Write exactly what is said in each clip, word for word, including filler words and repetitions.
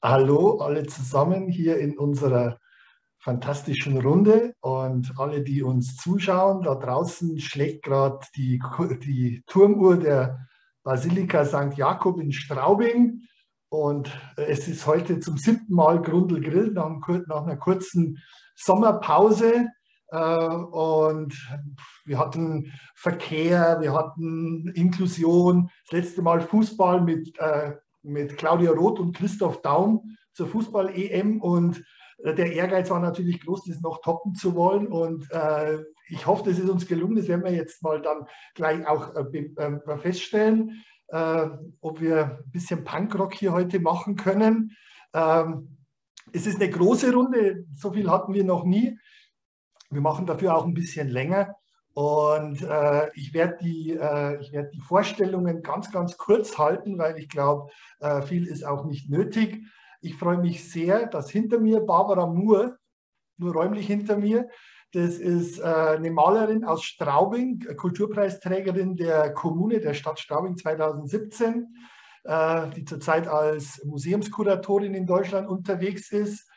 Hallo alle zusammen hier in unserer fantastischen Runde und alle, die uns zuschauen. Da draußen schlägt gerade die, die Turmuhr der Basilika Sankt Jakob in Straubing und es ist heute zum siebten Mal Grundl Grill nach, nach einer kurzen Sommerpause. Und wir hatten Verkehr, wir hatten Inklusion, das letzte Mal Fußball mit mit Claudia Roth und Christoph Daum zur Fußball-E M und äh, der Ehrgeiz war natürlich groß, das noch toppen zu wollen und äh, ich hoffe, das ist uns gelungen, das werden wir jetzt mal dann gleich auch äh, äh, feststellen, äh, ob wir ein bisschen Punkrock hier heute machen können. Ähm, es ist eine große Runde, so viel hatten wir noch nie. Wir machen dafür auch ein bisschen länger. Und äh, ich werde die, äh, ich werd die Vorstellungen ganz, ganz kurz halten, weil ich glaube, äh, viel ist auch nicht nötig. Ich freue mich sehr, dass hinter mir Barbara Moore, nur räumlich hinter mir, das ist äh, eine Malerin aus Straubing, Kulturpreisträgerin der Kommune, der Stadt Straubing zweitausendsiebzehn, äh, die zurzeit als Museumskuratorin in Deutschland unterwegs ist.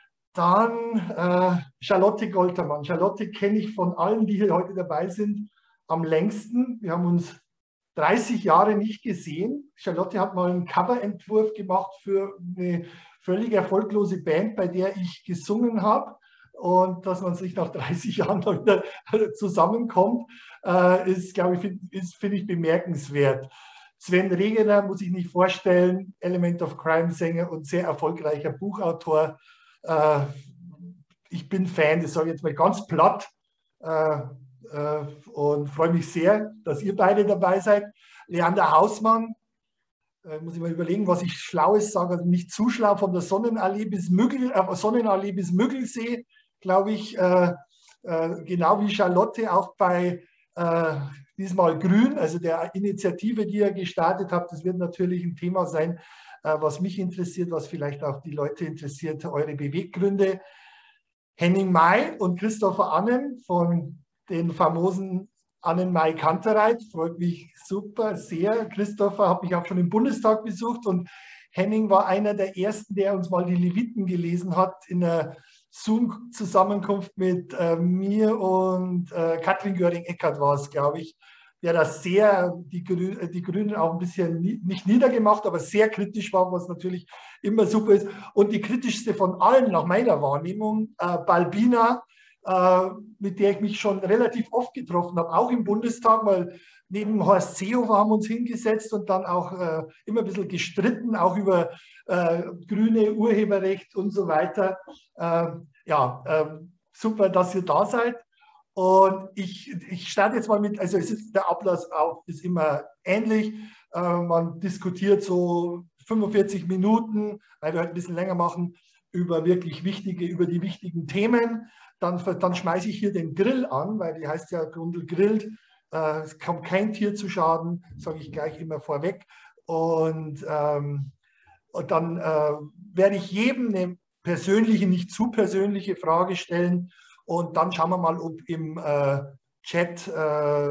Dann äh, Charlotte Goltermann. Charlotte kenne ich von allen, die hier heute dabei sind, am längsten. Wir haben uns dreißig Jahre nicht gesehen. Charlotte hat mal einen Coverentwurf gemacht für eine völlig erfolglose Band, bei der ich gesungen habe. Und dass man sich nach dreißig Jahren wieder zusammenkommt, äh, ist, glaube ich, finde find ich bemerkenswert. Sven Regener muss ich nicht vorstellen, Element of Crime Sänger und sehr erfolgreicher Buchautor. Äh, ich bin Fan, das sage ich jetzt mal ganz platt äh, äh, und freue mich sehr, dass ihr beide dabei seid. Leander Hausmann, äh, muss ich mal überlegen, was ich Schlaues sage, also nicht zu schlau, von der Sonnenallee bis, Müggel, äh, Sonnenallee bis Müggelsee, glaube ich, äh, äh, genau wie Charlotte auch bei äh, diesmal Grün, also der Initiative, die ihr gestartet habt. Das wird natürlich ein Thema sein, was mich interessiert, was vielleicht auch die Leute interessiert, eure Beweggründe. Henning May und Christopher Annen von den famosen Annen-May-Kantereit, freut mich super sehr. Christopher hat mich auch schon im Bundestag besucht und Henning war einer der ersten, der uns mal die Leviten gelesen hat in einer Zoom-Zusammenkunft mit äh, mir und äh, Katrin Göring-Eckardt war es, glaube ich, der das sehr, die, Grü die Grünen auch ein bisschen nicht niedergemacht, aber sehr kritisch war, was natürlich immer super ist. Und die kritischste von allen, nach meiner Wahrnehmung, äh, Balbina, äh, mit der ich mich schon relativ oft getroffen habe, auch im Bundestag, weil neben Horst Seehofer haben wir uns hingesetzt und dann auch äh, immer ein bisschen gestritten, auch über äh, grüne Urheberrecht und so weiter. Äh, ja, äh, super, dass ihr da seid. Und ich, ich starte jetzt mal mit, also es ist, der Ablauf auch, ist immer ähnlich. Äh, man diskutiert so fünfundvierzig Minuten, weil wir heute ein bisschen länger machen, über wirklich wichtige, über die wichtigen Themen. Dann, dann schmeiße ich hier den Grill an, weil die heißt ja Grundl grillt. Äh, es kommt kein Tier zu Schaden, sage ich gleich immer vorweg. Und, ähm, und dann äh, werde ich jedem eine persönliche, nicht zu persönliche Frage stellen. Und dann schauen wir mal, ob im äh, Chat äh,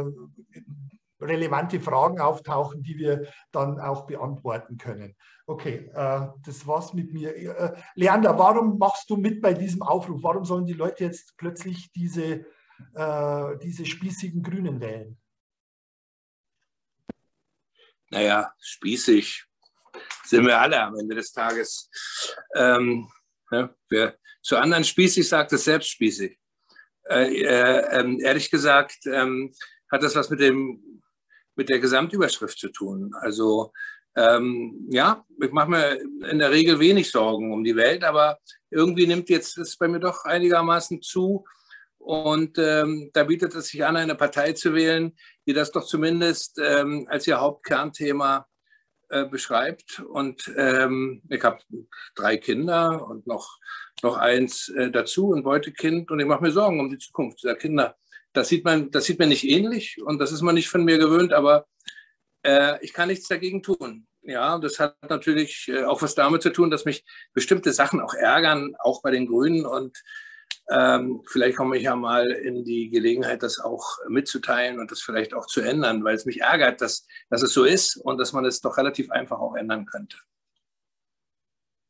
relevante Fragen auftauchen, die wir dann auch beantworten können. Okay, äh, das war's mit mir. Äh, Leander, warum machst du mit bei diesem Aufruf? Warum sollen die Leute jetzt plötzlich diese, äh, diese spießigen Grünen wählen? Naja, spießig sind wir alle am Ende des Tages. Ähm, ja, wer zu anderen spießig sagt, ist selbst spießig. Äh, äh, ehrlich gesagt ähm, hat das was mit, dem, mit der Gesamtüberschrift zu tun. Also ähm, ja, ich mache mir in der Regel wenig Sorgen um die Welt, aber irgendwie nimmt jetzt es bei mir doch einigermaßen zu. Und ähm, da bietet es sich an, eine Partei zu wählen, die das doch zumindest ähm, als ihr Hauptkernthema äh, beschreibt. Und ähm, ich habe drei Kinder und noch noch eins äh, dazu, ein Beutekind, und ich mache mir Sorgen um die Zukunft dieser Kinder. Das sieht man, das sieht man nicht ähnlich und das ist man nicht von mir gewöhnt, aber äh, ich kann nichts dagegen tun. Ja, das hat natürlich äh, auch was damit zu tun, dass mich bestimmte Sachen auch ärgern, auch bei den Grünen, und ähm, vielleicht komme ich ja mal in die Gelegenheit, das auch mitzuteilen und das vielleicht auch zu ändern, weil es mich ärgert, dass, dass es so ist und dass man es doch relativ einfach auch ändern könnte.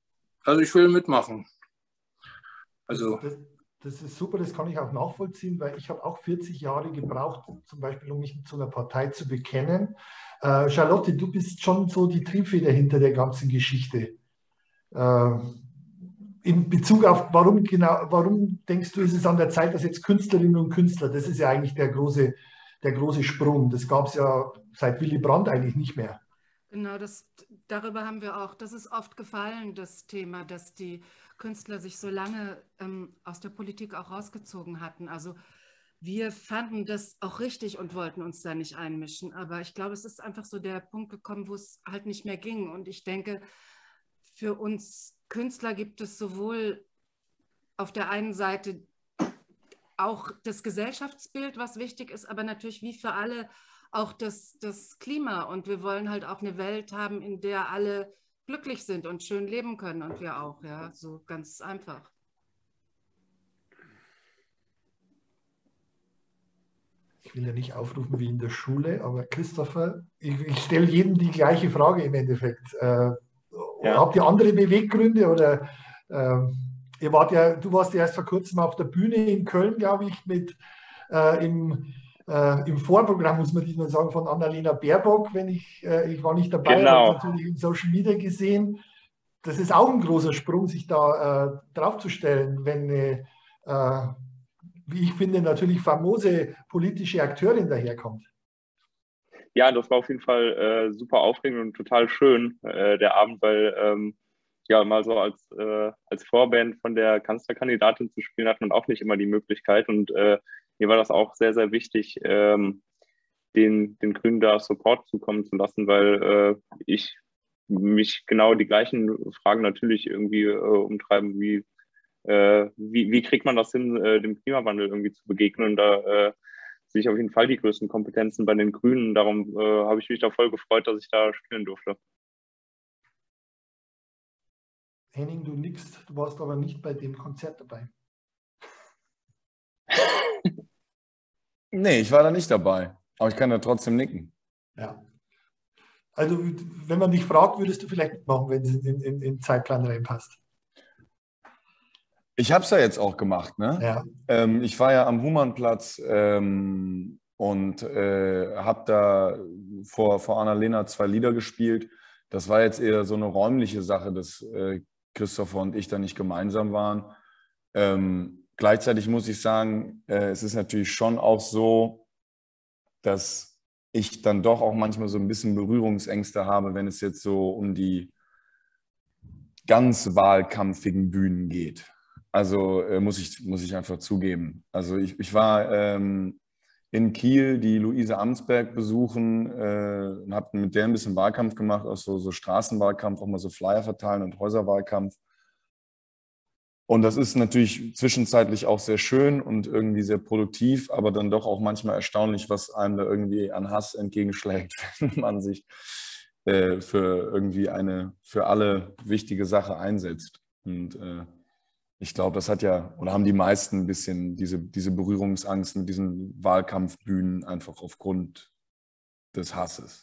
Also ich will mitmachen. Also das, das ist super, das kann ich auch nachvollziehen, weil ich habe auch vierzig Jahre gebraucht, zum Beispiel, um mich zu einer Partei zu bekennen. Äh, Charlotte, du bist schon so die Triebfeder hinter der ganzen Geschichte. Äh, in Bezug auf, warum genau, warum denkst du, ist es an der Zeit, dass jetzt Künstlerinnen und Künstler, das ist ja eigentlich der große, der große Sprung. Das gab es ja seit Willy Brandt eigentlich nicht mehr. Genau, das, darüber haben wir auch, das ist oft gefallen, das Thema, dass die Künstler sich so lange ähm, aus der Politik auch rausgezogen hatten. Also wir fanden das auch richtig und wollten uns da nicht einmischen. Aber ich glaube, es ist einfach so der Punkt gekommen, wo es halt nicht mehr ging. Und ich denke, für uns Künstler gibt es sowohl auf der einen Seite auch das Gesellschaftsbild, was wichtig ist, aber natürlich wie für alle auch das, das Klima. Und wir wollen halt auch eine Welt haben, in der alle glücklich sind und schön leben können. Und wir auch, ja, so ganz einfach. Ich will ja nicht aufrufen wie in der Schule, aber Christopher, ich, ich stelle jedem die gleiche Frage im Endeffekt. Äh, ja. Habt ihr andere Beweggründe oder äh, ihr wart ja, du warst ja erst vor kurzem auf der Bühne in Köln, glaube ich, mit äh, im, äh, im Vorprogramm, muss man nicht nur sagen, von Annalena Baerbock, wenn ich, äh, ich war nicht dabei, genau. habe es natürlich in Social Media gesehen. Das ist auch ein großer Sprung, sich da äh, draufzustellen, wenn eine, äh, wie ich finde, natürlich famose politische Akteurin daherkommt. Ja, das war auf jeden Fall äh, super aufregend und total schön, äh, der Abend, weil ähm, ja, mal so als, äh, als Vorband von der Kanzlerkandidatin zu spielen, hat man auch nicht immer die Möglichkeit. Und äh, mir war das auch sehr, sehr wichtig, ähm, den, den Grünen da Support zukommen zu lassen, weil äh, ich mich genau die gleichen Fragen natürlich irgendwie äh, umtreiben, wie, äh, wie, wie kriegt man das hin, äh, dem Klimawandel irgendwie zu begegnen. Und da äh, sehe ich auf jeden Fall die größten Kompetenzen bei den Grünen. Darum äh, habe ich mich da voll gefreut, dass ich da spielen durfte. Henning, du nickst, du warst aber nicht bei dem Konzert dabei. Nee, ich war da nicht dabei, aber ich kann da trotzdem nicken. Ja. Also, wenn man dich fragt, würdest du vielleicht mitmachen, wenn es in den in, in Zeitplan reinpasst. Ich habe es ja jetzt auch gemacht. Ne? Ja. Ähm, ich war ja am Humannplatz ähm, und äh, habe da vor, vor Annalena zwei Lieder gespielt. Das war jetzt eher so eine räumliche Sache, dass äh, Christopher und ich da nicht gemeinsam waren. Ähm, gleichzeitig muss ich sagen, äh, es ist natürlich schon auch so, dass ich dann doch auch manchmal so ein bisschen Berührungsängste habe, wenn es jetzt so um die ganz wahlkampfigen Bühnen geht. Also äh, muss ich, muss ich einfach zugeben. Also ich, ich war ähm, in Kiel die Luise Amsberg besuchen äh, und habe mit der ein bisschen Wahlkampf gemacht, auch so, so Straßenwahlkampf, auch mal so Flyer verteilen und Häuserwahlkampf. Und das ist natürlich zwischenzeitlich auch sehr schön und irgendwie sehr produktiv, aber dann doch auch manchmal erstaunlich, was einem da irgendwie an Hass entgegenschlägt, wenn man sich äh, für irgendwie eine für alle wichtige Sache einsetzt. Und äh, ich glaube, das hat ja, oder haben die meisten ein bisschen diese, diese Berührungsangst mit diesen Wahlkampfbühnen einfach aufgrund des Hasses.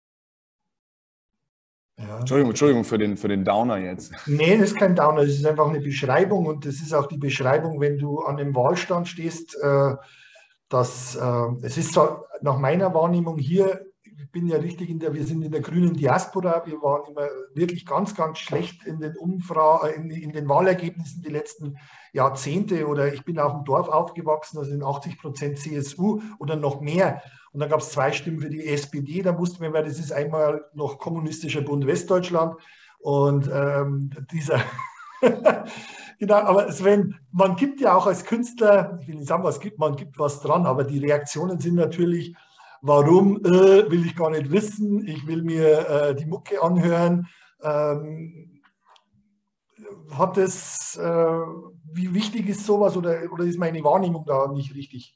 Ja. Entschuldigung, Entschuldigung für den, für den Downer jetzt. Nee, das ist kein Downer, das ist einfach eine Beschreibung und das ist auch die Beschreibung, wenn du an dem Wahlstand stehst, äh, dass äh, es ist zwar nach meiner Wahrnehmung hier, ich bin ja richtig in der, wir sind in der grünen Diaspora, wir waren immer wirklich ganz, ganz schlecht in den Umfragen, in, in den Wahlergebnissen die letzten Jahrzehnte oder ich bin auf dem Dorf aufgewachsen, da sind achtzig Prozent C S U oder noch mehr. Und dann gab es zwei Stimmen für die S P D, da wussten wir, das ist einmal noch kommunistischer Bund Westdeutschland und ähm, dieser, genau, aber Sven, man gibt ja auch als Künstler, ich will nicht sagen, was gibt, man gibt was dran, aber die Reaktionen sind natürlich, warum, äh, will ich gar nicht wissen, ich will mir äh, die Mucke anhören, ähm, hat das, äh, wie wichtig ist sowas oder, oder ist meine Wahrnehmung da nicht richtig?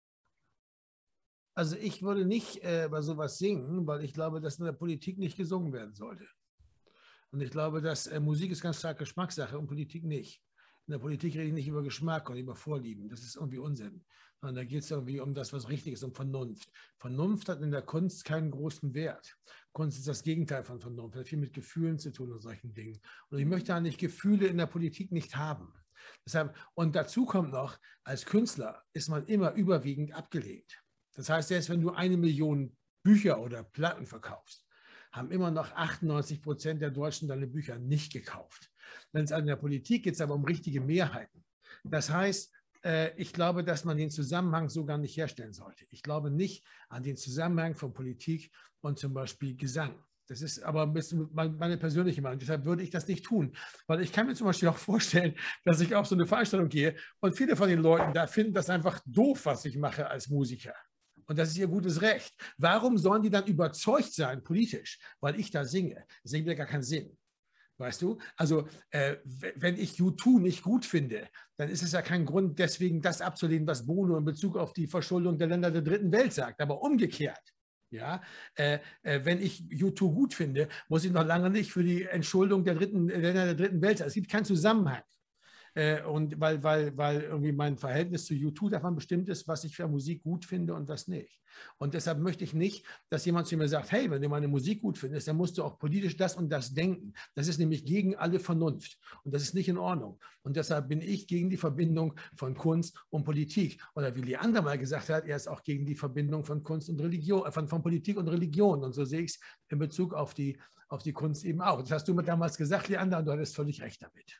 Also ich würde nicht äh, über sowas singen, weil ich glaube, dass in der Politik nicht gesungen werden sollte. Und ich glaube, dass äh, Musik ist ganz stark Geschmackssache und Politik nicht. In der Politik rede ich nicht über Geschmack oder über Vorlieben. Das ist irgendwie Unsinn. Sondern da geht es irgendwie um das, was richtig ist, um Vernunft. Vernunft hat in der Kunst keinen großen Wert. Kunst ist das Gegenteil von Vernunft. Hat viel mit Gefühlen zu tun und solchen Dingen. Und ich möchte eigentlich Gefühle in der Politik nicht haben. Deshalb, und dazu kommt noch, als Künstler ist man immer überwiegend abgelehnt. Das heißt, selbst wenn du eine Million Bücher oder Platten verkaufst, haben immer noch achtundneunzig Prozent der Deutschen deine Bücher nicht gekauft. Wenn es an der Politik geht, es aber um richtige Mehrheiten. Das heißt, ich glaube, dass man den Zusammenhang so gar nicht herstellen sollte. Ich glaube nicht an den Zusammenhang von Politik und zum Beispiel Gesang. Das ist aber ein bisschen meine persönliche Meinung. Deshalb würde ich das nicht tun. Weil ich kann mir zum Beispiel auch vorstellen, dass ich auf so eine Veranstaltung gehe und viele von den Leuten da finden das einfach doof, was ich mache als Musiker. Und das ist ihr gutes Recht. Warum sollen die dann überzeugt sein, politisch, weil ich da singe? Das ergibt ja gar keinen Sinn. Weißt du? Also, äh, wenn ich U zwei nicht gut finde, dann ist es ja kein Grund, deswegen das abzulehnen, was Bono in Bezug auf die Verschuldung der Länder der dritten Welt sagt. Aber umgekehrt. Ja, äh, äh, wenn ich U zwei gut finde, muss ich noch lange nicht für die Entschuldung der dritten, der Länder der dritten Welt sein. Es gibt keinen Zusammenhang. Äh, und weil, weil, weil irgendwie mein Verhältnis zu U zwei davon bestimmt ist, was ich für Musik gut finde und was nicht. Und deshalb möchte ich nicht, dass jemand zu mir sagt, hey, wenn du meine Musik gut findest, dann musst du auch politisch das und das denken. Das ist nämlich gegen alle Vernunft. Und das ist nicht in Ordnung. Und deshalb bin ich gegen die Verbindung von Kunst und Politik. Oder wie Leander mal gesagt hat, er ist auch gegen die Verbindung von Kunst und Religion, von, von Politik und Religion. Und so sehe ich es in Bezug auf die, auf die Kunst eben auch. Das hast du mir damals gesagt, Leander, und du hattest völlig recht damit.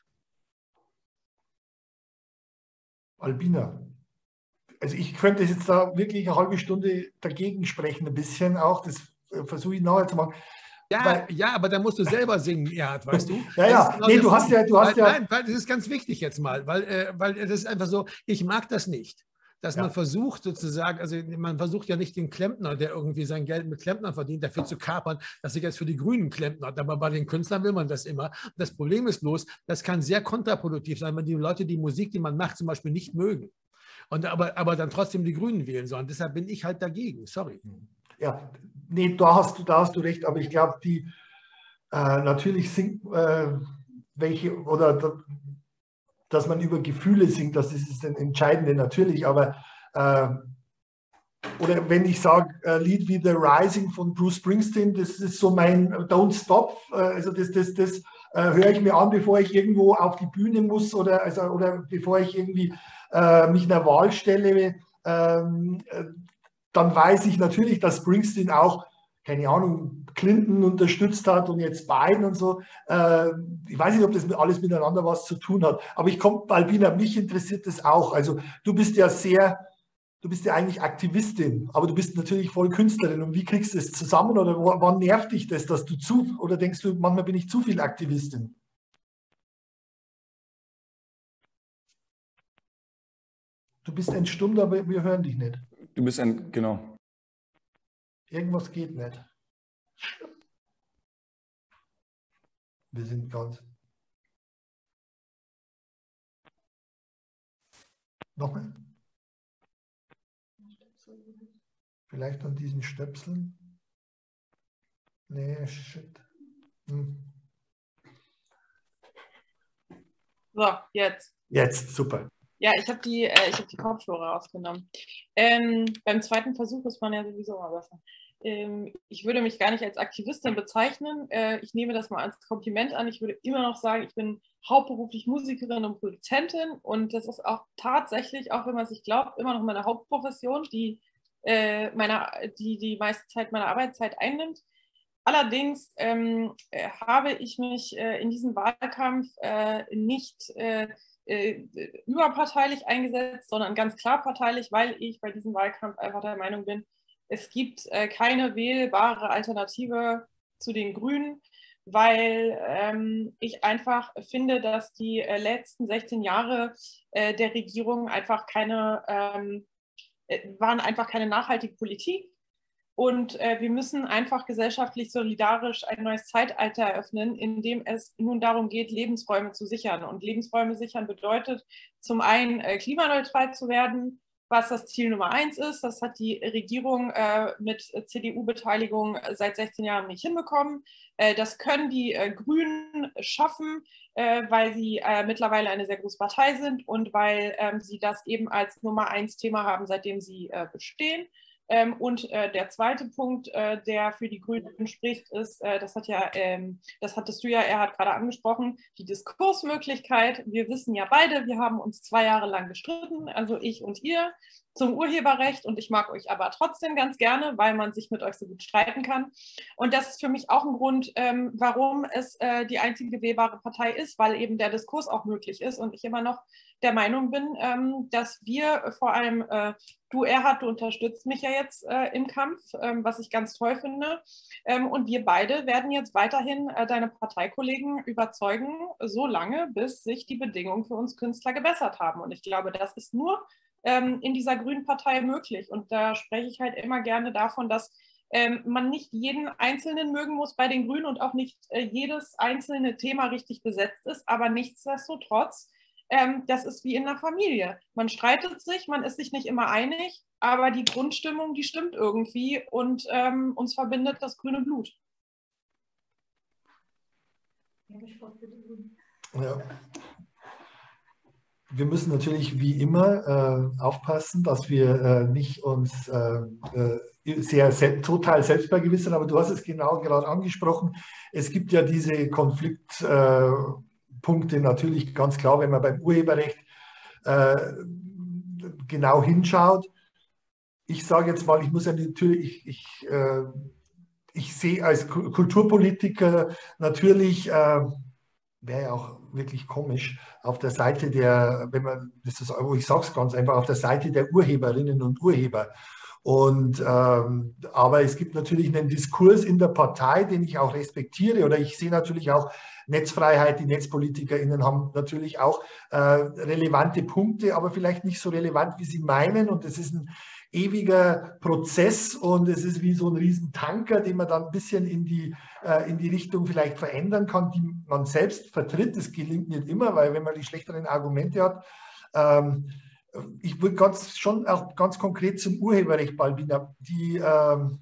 Albina, also ich könnte jetzt da wirklich eine halbe Stunde dagegen sprechen, ein bisschen auch, das versuche ich nachher zu machen. Ja, weil, ja, aber da musst du selber singen, Erhard, weißt du? Ja, ja, genau, nee, du hast ja, du hast weil, ja... Nein, weil, das ist ganz wichtig jetzt mal, weil, äh, weil das ist einfach so, ich mag das nicht, dass ja. man versucht sozusagen, also man versucht ja nicht den Klempner, der irgendwie sein Geld mit Klempnern verdient, dafür zu kapern, dass er jetzt für die Grünen Klempner hat, aber bei den Künstlern will man das immer. Das Problem ist bloß, das kann sehr kontraproduktiv sein, wenn die Leute die Musik, die man macht, zum Beispiel nicht mögen. Und aber, aber dann trotzdem die Grünen wählen sollen. Deshalb bin ich halt dagegen. Sorry. Ja, nee, da hast du, da hast du recht. Aber ich glaube, die äh, natürlich singt äh, welche oder da, dass man über Gefühle singt, das ist das Entscheidende natürlich. Aber äh, oder wenn ich sage, ein Lied wie The Rising von Bruce Springsteen, das ist so mein Don't Stop. Äh, also das, das, das äh, höre ich mir an, bevor ich irgendwo auf die Bühne muss oder also oder bevor ich irgendwie mich in der Wahl stelle, ähm, dann weiß ich natürlich, dass Springsteen auch, keine Ahnung, Clinton unterstützt hat und jetzt Biden und so. Äh, ich weiß nicht, ob das alles miteinander was zu tun hat, aber ich komme, Albina, mich interessiert das auch. Also du bist ja sehr, du bist ja eigentlich Aktivistin, aber du bist natürlich voll Künstlerin. Und wie kriegst du das zusammen oder wann nervt dich das, dass du zu, oder denkst du, manchmal bin ich zu viel Aktivistin? Du bist entstummt, aber wir hören dich nicht. Du bist ein, genau. Irgendwas geht nicht. Wir sind ganz. Nochmal. Vielleicht an diesen Stöpseln. Nee, shit. Hm. So, jetzt. Jetzt, super. Ja, ich habe die, äh, ich hab die Kopfhörer rausgenommen. Ähm, beim zweiten Versuch ist man ja sowieso mal besser. Ähm, ich würde mich gar nicht als Aktivistin bezeichnen. Äh, ich nehme das mal als Kompliment an. Ich würde immer noch sagen, ich bin hauptberuflich Musikerin und Produzentin. Und das ist auch tatsächlich, auch wenn man es nicht glaubt, immer noch meine Hauptprofession, die, äh, meine, die die meiste Zeit meiner Arbeitszeit einnimmt. Allerdings ähm, äh, habe ich mich äh, in diesem Wahlkampf äh, nicht äh, äh, überparteilich eingesetzt, sondern ganz klar parteilich, weil ich bei diesem Wahlkampf einfach der Meinung bin, es gibt äh, keine wählbare Alternative zu den Grünen, weil ähm, ich einfach finde, dass die äh, letzten sechzehn Jahre äh, der Regierung einfach keine, ähm, äh, waren einfach keine nachhaltige Politik. Und äh, wir müssen einfach gesellschaftlich solidarisch ein neues Zeitalter eröffnen, in dem es nun darum geht, Lebensräume zu sichern. Und Lebensräume sichern bedeutet zum einen äh, klimaneutral zu werden, was das Ziel Nummer eins ist. Das hat die Regierung äh, mit C D U-Beteiligung seit sechzehn Jahren nicht hinbekommen. Äh, das können die äh, Grünen schaffen, äh, weil sie äh, mittlerweile eine sehr große Partei sind und weil ähm, sie das eben als Nummer eins Thema haben, seitdem sie äh, bestehen. Ähm, und äh, der zweite Punkt, äh, der für die Grünen spricht, ist, äh, das hat ja, ähm, das hattest du ja, er hat gerade angesprochen, die Diskursmöglichkeit. Wir wissen ja beide, wir haben uns zwei Jahre lang gestritten, also ich und ihr, zum Urheberrecht, und ich mag euch aber trotzdem ganz gerne, weil man sich mit euch so gut streiten kann. Und das ist für mich auch ein Grund, ähm, warum es äh, die einzige wählbare Partei ist, weil eben der Diskurs auch möglich ist und ich immer noch der Meinung bin, ähm, dass wir vor allem, äh, du Erhard, du unterstützt mich ja jetzt äh, im Kampf, ähm, was ich ganz toll finde, ähm, und wir beide werden jetzt weiterhin äh, deine Parteikollegen überzeugen, so lange, bis sich die Bedingungen für uns Künstler gebessert haben. Und ich glaube, das ist nur ähm, in dieser Grünen Partei möglich. Und da spreche ich halt immer gerne davon, dass ähm, man nicht jeden Einzelnen mögen muss bei den Grünen und auch nicht äh, jedes einzelne Thema richtig besetzt ist, aber nichtsdestotrotz, Ähm, das ist wie in einer Familie. Man streitet sich, man ist sich nicht immer einig, aber die Grundstimmung, die stimmt irgendwie und ähm, uns verbindet das grüne Blut. Ja. Wir müssen natürlich wie immer äh, aufpassen, dass wir äh, nicht uns äh, äh, sehr se total selbstvergewissern, aber du hast es genau gerade angesprochen. Es gibt ja diese Konflikt äh, Punkte natürlich ganz klar, wenn man beim Urheberrecht äh, genau hinschaut. Ich sage jetzt mal, ich muss ja natürlich, ich, ich, äh, ich sehe als Kulturpolitiker natürlich, äh, wäre ja auch wirklich komisch, auf der Seite der, wenn man, das ist, ich sage es ganz einfach, auf der Seite der Urheberinnen und Urheber. Und, ähm, aber es gibt natürlich einen Diskurs in der Partei, den ich auch respektiere, oder ich sehe natürlich auch Netzfreiheit, die NetzpolitikerInnen haben natürlich auch äh, relevante Punkte, aber vielleicht nicht so relevant, wie sie meinen. Und es ist ein ewiger Prozess und es ist wie so ein Riesentanker, den man dann ein bisschen in die, äh, in die Richtung vielleicht verändern kann, die man selbst vertritt. Das gelingt nicht immer, weil wenn man die schlechteren Argumente hat, ähm, ich würde ganz, schon auch ganz konkret zum Urheberrecht, Balbina, die ähm,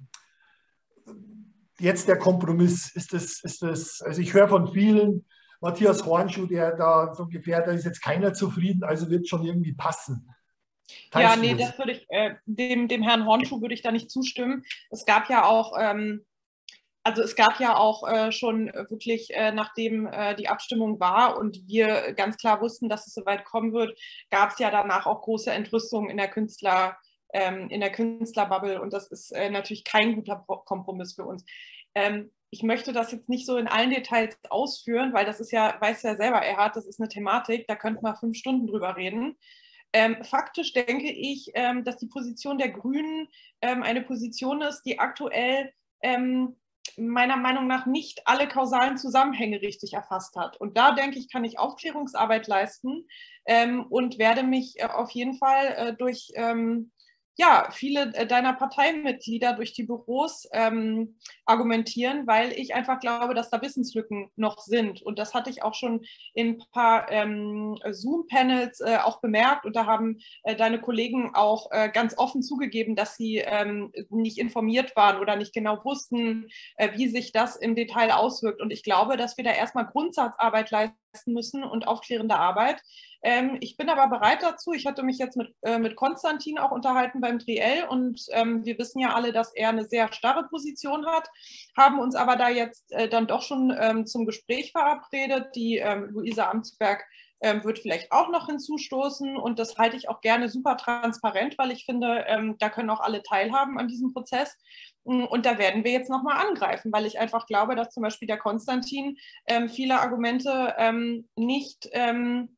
jetzt der Kompromiss, ist das, ist das, also ich höre von vielen, Matthias Hornschuh, der da so ungefähr, da ist jetzt keiner zufrieden, also wird schon irgendwie passen. Teilst ja, nee, das, das würde ich, äh, dem, dem Herrn Hornschuh würde ich da nicht zustimmen. Es gab ja auch, ähm, also es gab ja auch äh, schon wirklich, äh, nachdem äh, die Abstimmung war und wir ganz klar wussten, dass es soweit kommen wird, gab es ja danach auch große Entrüstungen in der Künstler, ähm, in der Künstlerbubble und das ist äh, natürlich kein guter Kompromiss für uns. Ähm, ich möchte das jetzt nicht so in allen Details ausführen, weil das ist ja, weiß ja selber, Erhard, das ist eine Thematik, da könnten wir fünf Stunden drüber reden. Ähm, faktisch denke ich, ähm, dass die Position der Grünen ähm, eine Position ist, die aktuell ähm, meiner Meinung nach nicht alle kausalen Zusammenhänge richtig erfasst hat. Und da denke ich, kann ich Aufklärungsarbeit leisten ähm, und werde mich äh, auf jeden Fall äh, durch ähm, ja, viele deiner Parteimitglieder durch die Büros ähm, argumentieren, weil ich einfach glaube, dass da Wissenslücken noch sind. Und das hatte ich auch schon in ein paar ähm, Zoom-Panels äh, auch bemerkt. Und da haben äh, deine Kollegen auch äh, ganz offen zugegeben, dass sie ähm, nicht informiert waren oder nicht genau wussten, äh, wie sich das im Detail auswirkt. Und ich glaube, dass wir da erstmal Grundsatzarbeit leisten müssen und aufklärende Arbeit. Ähm, ich bin aber bereit dazu. Ich hatte mich jetzt mit, äh, mit Konstantin auch unterhalten beim Triell und ähm, wir wissen ja alle, dass er eine sehr starre Position hat, haben uns aber da jetzt äh, dann doch schon ähm, zum Gespräch verabredet. Die ähm, Luisa Amtsberg ähm, wird vielleicht auch noch hinzustoßen und das halte ich auch gerne super transparent, weil ich finde, ähm, da können auch alle teilhaben an diesem Prozess. Und da werden wir jetzt nochmal angreifen, weil ich einfach glaube, dass zum Beispiel der Konstantin ähm, viele Argumente ähm, nicht... Ähm,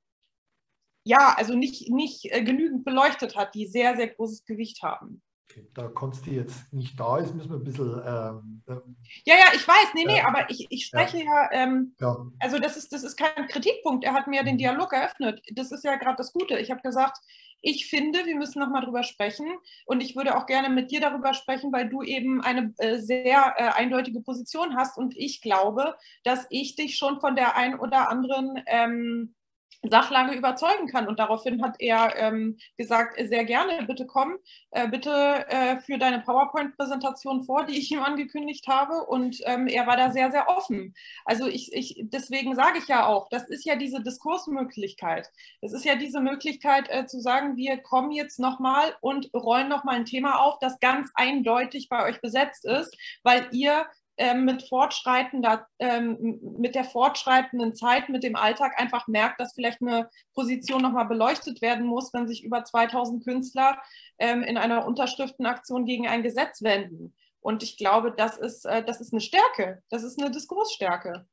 ja, also nicht, nicht äh, genügend beleuchtet hat, die sehr, sehr großes Gewicht haben. Okay, da Konsti jetzt nicht da ist, müssen wir ein bisschen... Ähm, ähm, ja, ja, ich weiß, nee, nee, äh, aber ich, ich spreche ja, ja, ähm, ja, also das ist, das ist kein Kritikpunkt, er hat mir den Dialog eröffnet. Das ist ja gerade das Gute. Ich habe gesagt, ich finde, wir müssen nochmal drüber sprechen und ich würde auch gerne mit dir darüber sprechen, weil du eben eine äh, sehr äh, eindeutige Position hast und ich glaube, dass ich dich schon von der einen oder anderen... Ähm, Sachlage überzeugen kann. Und daraufhin hat er ähm, gesagt, sehr gerne, bitte komm, äh, bitte äh, für deine PowerPoint-Präsentation vor, die ich ihm angekündigt habe. Und ähm, er war da sehr, sehr offen. Also ich, ich deswegen sage ich ja auch, das ist ja diese Diskursmöglichkeit. Das ist ja diese Möglichkeit äh, zu sagen, wir kommen jetzt nochmal und rollen nochmal ein Thema auf, das ganz eindeutig bei euch besetzt ist, weil ihr mit fortschreitender, ähm, mit der fortschreitenden Zeit, mit dem Alltag einfach merkt, dass vielleicht eine Position nochmal beleuchtet werden muss, wenn sich über zweitausend Künstler ähm, in einer Unterschriftenaktion gegen ein Gesetz wenden. Und ich glaube, das ist, äh, das ist eine Stärke, das ist eine Diskursstärke.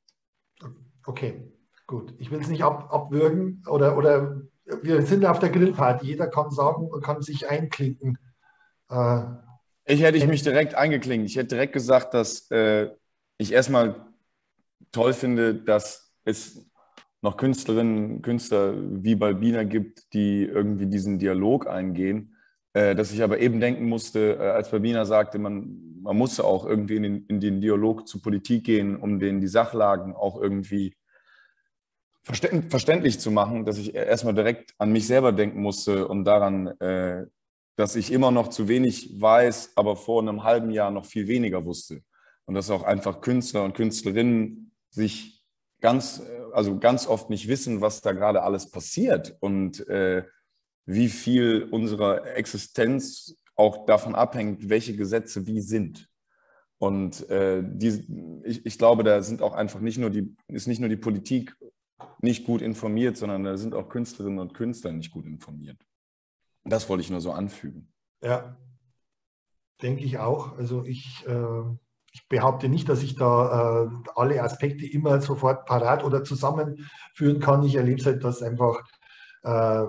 Okay, gut. Ich will es nicht ab, abwürgen oder, oder wir sind auf der Grillparty. Jeder kann sagen und kann sich einklinken. Äh, Ich hätte ich mich direkt eingeklinkt. Ich hätte direkt gesagt, dass äh, ich erstmal toll finde, dass es noch Künstlerinnen und Künstler wie Balbina gibt, die irgendwie diesen Dialog eingehen. Äh, dass ich aber eben denken musste, äh, als Balbina sagte, man, man musste auch irgendwie in den, in den Dialog zur Politik gehen, um denen die Sachlagen auch irgendwie verständlich zu machen, dass ich erstmal direkt an mich selber denken musste und daran, äh, dass ich immer noch zu wenig weiß, aber vor einem halben Jahr noch viel weniger wusste. Und dass auch einfach Künstler und Künstlerinnen sich ganz, also ganz oft nicht wissen, was da gerade alles passiert und äh, wie viel unserer Existenz auch davon abhängt, welche Gesetze wie sind. Und äh, die, ich, ich glaube, da sind auch einfach nicht nur die, ist nicht nur die Politik nicht gut informiert, sondern da sind auch Künstlerinnen und Künstler nicht gut informiert. Das wollte ich nur so anfügen. Ja, denke ich auch. Also ich, äh, ich behaupte nicht, dass ich da äh, alle Aspekte immer sofort parat oder zusammenführen kann. Ich erlebe es halt, dass einfach äh,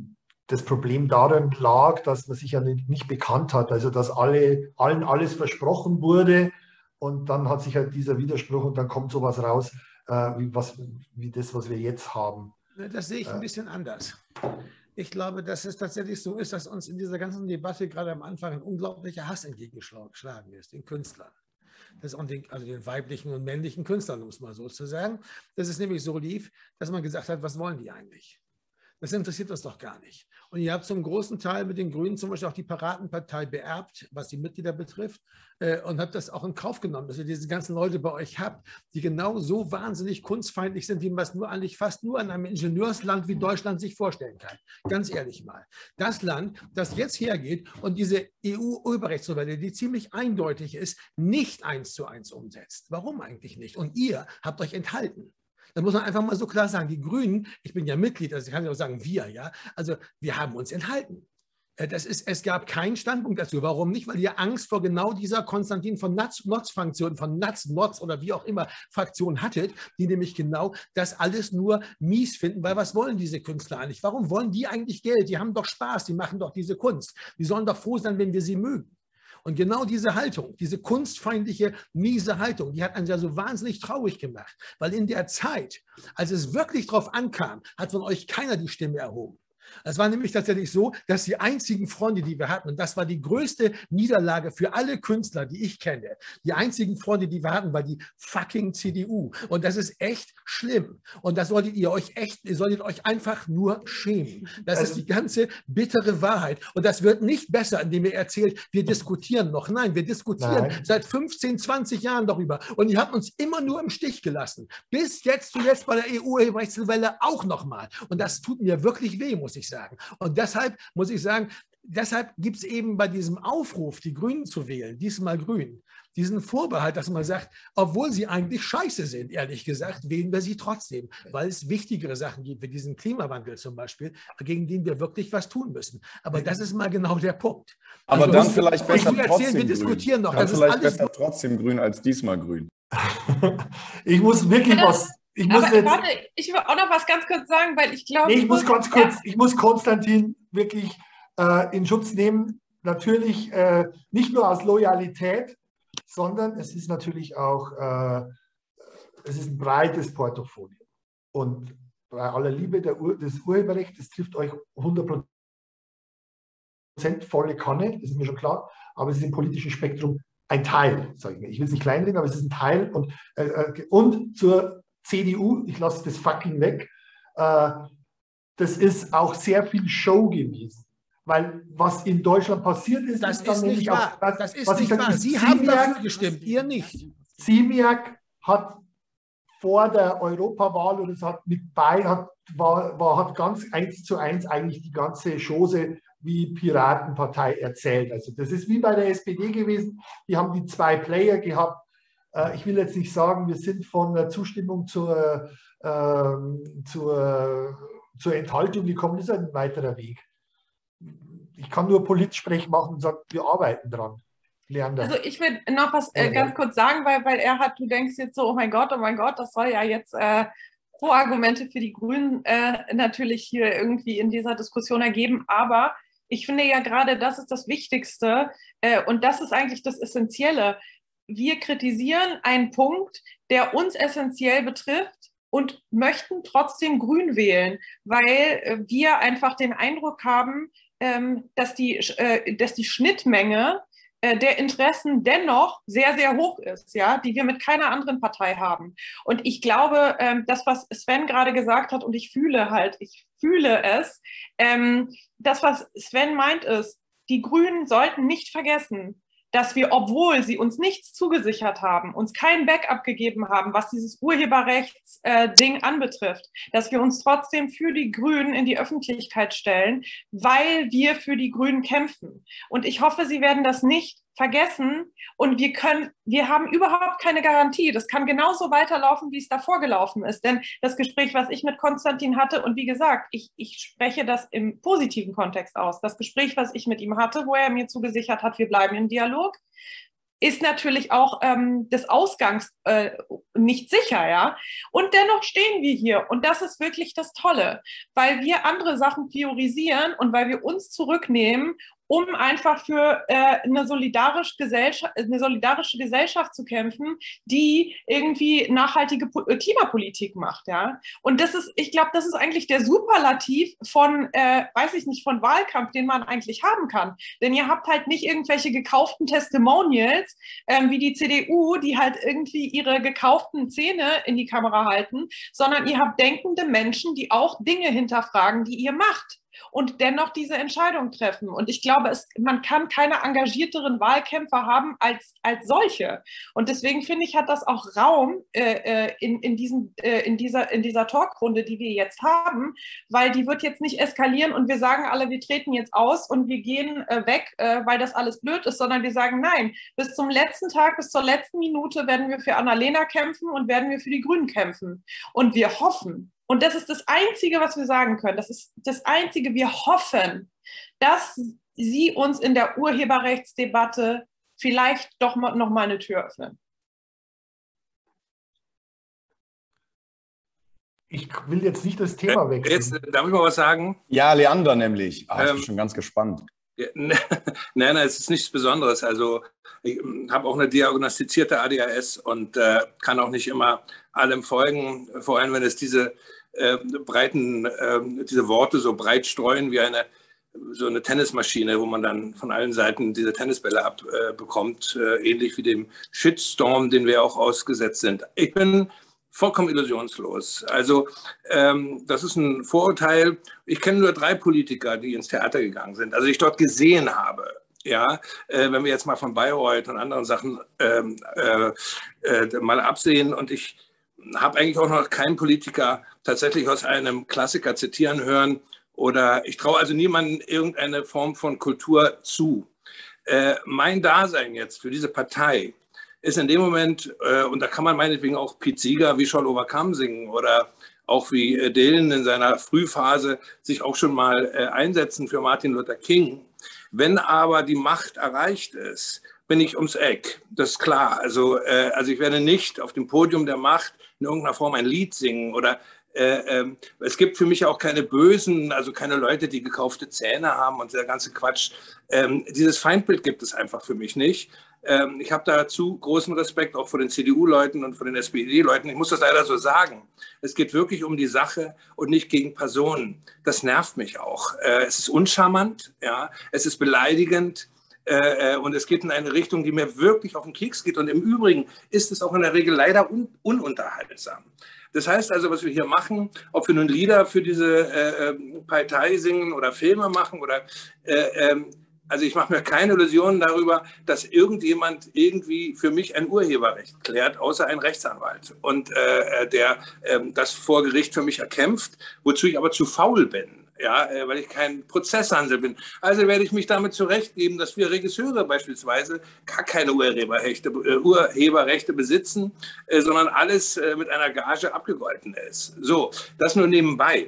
das Problem darin lag, dass man sich ja nicht, nicht bekannt hat. Also dass alle, allen alles versprochen wurde und dann hat sich halt dieser Widerspruch und dann kommt sowas raus, äh, wie, was, wie das, was wir jetzt haben. Das sehe ich ein bisschen anders. Ich glaube, dass es tatsächlich so ist, dass uns in dieser ganzen Debatte gerade am Anfang ein unglaublicher Hass entgegengeschlagen ist, den Künstlern. Das auch den, also den weiblichen und männlichen Künstlern, um es mal so zu sagen. Dass es nämlich so lief, dass man gesagt hat, was wollen die eigentlich? Das interessiert uns doch gar nicht. Und ihr habt zum großen Teil mit den Grünen zum Beispiel auch die Piratenpartei beerbt, was die Mitglieder betrifft, äh, und habt das auch in Kauf genommen, dass ihr diese ganzen Leute bei euch habt, die genau so wahnsinnig kunstfeindlich sind, wie man es nur eigentlich fast nur in einem Ingenieursland wie Deutschland sich vorstellen kann. Ganz ehrlich mal. Das Land, das jetzt hergeht und diese E U-Urheberrechtsnovelle, die ziemlich eindeutig ist, nicht eins zu eins umsetzt. Warum eigentlich nicht? Und ihr habt euch enthalten. Das muss man einfach mal so klar sagen. Die Grünen, ich bin ja Mitglied, also ich kann ja auch sagen, wir, ja, also wir haben uns enthalten. Das ist, es gab keinen Standpunkt dazu. Warum nicht? Weil ihr Angst vor genau dieser Konstantin von Notz-Fraktion, von Natz-Notz oder wie auch immer Fraktion hattet, die nämlich genau das alles nur mies finden, weil was wollen diese Künstler eigentlich? Warum wollen die eigentlich Geld? Die haben doch Spaß, die machen doch diese Kunst. Die sollen doch froh sein, wenn wir sie mögen. Und genau diese Haltung, diese kunstfeindliche, miese Haltung, die hat einen ja so wahnsinnig traurig gemacht. Weil in der Zeit, als es wirklich drauf ankam, hat von euch keiner die Stimme erhoben. Es war nämlich tatsächlich so, dass die einzigen Freunde, die wir hatten, und das war die größte Niederlage für alle Künstler, die ich kenne, die einzigen Freunde, die wir hatten, war die fucking C D U. Und das ist echt schlimm. Und das solltet ihr euch echt, ihr solltet euch einfach nur schämen. Das ist die ganze bittere Wahrheit. Und das wird nicht besser, indem ihr erzählt, wir diskutieren noch. Nein, wir diskutieren Nein. seit fünfzehn, zwanzig Jahren darüber. Und ihr habt uns immer nur im Stich gelassen. Bis jetzt zuletzt bei der E U-Urheberrechtsnovelle auch nochmal. Und das tut mir wirklich weh, muss ich sagen. Und deshalb muss ich sagen, deshalb gibt es eben bei diesem Aufruf, die Grünen zu wählen, diesmal Grün, diesen Vorbehalt, dass man sagt, obwohl sie eigentlich scheiße sind, ehrlich gesagt, wählen wir sie trotzdem, weil es wichtigere Sachen gibt, wie diesen Klimawandel zum Beispiel, gegen den wir wirklich was tun müssen. Aber das ist mal genau der Punkt. Aber also, dann vielleicht besser erzählen, trotzdem wir diskutieren grün. noch. Dann Das vielleicht ist alles besser trotzdem grün als diesmal grün. Ich muss wirklich das, was... Ich muss aber jetzt, warte, ich will auch noch was ganz kurz sagen, weil ich glaube... Nee, ich muss ganz kurz, ja. ich muss Konstantin wirklich äh, in Schutz nehmen. Natürlich äh, nicht nur aus Loyalität, sondern es ist natürlich auch äh, es ist ein breites Portfolio. Und bei aller Liebe der Ur des Urheberrechts, das trifft euch hundert Prozent volle Kanne, das ist mir schon klar, aber es ist im politischen Spektrum ein Teil, sage ich mir. Ich will es nicht kleinreden, aber es ist ein Teil. Und, äh, und zur C D U, ich lasse das fucking weg, äh, das ist auch sehr viel Show gewesen. Weil was in Deutschland passiert ist, Das ist dann ist nämlich nicht auch, wahr. was, Das ist was ich nicht sage, wahr. ist Sie haben Ziemiak, dafür gestimmt, ihr nicht. Ziemiak hat vor der Europawahl oder es hat mit bei, hat, war, war, hat ganz eins zu eins eigentlich die ganze Chose wie Piratenpartei erzählt. Also das ist wie bei der S P D gewesen. Die haben die zwei Player gehabt. Äh, ich will jetzt nicht sagen, wir sind von der Zustimmung zur, äh, zur, zur Enthaltung gekommen. Das ist ein weiterer Weg. Ich kann nur Politsprech machen und sagen, wir arbeiten dran. Leander. Also ich will noch was äh, ganz kurz sagen, weil, weil er hat, du denkst jetzt so, oh mein Gott, oh mein Gott, das soll ja jetzt äh, Pro-Argumente für die Grünen äh, natürlich hier irgendwie in dieser Diskussion ergeben, aber ich finde ja gerade, das ist das Wichtigste äh, und das ist eigentlich das Essentielle. Wir kritisieren einen Punkt, der uns essentiell betrifft und möchten trotzdem Grün wählen, weil äh, wir einfach den Eindruck haben, ähm, dass, die, äh, dass die Schnittmenge der Interessen dennoch sehr, sehr hoch ist, ja, die wir mit keiner anderen Partei haben. Und ich glaube, das, was Sven gerade gesagt hat, und ich fühle halt, ich fühle es, das, was Sven meint, ist, die Grünen sollten nicht vergessen, dass wir, obwohl sie uns nichts zugesichert haben, uns kein Backup gegeben haben, was dieses Urheberrechts-Ding äh, anbetrifft, dass wir uns trotzdem für die Grünen in die Öffentlichkeit stellen, weil wir für die Grünen kämpfen. Und ich hoffe, Sie werden das nicht vergessen und wir können, wir haben überhaupt keine Garantie. Das kann genauso weiterlaufen, wie es davor gelaufen ist. Denn das Gespräch, was ich mit Konstantin hatte, und wie gesagt, ich, ich spreche das im positiven Kontext aus. Das Gespräch, was ich mit ihm hatte, wo er mir zugesichert hat, wir bleiben im Dialog, ist natürlich auch ähm, des Ausgangs äh, nicht sicher, ja. Und dennoch stehen wir hier. Und das ist wirklich das Tolle, weil wir andere Sachen priorisieren und weil wir uns zurücknehmen, um einfach für äh, eine, solidarisch Gesellschaft, eine solidarische Gesellschaft zu kämpfen, die irgendwie nachhaltige po Klimapolitik macht, ja. Und das ist, ich glaube, das ist eigentlich der Superlativ von, äh, weiß ich nicht, von Wahlkampf, den man eigentlich haben kann. Denn ihr habt halt nicht irgendwelche gekauften Testimonials, ähm, wie die C D U, die halt irgendwie ihre gekauften Zähne in die Kamera halten, sondern ihr habt denkende Menschen, die auch Dinge hinterfragen, die ihr macht. Und dennoch diese Entscheidung treffen. Und ich glaube, es, man kann keine engagierteren Wahlkämpfer haben als, als solche. Und deswegen finde ich, hat das auch Raum äh, in, in, diesen, äh, in, dieser, in dieser Talkrunde, die wir jetzt haben, weil die wird jetzt nicht eskalieren und wir sagen alle, wir treten jetzt aus und wir gehen äh, weg, äh, weil das alles blöd ist, sondern wir sagen, nein, bis zum letzten Tag, bis zur letzten Minute werden wir für Annalena kämpfen und werden wir für die Grünen kämpfen. Und wir hoffen, und das ist das Einzige, was wir sagen können. Das ist das Einzige, wir hoffen, dass Sie uns in der Urheberrechtsdebatte vielleicht doch noch mal eine Tür öffnen. Ich will jetzt nicht das Thema wechseln. Jetzt darf ich mal was sagen? Ja, Leander nämlich. Ah, ich bin ähm, schon ganz gespannt. Ja, nein, nein, es ist nichts Besonderes. Also ich habe auch eine diagnostizierte A D H S und äh, kann auch nicht immer allem folgen, vor allem wenn es diese äh, breiten, äh, diese Worte so breit streuen wie eine so eine Tennismaschine, wo man dann von allen Seiten diese Tennisbälle abbekommt, äh, äh, ähnlich wie dem Shitstorm, den wir auch ausgesetzt sind. Ich bin vollkommen illusionslos. Also ähm, das ist ein Vorurteil. Ich kenne nur drei Politiker, die ins Theater gegangen sind, also die ich dort gesehen habe. Ja, äh, wenn wir jetzt mal von Bayreuth und anderen Sachen ähm, äh, äh, mal absehen. Und ich habe eigentlich auch noch keinen Politiker tatsächlich aus einem Klassiker zitieren hören. Oder ich traue also niemandem irgendeine Form von Kultur zu. Äh, mein Dasein jetzt für diese Partei ist in dem Moment, äh, und da kann man meinetwegen auch Pete Seeger wie Shall Overcome singen oder auch wie äh, Dylan in seiner Frühphase sich auch schon mal äh, einsetzen für Martin Luther King. Wenn aber die Macht erreicht ist, bin ich ums Eck. Das ist klar. Also, äh, also ich werde nicht auf dem Podium der Macht in irgendeiner Form ein Lied singen oder Äh, äh, es gibt für mich auch keine Bösen, also keine Leute, die gekaufte Zähne haben und der ganze Quatsch. Ähm, dieses Feindbild gibt es einfach für mich nicht. Ähm, ich habe dazu großen Respekt auch vor den C D U-Leuten und vor den S P D-Leuten. Ich muss das leider so sagen. Es geht wirklich um die Sache und nicht gegen Personen. Das nervt mich auch. Äh, es ist uncharmant, ja, es ist beleidigend. Äh, und es geht in eine Richtung, die mir wirklich auf den Keks geht. Und im Übrigen ist es auch in der Regel leider un ununterhaltsam. Das heißt also, was wir hier machen, ob wir nun Lieder für diese äh, Partei singen oder Filme machen oder äh, ähm, also ich mache mir keine Illusionen darüber, dass irgendjemand irgendwie für mich ein Urheberrecht klärt, außer ein Rechtsanwalt. Und äh, der äh, das vor Gericht für mich erkämpft, wozu ich aber zu faul bin, ja, äh, weil ich kein Prozesshandel bin. Also werde ich mich damit zurechtgeben, dass wir Regisseure beispielsweise gar keine Urheberrechte, äh, Urheberrechte besitzen, äh, sondern alles äh, mit einer Gage abgegolten ist. So, das nur nebenbei.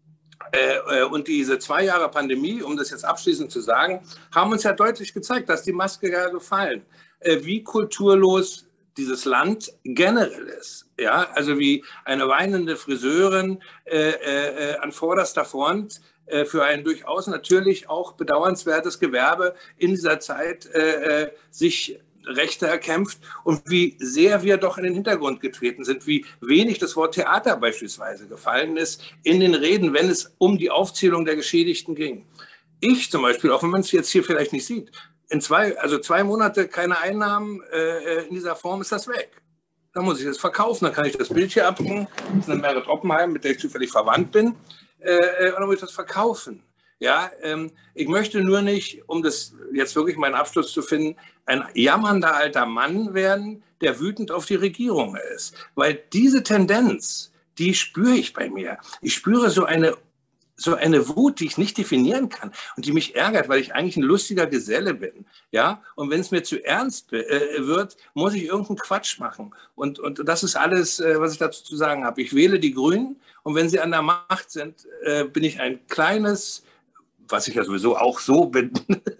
Und diese zwei Jahre Pandemie, um das jetzt abschließend zu sagen, haben uns ja deutlich gezeigt, dass die Maske ja gefallen, wie kulturlos dieses Land generell ist. Ja, also wie eine weinende Friseurin äh, äh, an vorderster Front äh, für ein durchaus natürlich auch bedauernswertes Gewerbe in dieser Zeit äh, sich Rechte erkämpft und wie sehr wir doch in den Hintergrund getreten sind, wie wenig das Wort Theater beispielsweise gefallen ist in den Reden, wenn es um die Aufzählung der Geschädigten ging. Ich zum Beispiel, auch wenn man es jetzt hier vielleicht nicht sieht, in zwei, also zwei Monate keine Einnahmen äh, in dieser Form ist das weg. Dann muss ich es verkaufen, dann kann ich das Bild hier abdrucken, das ist eine Merit Oppenheim, mit der ich zufällig verwandt bin, äh, und dann muss ich das verkaufen. Ja, ähm, ich möchte nur nicht, um das jetzt wirklich meinen Abschluss zu finden, ein jammernder alter Mann werden, der wütend auf die Regierung ist. Weil diese Tendenz, die spüre ich bei mir. Ich spüre so eine, so eine Wut, die ich nicht definieren kann und die mich ärgert, weil ich eigentlich ein lustiger Geselle bin. Ja? Und wenn es mir zu ernst äh, wird, muss ich irgendeinen Quatsch machen. Und, und das ist alles, äh, was ich dazu zu sagen habe. Ich wähle die Grünen und wenn sie an der Macht sind, äh, bin ich ein kleines, was ich ja sowieso auch so bin,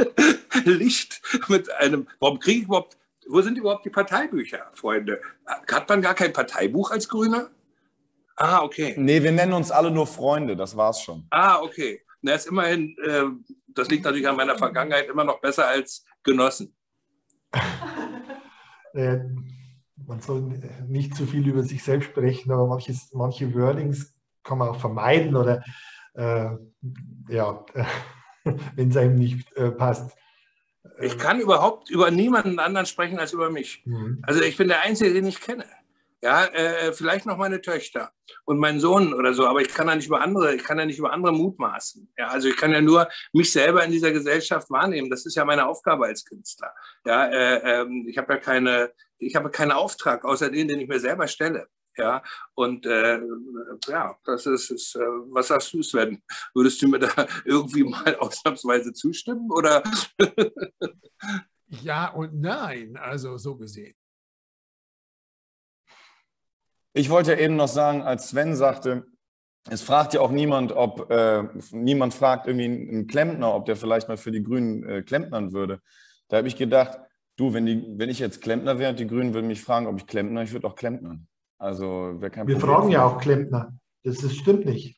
Licht mit einem, warum kriege ich überhaupt, wo sind überhaupt die Parteibücher, Freunde? Hat man gar kein Parteibuch als Grüner? Ah, okay. Nee, wir nennen uns alle nur Freunde, das war's schon. Ah, okay. Na, ist immerhin, äh, das liegt natürlich an meiner Vergangenheit, immer noch besser als Genossen. äh, man soll nicht zu viel über sich selbst sprechen, aber manches, manche Wordings kann man auch vermeiden oder äh, ja, wenn es einem nicht äh, passt. Ich kann überhaupt über niemanden anderen sprechen als über mich. Mhm. Also ich bin der Einzige, den ich kenne. Ja, äh, vielleicht noch meine Töchter und meinen Sohn oder so, aber ich kann ja nicht über andere, ich kann ja nicht über andere mutmaßen. Ja, also ich kann ja nur mich selber in dieser Gesellschaft wahrnehmen. Das ist ja meine Aufgabe als Künstler. Ja, äh, äh, ich habe ja keine, ich habe keinen Auftrag außer den, den ich mir selber stelle. Ja, und äh, ja, das ist, ist äh, was sagst du, Sven? Würdest du mir da irgendwie mal ausnahmsweise zustimmen? Oder? Ja und nein, also so gesehen. Ich wollte ja eben noch sagen, als Sven sagte, es fragt ja auch niemand, ob äh, niemand fragt irgendwie einen Klempner, ob der vielleicht mal für die Grünen äh, klempnern würde. Da habe ich gedacht, du, wenn, die, wenn ich jetzt Klempner wäre, die Grünen würden mich fragen, ob ich klempner, ich würde auch klempnern. Also, wäre kein Wir Problem. fragen ja auch Klempner. Das ist, stimmt nicht.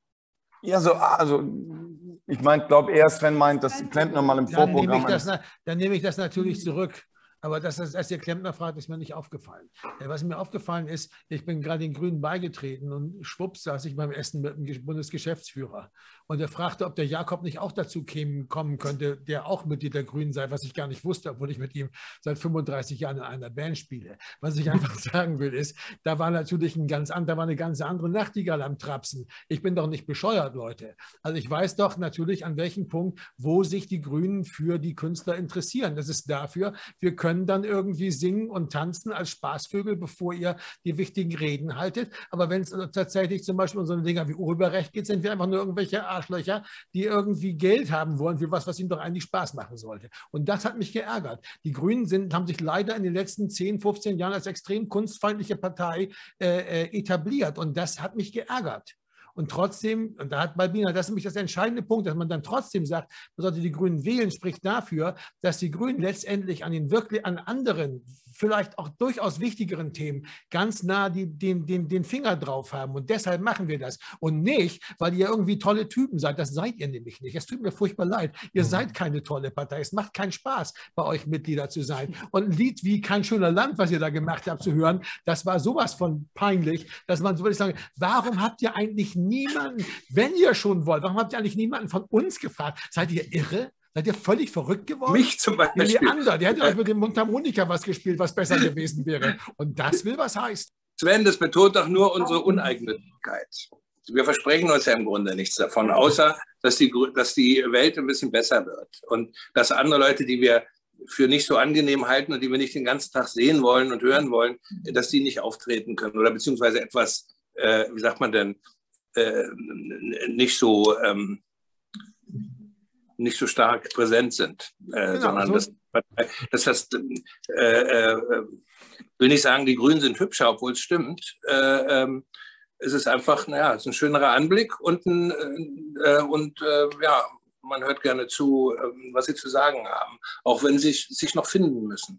Ja, so, also ich meine, glaube eher, Sven meint, dass Klempner mal im Dann Vorprogramm... Nehme das, dann nehme ich das natürlich zurück. Aber dass das erst der Klempner fragt, ist mir nicht aufgefallen. Was mir aufgefallen ist, ich bin gerade den Grünen beigetreten und schwupps saß ich beim Essen mit dem Bundesgeschäftsführer. Und er fragte, ob der Jakob nicht auch dazu kämen, kommen könnte, der auch Mitglied der Grünen sei, was ich gar nicht wusste, obwohl ich mit ihm seit fünfunddreißig Jahren in einer Band spiele. Was ich einfach sagen will, ist, da war natürlich ein ganz, da war eine ganz andere Nachtigall am Trapsen. Ich bin doch nicht bescheuert, Leute. Also ich weiß doch natürlich, an welchem Punkt, wo sich die Grünen für die Künstler interessieren. Das ist dafür, wir können dann irgendwie singen und tanzen als Spaßvögel, bevor ihr die wichtigen Reden haltet. Aber wenn es tatsächlich zum Beispiel um so eine Dinger wie Urheberrecht geht, sind wir einfach nur irgendwelche Arschlöcher, die irgendwie Geld haben wollen für was, was ihnen doch eigentlich Spaß machen sollte. Und das hat mich geärgert. Die Grünen sind, haben sich leider in den letzten zehn, fünfzehn Jahren als extrem kunstfeindliche Partei äh, etabliert. Und das hat mich geärgert. Und trotzdem, und da hat Balbina, das ist nämlich das entscheidende Punkt, dass man dann trotzdem sagt, man sollte die Grünen wählen, spricht dafür, dass die Grünen letztendlich an den wirklich an anderen, vielleicht auch durchaus wichtigeren Themen ganz nah die, den, den, den Finger drauf haben. Und deshalb machen wir das. Und nicht, weil ihr irgendwie tolle Typen seid. Das seid ihr nämlich nicht. Es tut mir furchtbar leid. Ihr mhm. seid keine tolle Partei. Es macht keinen Spaß, bei euch Mitglieder zu sein. Und ein Lied wie Kein schöner Land, was ihr da gemacht habt, zu hören, das war sowas von peinlich, dass man so würde ich sagen, warum habt ihr eigentlich niemanden, wenn ihr schon wollt, warum habt ihr eigentlich niemanden von uns gefragt? Seid ihr irre? Seid ihr völlig verrückt geworden? Mich zum Beispiel. Ja, die andere, der hätte euch mit dem Mundharmonika was gespielt, was besser gewesen wäre. Und das will was heißen. Sven, das betont doch nur unsere Uneigennützigkeit. Wir versprechen uns ja im Grunde nichts davon, außer dass die, dass die Welt ein bisschen besser wird und dass andere Leute, die wir für nicht so angenehm halten und die wir nicht den ganzen Tag sehen wollen und hören wollen, dass die nicht auftreten können oder beziehungsweise etwas, äh, wie sagt man denn, äh, nicht so ähm, nicht so stark präsent sind, äh, genau, sondern so. das, das heißt, äh, äh, will nicht sagen, die Grünen sind hübscher, obwohl es stimmt. Äh, ähm, es ist einfach, naja, es ist ein schönerer Anblick und, ein, äh, und äh, ja, man hört gerne zu, äh, was sie zu sagen haben, auch wenn sie sich, sich noch finden müssen.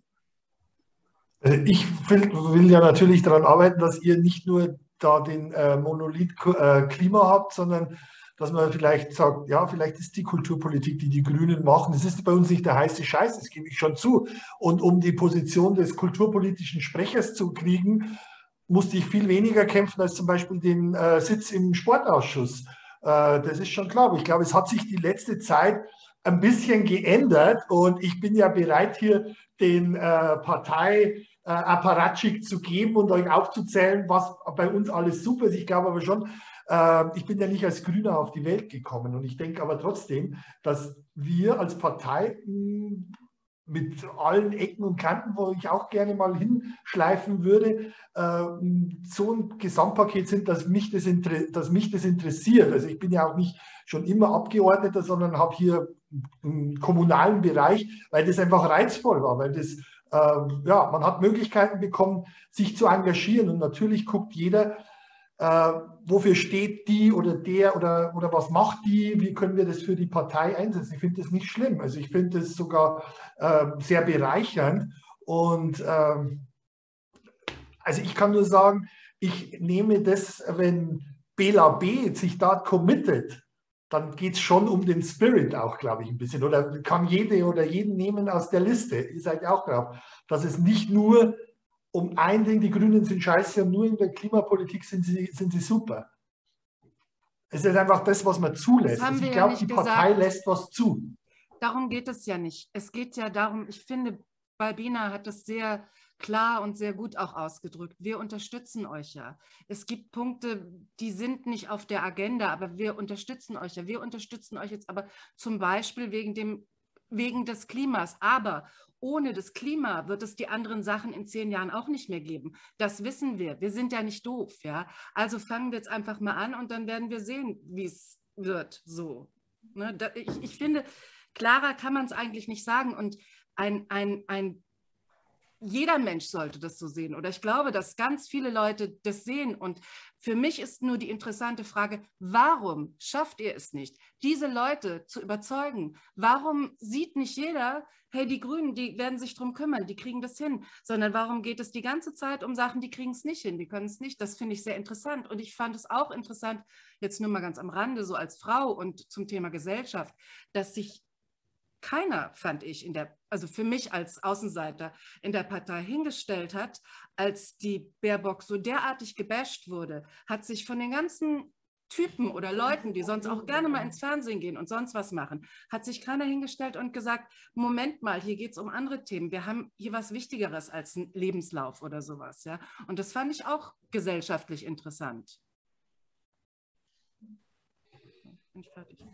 Ich will, will ja natürlich daran arbeiten, dass ihr nicht nur da den äh, Monolith äh, Klima habt, sondern dass man vielleicht sagt, ja, vielleicht ist die Kulturpolitik, die die Grünen machen, das ist bei uns nicht der heiße Scheiß, das gebe ich schon zu. Und um die Position des kulturpolitischen Sprechers zu kriegen, musste ich viel weniger kämpfen als zum Beispiel den äh, Sitz im Sportausschuss. Äh, das ist schon klar. Aber ich glaube, es hat sich die letzte Zeit ein bisschen geändert und ich bin ja bereit, hier den äh, Parteiapparatschik zu geben und euch aufzuzählen, was bei uns alles super ist. Ich glaube aber schon, ich bin ja nicht als Grüner auf die Welt gekommen und ich denke aber trotzdem, dass wir als Partei mit allen Ecken und Kanten, wo ich auch gerne mal hinschleifen würde, so ein Gesamtpaket sind, dass mich das, dass mich das interessiert. Also ich bin ja auch nicht schon immer Abgeordneter, sondern habe hier einen kommunalen Bereich, weil das einfach reizvoll war, weil das, ja, man hat Möglichkeiten bekommen, sich zu engagieren und natürlich guckt jeder, Äh, wofür steht die oder der oder, oder was macht die, wie können wir das für die Partei einsetzen. Ich finde das nicht schlimm. Also ich finde das sogar äh, sehr bereichernd. Und äh, also ich kann nur sagen, ich nehme das, wenn Bela B. sich da committet, dann geht es schon um den Spirit auch, glaube ich, ein bisschen. Oder kann jede oder jeden nehmen aus der Liste. Ihr seid ja auch drauf, dass es nicht nur um ein Ding, die Grünen sind scheiße und nur in der Klimapolitik sind sie, sind sie super. Es ist einfach das, was man zulässt. Also ich glaube, ja die Partei gesagt. lässt was zu. Darum geht es ja nicht. Es geht ja darum, ich finde, Balbina hat das sehr klar und sehr gut auch ausgedrückt. Wir unterstützen euch ja. Es gibt Punkte, die sind nicht auf der Agenda, aber wir unterstützen euch ja. Wir unterstützen euch jetzt aber zum Beispiel wegen dem wegen des Klimas. Aber ohne das Klima wird es die anderen Sachen in zehn Jahren auch nicht mehr geben. Das wissen wir. Wir sind ja nicht doof. Ja? Also fangen wir jetzt einfach mal an und dann werden wir sehen, wie es wird. So. Ne? Da, ich, ich finde, klarer kann man es eigentlich nicht sagen. Und ein, ein, ein jeder Mensch sollte das so sehen. Oder ich glaube, dass ganz viele Leute das sehen. Und für mich ist nur die interessante Frage, warum schafft ihr es nicht, diese Leute zu überzeugen? Warum sieht nicht jeder, hey, die Grünen, die werden sich drum kümmern, die kriegen das hin? Sondern warum geht es die ganze Zeit um Sachen, die kriegen es nicht hin, die können es nicht? Das finde ich sehr interessant. Und ich fand es auch interessant, jetzt nur mal ganz am Rande, so als Frau und zum Thema Gesellschaft, dass sich keiner, fand ich, in der, also für mich als Außenseiter in der Partei hingestellt hat, als die Baerbock so derartig gebasht wurde, hat sich von den ganzen Typen oder Leuten, die sonst auch gerne mal ins Fernsehen gehen und sonst was machen, hat sich keiner hingestellt und gesagt, Moment mal, hier geht es um andere Themen, wir haben hier was Wichtigeres als einen Lebenslauf oder sowas. Ja? Und das fand ich auch gesellschaftlich interessant. Bin ich fertig.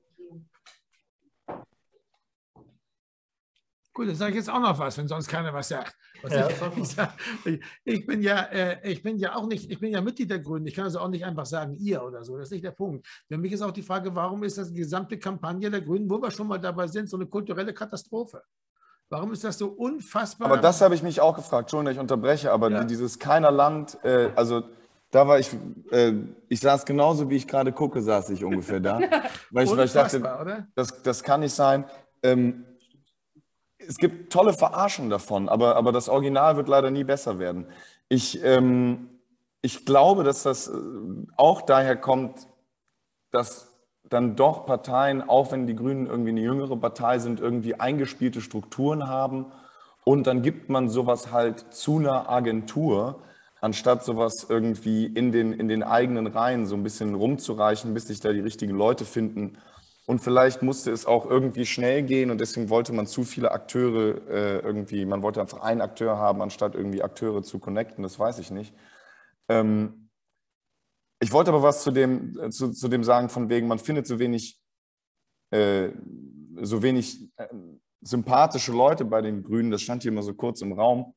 Gut, dann sage ich jetzt auch noch was, wenn sonst keiner was sagt. Was Ja, ich, ich, sag, ich, bin ja, äh, ich bin ja auch nicht, ich bin ja Mitglied der Grünen. Ich kann also auch nicht einfach sagen, ihr oder so. Das ist nicht der Punkt. Für mich ist auch die Frage, warum ist das die gesamte Kampagne der Grünen, wo wir schon mal dabei sind, so eine kulturelle Katastrophe? Warum ist das so unfassbar? Aber das habe ich mich auch gefragt. Entschuldigung, ich unterbreche, aber ja. dieses keiner Land, äh, also da war ich, äh, ich saß genauso, wie ich gerade gucke, saß ich ungefähr da. weil, ich, weil ich dachte, oder? Das, das kann nicht sein. Ähm, Es gibt tolle Verarschungen davon, aber, aber das Original wird leider nie besser werden. Ich, ähm, ich glaube, dass das auch daher kommt, dass dann doch Parteien, auch wenn die Grünen irgendwie eine jüngere Partei sind, irgendwie eingespielte Strukturen haben und dann gibt man sowas halt zu einer Agentur, anstatt sowas irgendwie in den, in den eigenen Reihen so ein bisschen rumzureichen, bis sich da die richtigen Leute finden. Und vielleicht musste es auch irgendwie schnell gehen und deswegen wollte man zu viele Akteure äh, irgendwie, man wollte einfach einen Akteur haben, anstatt irgendwie Akteure zu connecten, das weiß ich nicht. Ähm, ich wollte aber was zu dem, zu, zu dem sagen, von wegen, man findet so wenig, äh, so wenig äh, sympathische Leute bei den Grünen. Das stand hier immer so kurz im Raum.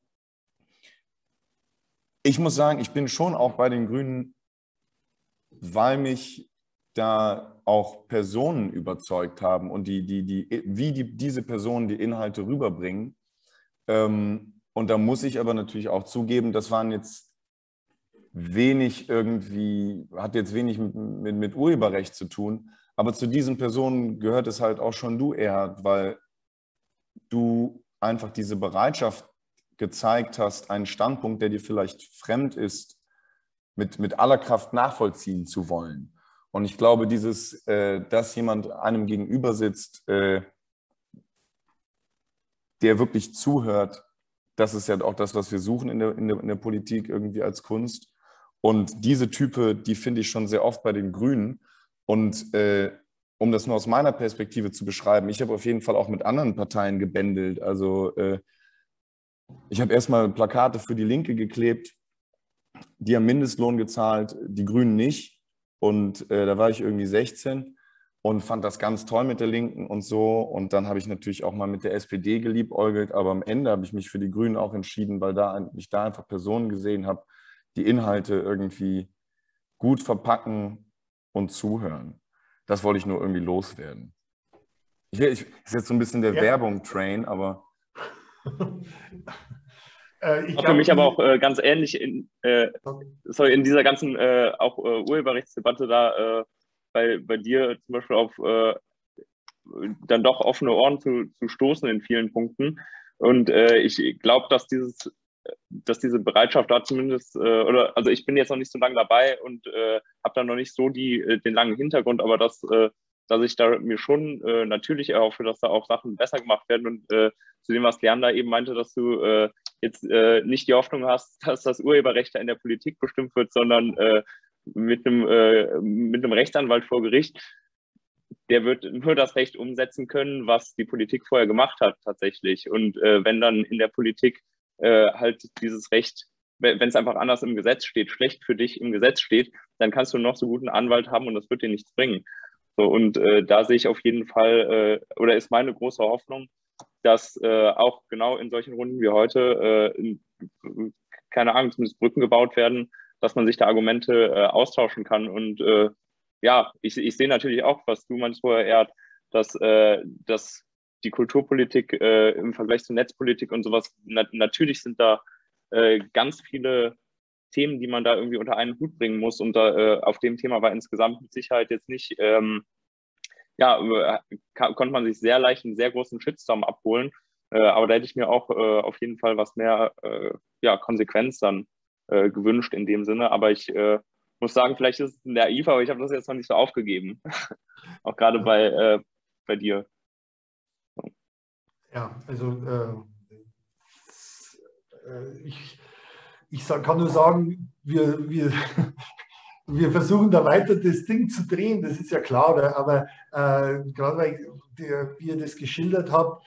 Ich muss sagen, ich bin schon auch bei den Grünen, weil mich da auch Personen überzeugt haben und die, die, die, wie die, diese Personen die Inhalte rüberbringen. Ähm, und da muss ich aber natürlich auch zugeben, das waren jetzt wenig irgendwie, hat jetzt wenig mit, mit, mit Urheberrecht zu tun, aber zu diesen Personen gehört es halt auch schon du, Erhard, weil du einfach diese Bereitschaft gezeigt hast, einen Standpunkt, der dir vielleicht fremd ist, mit, mit aller Kraft nachvollziehen zu wollen. Und ich glaube, dieses, äh, dass jemand einem gegenüber sitzt, äh, der wirklich zuhört, das ist ja auch das, was wir suchen in der, in der, in der Politik irgendwie als Kunst. Und diese Type, die finde ich schon sehr oft bei den Grünen. Und äh, um das nur aus meiner Perspektive zu beschreiben, ich habe auf jeden Fall auch mit anderen Parteien gebändelt. Also äh, ich habe erstmal Plakate für die Linke geklebt, die haben Mindestlohn gezahlt, die Grünen nicht. Und äh, da war ich irgendwie sechzehn und fand das ganz toll mit der Linken und so. Und dann habe ich natürlich auch mal mit der S P D geliebäugelt, aber am Ende habe ich mich für die Grünen auch entschieden, weil da, ich da einfach Personen gesehen habe, die Inhalte irgendwie gut verpacken und zuhören. Das wollte ich nur irgendwie loswerden. Ich, ich, ist jetzt so ein bisschen der Ja. Werbung-Train, aber... äh, ich War glaub, für mich die- aber auch äh, ganz ähnlich in, äh, sorry, in dieser ganzen äh, auch äh, Urheberrechtsdebatte da äh, bei, bei dir zum Beispiel auf äh, dann doch offene Ohren zu, zu stoßen in vielen Punkten. Und äh, ich glaube, dass dieses dass diese Bereitschaft da zumindest, äh, oder also ich bin jetzt noch nicht so lange dabei und äh, habe da noch nicht so die, äh, den langen Hintergrund, aber dass, äh, dass ich da mir schon äh, natürlich erhoffe, dass da auch Sachen besser gemacht werden. Und äh, zu dem, was Leander eben meinte, dass du äh, jetzt äh, nicht die Hoffnung hast, dass das Urheberrecht in der Politik bestimmt wird, sondern äh, mit einem, äh, mit einem Rechtsanwalt vor Gericht, der wird nur das Recht umsetzen können, was die Politik vorher gemacht hat tatsächlich. Und äh, wenn dann in der Politik äh, halt dieses Recht, wenn es einfach anders im Gesetz steht, schlecht für dich im Gesetz steht, dann kannst du noch so guten Anwalt haben und das wird dir nichts bringen. So, und äh, da sehe ich auf jeden Fall, äh, oder ist meine große Hoffnung, dass äh, auch genau in solchen Runden wie heute, äh, in, keine Ahnung, zumindest Brücken gebaut werden, dass man sich da Argumente äh, austauschen kann. Und äh, ja, ich, ich sehe natürlich auch, was du meinst vorher, Erhard, dass, äh, dass die Kulturpolitik äh, im Vergleich zur Netzpolitik und sowas, na, natürlich sind da äh, ganz viele Themen, die man da irgendwie unter einen Hut bringen muss. Und da, äh, auf dem Thema war insgesamt mit Sicherheit jetzt nicht, ähm, ja, kann, konnte man sich sehr leicht einen sehr großen Shitstorm abholen. Äh, aber da hätte ich mir auch äh, auf jeden Fall was mehr äh, ja, Konsequenz dann äh, gewünscht in dem Sinne. Aber ich äh, muss sagen, vielleicht ist es naiv, aber ich habe das jetzt noch nicht so aufgegeben. Auch gerade bei, äh, bei dir. Ja, also äh, äh, ich, ich sag, kann nur sagen, wir, wir, wir versuchen da weiter das Ding zu drehen, das ist ja klar, oder? Aber äh, gerade weil der, wie ihr das geschildert habt,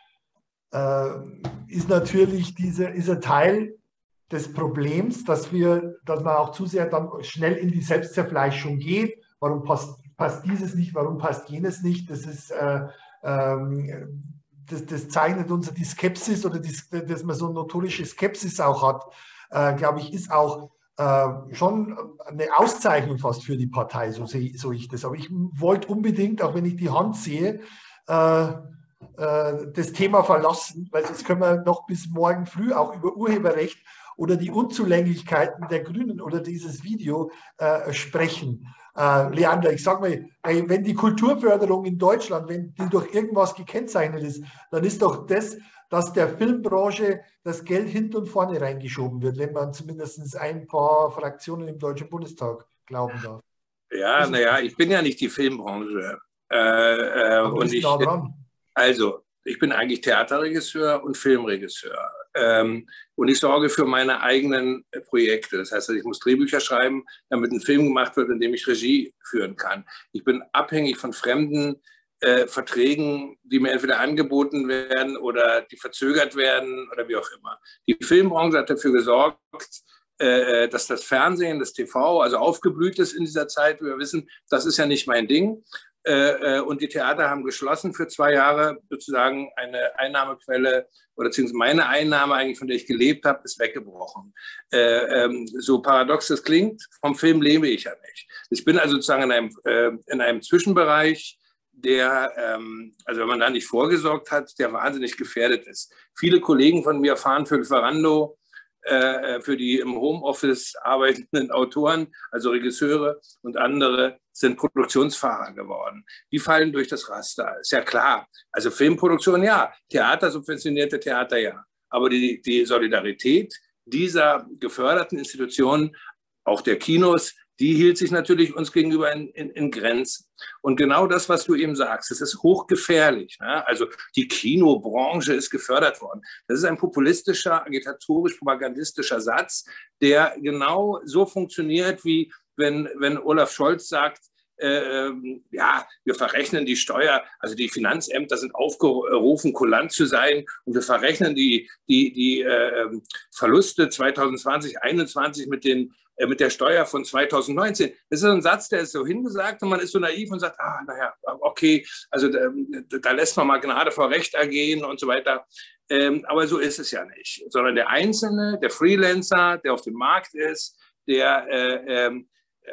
äh, ist natürlich dieser, ist ein Teil des Problems, dass wir, dass man auch zu sehr dann schnell in die Selbstzerfleischung geht. Warum passt, passt dieses nicht, warum passt jenes nicht? Das ist äh, ähm, Das, das zeichnet uns die Skepsis oder die, dass man so eine notorische Skepsis auch hat, äh, glaube ich, ist auch äh, schon eine Auszeichnung fast für die Partei, so sehe so ich das. Aber ich wollte unbedingt, auch wenn ich die Hand sehe, äh, äh, das Thema verlassen, weil sonst können wir noch bis morgen früh auch über Urheberrecht oder die Unzulänglichkeiten der Grünen oder dieses Video äh, sprechen. Äh, Leander, ich sage mal, ey, wenn die Kulturförderung in Deutschland, wenn die durch irgendwas gekennzeichnet ist, dann ist doch das, dass der Filmbranche das Geld hinten und vorne reingeschoben wird, wenn man zumindest ein paar Fraktionen im Deutschen Bundestag glauben darf. Ja, naja, ich bin ja nicht die Filmbranche. Äh, äh, Aber und ich, nah dran. Also, ich bin eigentlich Theaterregisseur und Filmregisseur. Ähm, und ich sorge für meine eigenen Projekte. Das heißt, ich muss Drehbücher schreiben, damit ein Film gemacht wird, in dem ich Regie führen kann. Ich bin abhängig von fremden äh, Verträgen, die mir entweder angeboten werden oder die verzögert werden oder wie auch immer. Die Filmbranche hat dafür gesorgt, äh, dass das Fernsehen, das T V, also aufgeblüht ist in dieser Zeit. Wir wissen, das ist ja nicht mein Ding. Äh, und die Theater haben geschlossen für zwei Jahre, sozusagen eine Einnahmequelle oder beziehungsweise meine Einnahme eigentlich, von der ich gelebt habe, ist weggebrochen. Äh, ähm, so paradox das klingt, vom Film lebe ich ja nicht. Ich bin also sozusagen in einem, äh, in einem Zwischenbereich, der, ähm, also wenn man da nicht vorgesorgt hat, der wahnsinnig gefährdet ist. Viele Kollegen von mir fahren für Lieferando, äh, für die im Homeoffice arbeitenden Autoren, also Regisseure und andere, sind Produktionsfahrer geworden. Die fallen durch das Raster, ist ja klar. Also Filmproduktion ja, Theater, subventionierte Theater ja. Aber die, die Solidarität dieser geförderten Institutionen, auch der Kinos, die hielt sich natürlich uns gegenüber in, in, in Grenzen. Und genau das, was du eben sagst, das ist hochgefährlich. Ne? Also die Kinobranche ist gefördert worden. Das ist ein populistischer, agitatorisch-propagandistischer Satz, der genau so funktioniert, wie wenn, wenn Olaf Scholz sagt, äh, ja, wir verrechnen die Steuer, also die Finanzämter sind aufgerufen, kulant zu sein und wir verrechnen die, die, die äh, Verluste zwanzig zwanzig, einundzwanzig mit den mit der Steuer von zwanzig neunzehn. Das ist ein Satz, der ist so hingesagt und man ist so naiv und sagt, ah, naja, okay, also da, da lässt man mal Gnade vor Recht ergehen und so weiter. Ähm, aber so ist es ja nicht. Sondern der Einzelne, der Freelancer, der auf dem Markt ist, der, äh, äh,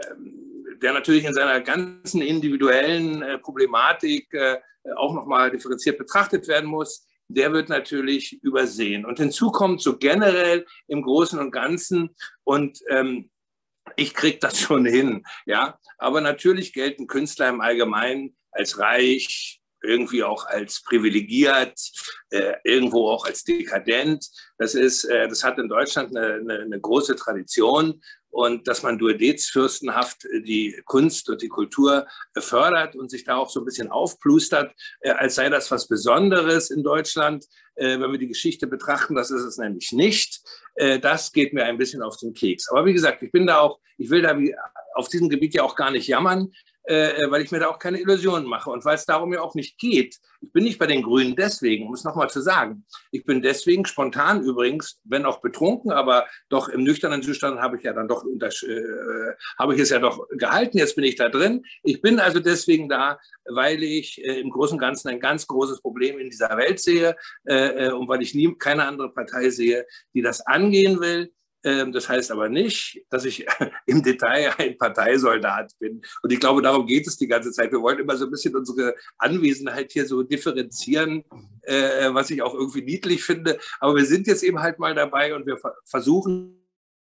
der natürlich in seiner ganzen individuellen äh, Problematik äh, auch nochmal differenziert betrachtet werden muss, der wird natürlich übersehen. Und hinzu kommt so generell im Großen und Ganzen, und ähm, ich kriege das schon hin, ja, aber natürlich gelten Künstler im Allgemeinen als reich, irgendwie auch als privilegiert, äh, irgendwo auch als dekadent. Das ist, äh, das hat in Deutschland eine, eine, eine große Tradition. Und dass man duodezfürstenhaft die Kunst und die Kultur fördert und sich da auch so ein bisschen aufplustert, äh, als sei das was Besonderes in Deutschland. Äh, wenn wir die Geschichte betrachten, das ist es nämlich nicht. Äh, das geht mir ein bisschen auf den Keks. Aber wie gesagt, ich bin da auch, ich will da auf diesem Gebiet ja auch gar nicht jammern, äh, weil ich mir da auch keine Illusionen mache und weil es darum ja auch nicht geht. Ich bin nicht bei den Grünen deswegen, um es nochmal zu sagen. Ich bin deswegen spontan übrigens, wenn auch betrunken, aber doch im nüchternen Zustand habe ich ja dann doch, äh, habe ich es ja doch gehalten. Jetzt bin ich da drin. Ich bin also deswegen da, weil ich äh, im Großen und Ganzen ein ganz großes Problem in dieser Welt sehe äh, und weil ich nie keine andere Partei sehe, die das angehen will. Das heißt aber nicht, dass ich im Detail ein Parteisoldat bin. Und ich glaube, darum geht es die ganze Zeit. Wir wollen immer so ein bisschen unsere Anwesenheit hier so differenzieren, äh, was ich auch irgendwie niedlich finde. Aber wir sind jetzt eben halt mal dabei und wir versuchen,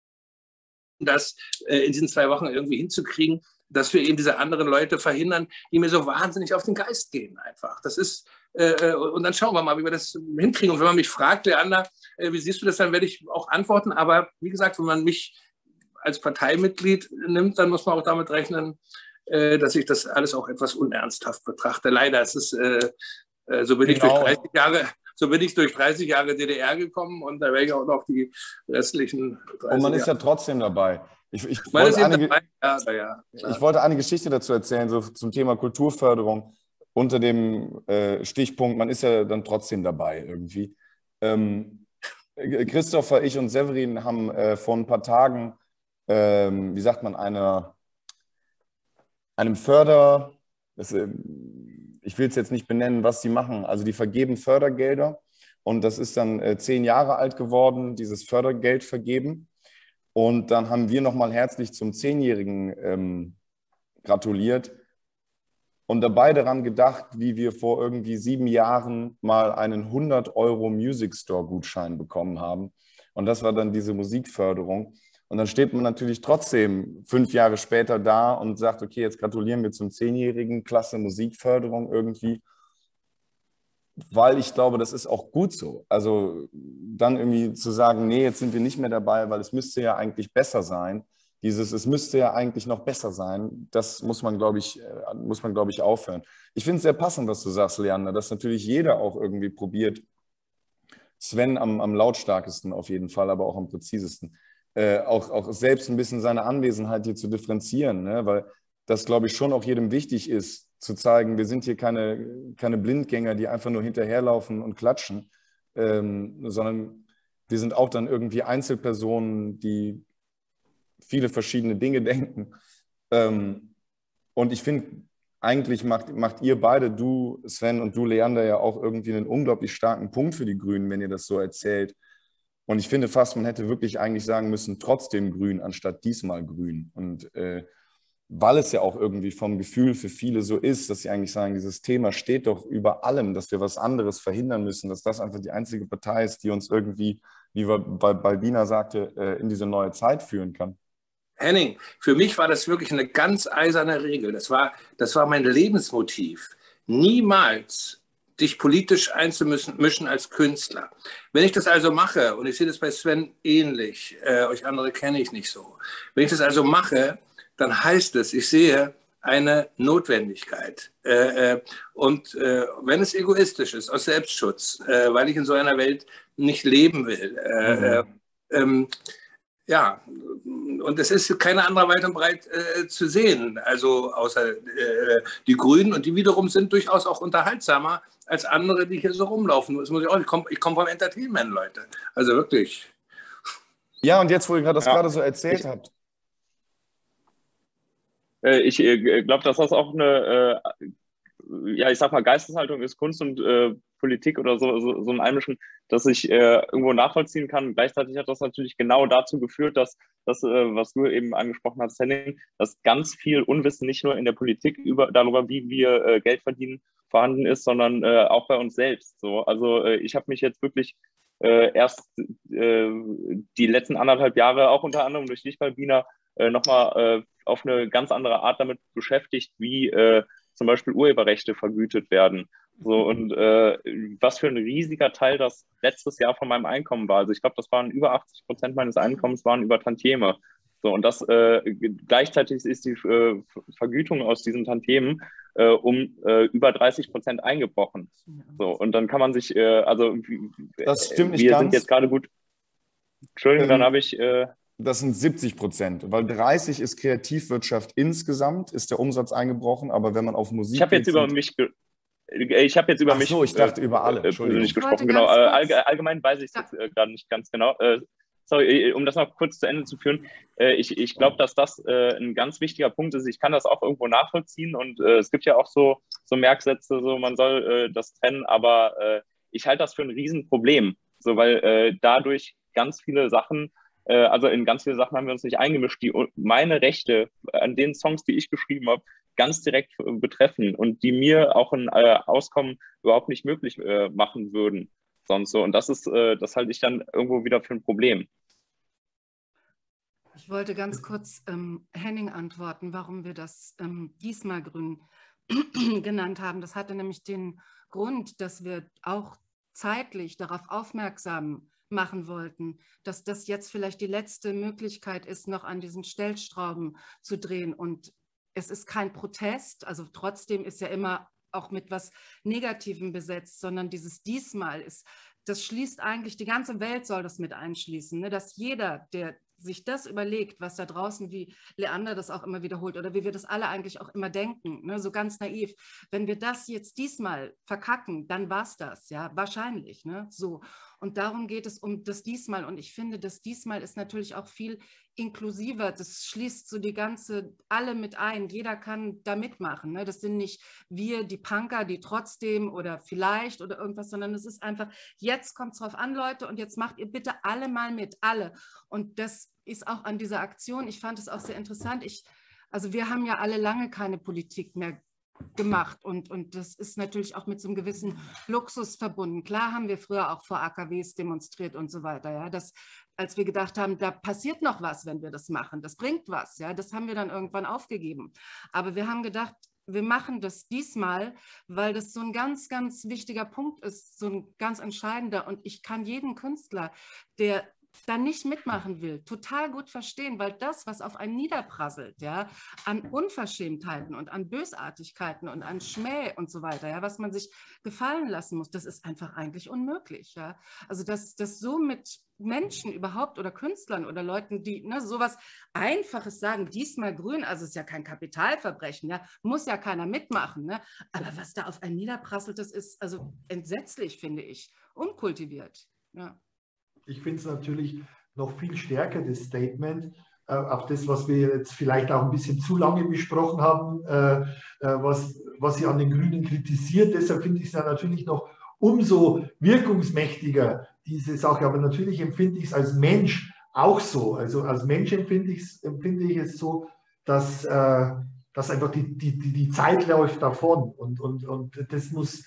das äh, in diesen zwei Wochen irgendwie hinzukriegen, dass wir eben diese anderen Leute verhindern, die mir so wahnsinnig auf den Geist gehen einfach. Das ist, äh, und dann schauen wir mal, wie wir das hinkriegen. Und wenn man mich fragt, Leander, äh, wie siehst du das, dann werde ich auch antworten. Aber wie gesagt, wenn man mich als Parteimitglied nimmt, dann muss man auch damit rechnen, äh, dass ich das alles auch etwas unernsthaft betrachte. Leider, es ist, äh, äh, so bin genau. ich durch dreißig Jahre... So bin ich durch dreißig Jahre D D R gekommen und da werde ich auch noch die restlichen dreißig Jahre. Und man ist ja trotzdem dabei. Ich, ich, man wollte, ist eine, dabei. Ja, ja, ich wollte eine Geschichte dazu erzählen, so zum Thema Kulturförderung unter dem äh, Stichpunkt, man ist ja dann trotzdem dabei irgendwie. Ähm, Christopher, ich und Severin haben äh, vor ein paar Tagen, ähm, wie sagt man, eine, einem Förder... Das, äh, ich will es jetzt nicht benennen, was sie machen. Also die vergeben Fördergelder und das ist dann äh, zehn Jahre alt geworden, dieses Fördergeld vergeben. Und dann haben wir nochmal herzlich zum Zehnjährigen ähm, gratuliert und dabei daran gedacht, wie wir vor irgendwie sieben Jahren mal einen hundert Euro Music Store Gutschein bekommen haben. Und das war dann diese Musikförderung. Und dann steht man natürlich trotzdem fünf Jahre später da und sagt, okay, jetzt gratulieren wir zum Zehnjährigen, klasse Musikförderung irgendwie. Weil ich glaube, das ist auch gut so. Also dann irgendwie zu sagen, nee, jetzt sind wir nicht mehr dabei, weil es müsste ja eigentlich besser sein. Dieses, es müsste ja eigentlich noch besser sein, das muss man, glaube ich, muss man, glaube ich, aufhören. Ich finde es sehr passend, was du sagst, Leander, dass natürlich jeder auch irgendwie probiert, Sven am, am lautstarkesten auf jeden Fall, aber auch am präzisesten, Äh, auch, auch selbst ein bisschen seine Anwesenheit hier zu differenzieren, ne? Weil das, glaube ich, schon auch jedem wichtig ist, zu zeigen, wir sind hier keine, keine Blindgänger, die einfach nur hinterherlaufen und klatschen, ähm, sondern wir sind auch dann irgendwie Einzelpersonen, die viele verschiedene Dinge denken. Ähm, und ich finde, eigentlich macht, macht ihr beide, du Sven und du Leander, ja auch irgendwie einen unglaublich starken Punkt für die Grünen, wenn ihr das so erzählt. Und ich finde fast, man hätte wirklich eigentlich sagen müssen, trotzdem Grün, anstatt diesmal Grün. Und äh, weil es ja auch irgendwie vom Gefühl für viele so ist, dass sie eigentlich sagen, dieses Thema steht doch über allem, dass wir was anderes verhindern müssen, dass das einfach die einzige Partei ist, die uns irgendwie, wie Balbina sagte, äh, in diese neue Zeit führen kann. Henning, für mich war das wirklich eine ganz eiserne Regel. Das war, das war mein Lebensmotiv. Niemals dich politisch einzumischen als Künstler. Wenn ich das also mache, und ich sehe das bei Sven ähnlich, äh, euch andere kenne ich nicht so, wenn ich das also mache, dann heißt es, ich sehe eine Notwendigkeit. Äh, äh, und äh, wenn es egoistisch ist, aus Selbstschutz, äh, weil ich in so einer Welt nicht leben will, äh, mhm. äh, ähm, ja, und es ist keine andere weit und breit äh, zu sehen, also außer äh, die Grünen, und die wiederum sind durchaus auch unterhaltsamer als andere, die hier so rumlaufen. Das muss ich auch, ich komme ich komm vom Entertainment, Leute. Also wirklich. Ja, und jetzt, wo ihr gerade das ja. gerade so erzählt ich, habt. Äh, ich äh, glaube, dass das auch eine, äh, ja, ich sag mal, Geisteshaltung ist, Kunst und äh, Politik oder so, so, so ein Einmischen, das ich äh, irgendwo nachvollziehen kann. Gleichzeitig hat das natürlich genau dazu geführt, dass das, äh, was du eben angesprochen hast, Henning, dass ganz viel Unwissen nicht nur in der Politik über, darüber, wie wir äh, Geld verdienen, vorhanden ist, sondern äh, auch bei uns selbst. So. Also äh, ich habe mich jetzt wirklich äh, erst äh, die letzten anderthalb Jahre auch unter anderem durch dich, Balbina, äh, nochmal äh, auf eine ganz andere Art damit beschäftigt, wie äh, zum Beispiel Urheberrechte vergütet werden. So, und äh, was für ein riesiger Teil das letztes Jahr von meinem Einkommen war. Also ich glaube, das waren über achtzig Prozent meines Einkommens waren über Tantieme. So, und das äh, gleichzeitig ist die äh, Vergütung aus diesen Tantiemen äh, um äh, über dreißig Prozent eingebrochen. So, und dann kann man sich, äh, also das stimmt nicht wir ganz. sind jetzt gerade gut. Entschuldigung, ähm, dann habe ich. Äh, Das sind siebzig Prozent, weil dreißig ist Kreativwirtschaft insgesamt, ist der Umsatz eingebrochen, aber wenn man auf Musik... Ich habe jetzt über mich... Ich habe jetzt über Ach mich... so, ich dachte äh, über alle. Entschuldigung. Nicht gesprochen, genau. Allg allgemein weiß ich es jetzt äh, gerade nicht ganz genau. Äh, sorry, um das noch kurz zu Ende zu führen. Äh, ich ich glaube, dass das äh, ein ganz wichtiger Punkt ist. Ich kann das auch irgendwo nachvollziehen und äh, es gibt ja auch so, so Merksätze, so man soll äh, das trennen, aber äh, ich halte das für ein Riesenproblem, so, weil äh, dadurch ganz viele Sachen... Also in ganz viele Sachen haben wir uns nicht eingemischt, die meine Rechte an den Songs, die ich geschrieben habe, ganz direkt betreffen und die mir auch ein äh, Auskommen überhaupt nicht möglich äh, machen würden. Sonst so. Und das ist, äh, das halte ich dann irgendwo wieder für ein Problem. Ich wollte ganz kurz ähm, Henning antworten, warum wir das ähm, diesmal Grün genannt haben. Das hatte nämlich den Grund, dass wir auch zeitlich darauf aufmerksam machen wollten, dass das jetzt vielleicht die letzte Möglichkeit ist, noch an diesen Stellschrauben zu drehen. Und es ist kein Protest, also trotzdem ist ja immer auch mit was Negativem besetzt, sondern dieses diesmal ist, das schließt eigentlich, die ganze Welt soll das mit einschließen, ne? Dass jeder, der sich das überlegt, was da draußen, wie Leander das auch immer wiederholt oder wie wir das alle eigentlich auch immer denken, ne, so ganz naiv, wenn wir das jetzt diesmal verkacken, dann war es das, ja, wahrscheinlich, ne, so. Und darum geht es um das diesmal und ich finde, das diesmal ist natürlich auch viel inklusiver, das schließt so die ganze, alle mit ein, jeder kann da mitmachen, ne? Das sind nicht wir, die Punker, die trotzdem oder vielleicht oder irgendwas, sondern es ist einfach, jetzt kommt es drauf an, Leute, und jetzt macht ihr bitte alle mal mit, alle. Und das ist auch an dieser Aktion, ich fand es auch sehr interessant, ich, also wir haben ja alle lange keine Politik mehr gemacht und, und das ist natürlich auch mit so einem gewissen Luxus verbunden. Klar haben wir früher auch vor A K Ws demonstriert und so weiter, ja, das, als wir gedacht haben, da passiert noch was, wenn wir das machen, das bringt was, ja, das haben wir dann irgendwann aufgegeben. Aber wir haben gedacht, wir machen das diesmal, weil das so ein ganz, ganz wichtiger Punkt ist, so ein ganz entscheidender und ich kann jeden Künstler, der da nicht mitmachen will, total gut verstehen, weil das, was auf einen niederprasselt, ja, an Unverschämtheiten und an Bösartigkeiten und an Schmäh und so weiter, ja, was man sich gefallen lassen muss, das ist einfach eigentlich unmöglich, ja. Also dass das so mit Menschen überhaupt oder Künstlern oder Leuten, die ne, sowas Einfaches sagen, diesmal grün, also es ist ja kein Kapitalverbrechen, ja, muss ja keiner mitmachen, ne? Aber was da auf einen niederprasselt, das ist also entsetzlich, finde ich, unkultiviert, ja. Ich finde es natürlich noch viel stärker, das Statement, auf das, was wir jetzt vielleicht auch ein bisschen zu lange besprochen haben, was, was sie an den Grünen kritisiert. Deshalb finde ich es ja natürlich noch umso wirkungsmächtiger, diese Sache. Aber natürlich empfinde ich es als Mensch auch so. Also als Mensch empfinde ich es, empfinde ich es so, dass, dass einfach die, die, die Zeit läuft davon. Und, und, und das muss,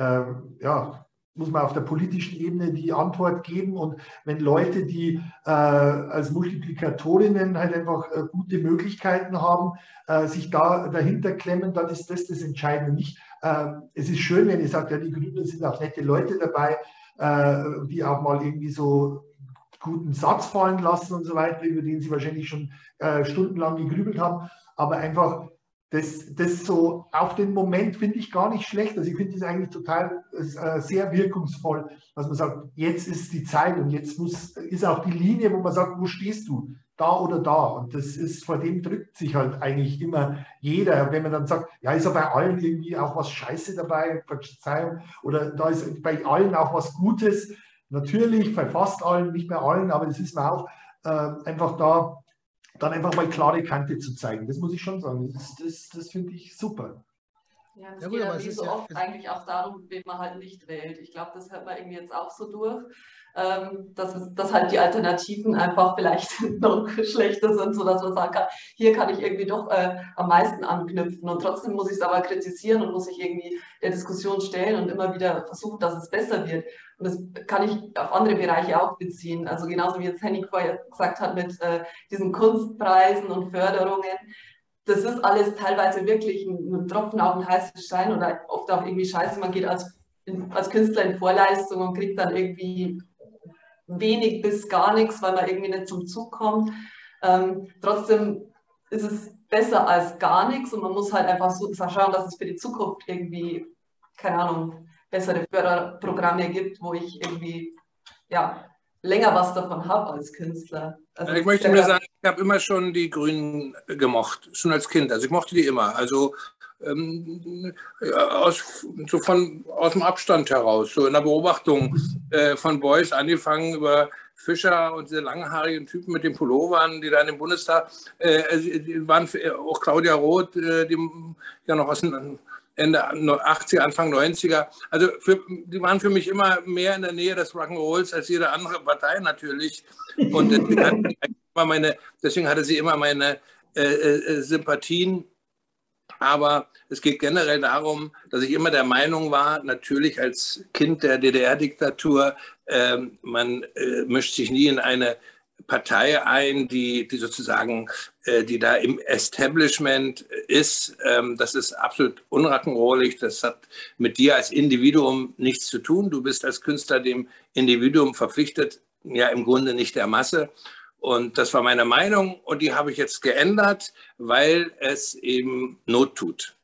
ja, muss man auf der politischen Ebene die Antwort geben. Und wenn Leute, die äh, als Multiplikatorinnen halt einfach äh, gute Möglichkeiten haben, äh, sich da dahinter klemmen, dann ist das das Entscheidende. Nicht, äh, es ist schön, wenn ihr sagt, ja, die Grünen sind auch nette Leute dabei, äh, die auch mal irgendwie so guten Satz fallen lassen und so weiter, über den sie wahrscheinlich schon äh, stundenlang gegrübelt haben. Aber einfach Das, das so auf den Moment finde ich gar nicht schlecht. Also ich finde das eigentlich total äh, sehr wirkungsvoll, dass man sagt, jetzt ist die Zeit und jetzt muss, ist auch die Linie, wo man sagt, wo stehst du? Da oder da? Und das ist, vor dem drückt sich halt eigentlich immer jeder. Wenn man dann sagt, ja, ist ja bei allen irgendwie auch was Scheiße dabei, Verzeihung, oder da ist bei allen auch was Gutes. Natürlich, bei fast allen, nicht bei allen, aber das ist mir auch äh, einfach da, dann einfach mal klare Kante zu zeigen. Das muss ich schon sagen. Das, das, das finde ich super. Ja, das Ja, geht gut, ja aber es wie ist so ja- oft es- eigentlich auch darum, wen man halt nicht wählt. Ich glaube, das hört man irgendwie jetzt auch so durch, ähm, dass, es, dass halt die Alternativen einfach vielleicht noch schlechter sind, sodass man sagen kann, hier kann ich irgendwie doch äh, am meisten anknüpfen. Und trotzdem muss ich es aber kritisieren und muss ich irgendwie der Diskussion stellen und immer wieder versuchen, dass es besser wird. Und das kann ich auf andere Bereiche auch beziehen. Also genauso wie jetzt Henning vorher gesagt hat mit äh, diesen Kunstpreisen und Förderungen. Das ist alles teilweise wirklich ein, ein Tropfen auf den heißen Stein oder oft auch irgendwie scheiße. Man geht als, in, als Künstler in Vorleistung und kriegt dann irgendwie wenig bis gar nichts, weil man irgendwie nicht zum Zug kommt. Ähm, trotzdem ist es besser als gar nichts und man muss halt einfach so schauen, dass es für die Zukunft irgendwie, keine Ahnung, bessere Förderprogramme gibt, wo ich irgendwie ja, länger was davon habe als Künstler. Also ich möchte mir sagen, ich habe immer schon die Grünen gemocht, schon als Kind. Also ich mochte die immer. Also ähm, aus, so von, aus dem Abstand heraus, so in der Beobachtung äh, von Beuys angefangen über Fischer und diese langhaarigen Typen mit den Pullovern, die da in dem Bundestag, äh, die waren auch Claudia Roth, äh, die ja noch aus dem Ende achtziger, Anfang neunziger. Also für, die waren für mich immer mehr in der Nähe des Rock'n'Rolls als jede andere Partei natürlich. Und deswegen hatte, immer meine, deswegen hatte sie immer meine äh, äh, Sympathien. Aber es geht generell darum, dass ich immer der Meinung war, natürlich als Kind der D D R-Diktatur, äh, man äh, mischt sich nie in eine Partei ein, die, die sozusagen, äh, die da im Establishment ist. Ähm, das ist absolut unrock'n'rollig. Das hat mit dir als Individuum nichts zu tun. Du bist als Künstler dem Individuum verpflichtet, ja im Grunde nicht der Masse. Und das war meine Meinung und die habe ich jetzt geändert, weil es eben Not tut.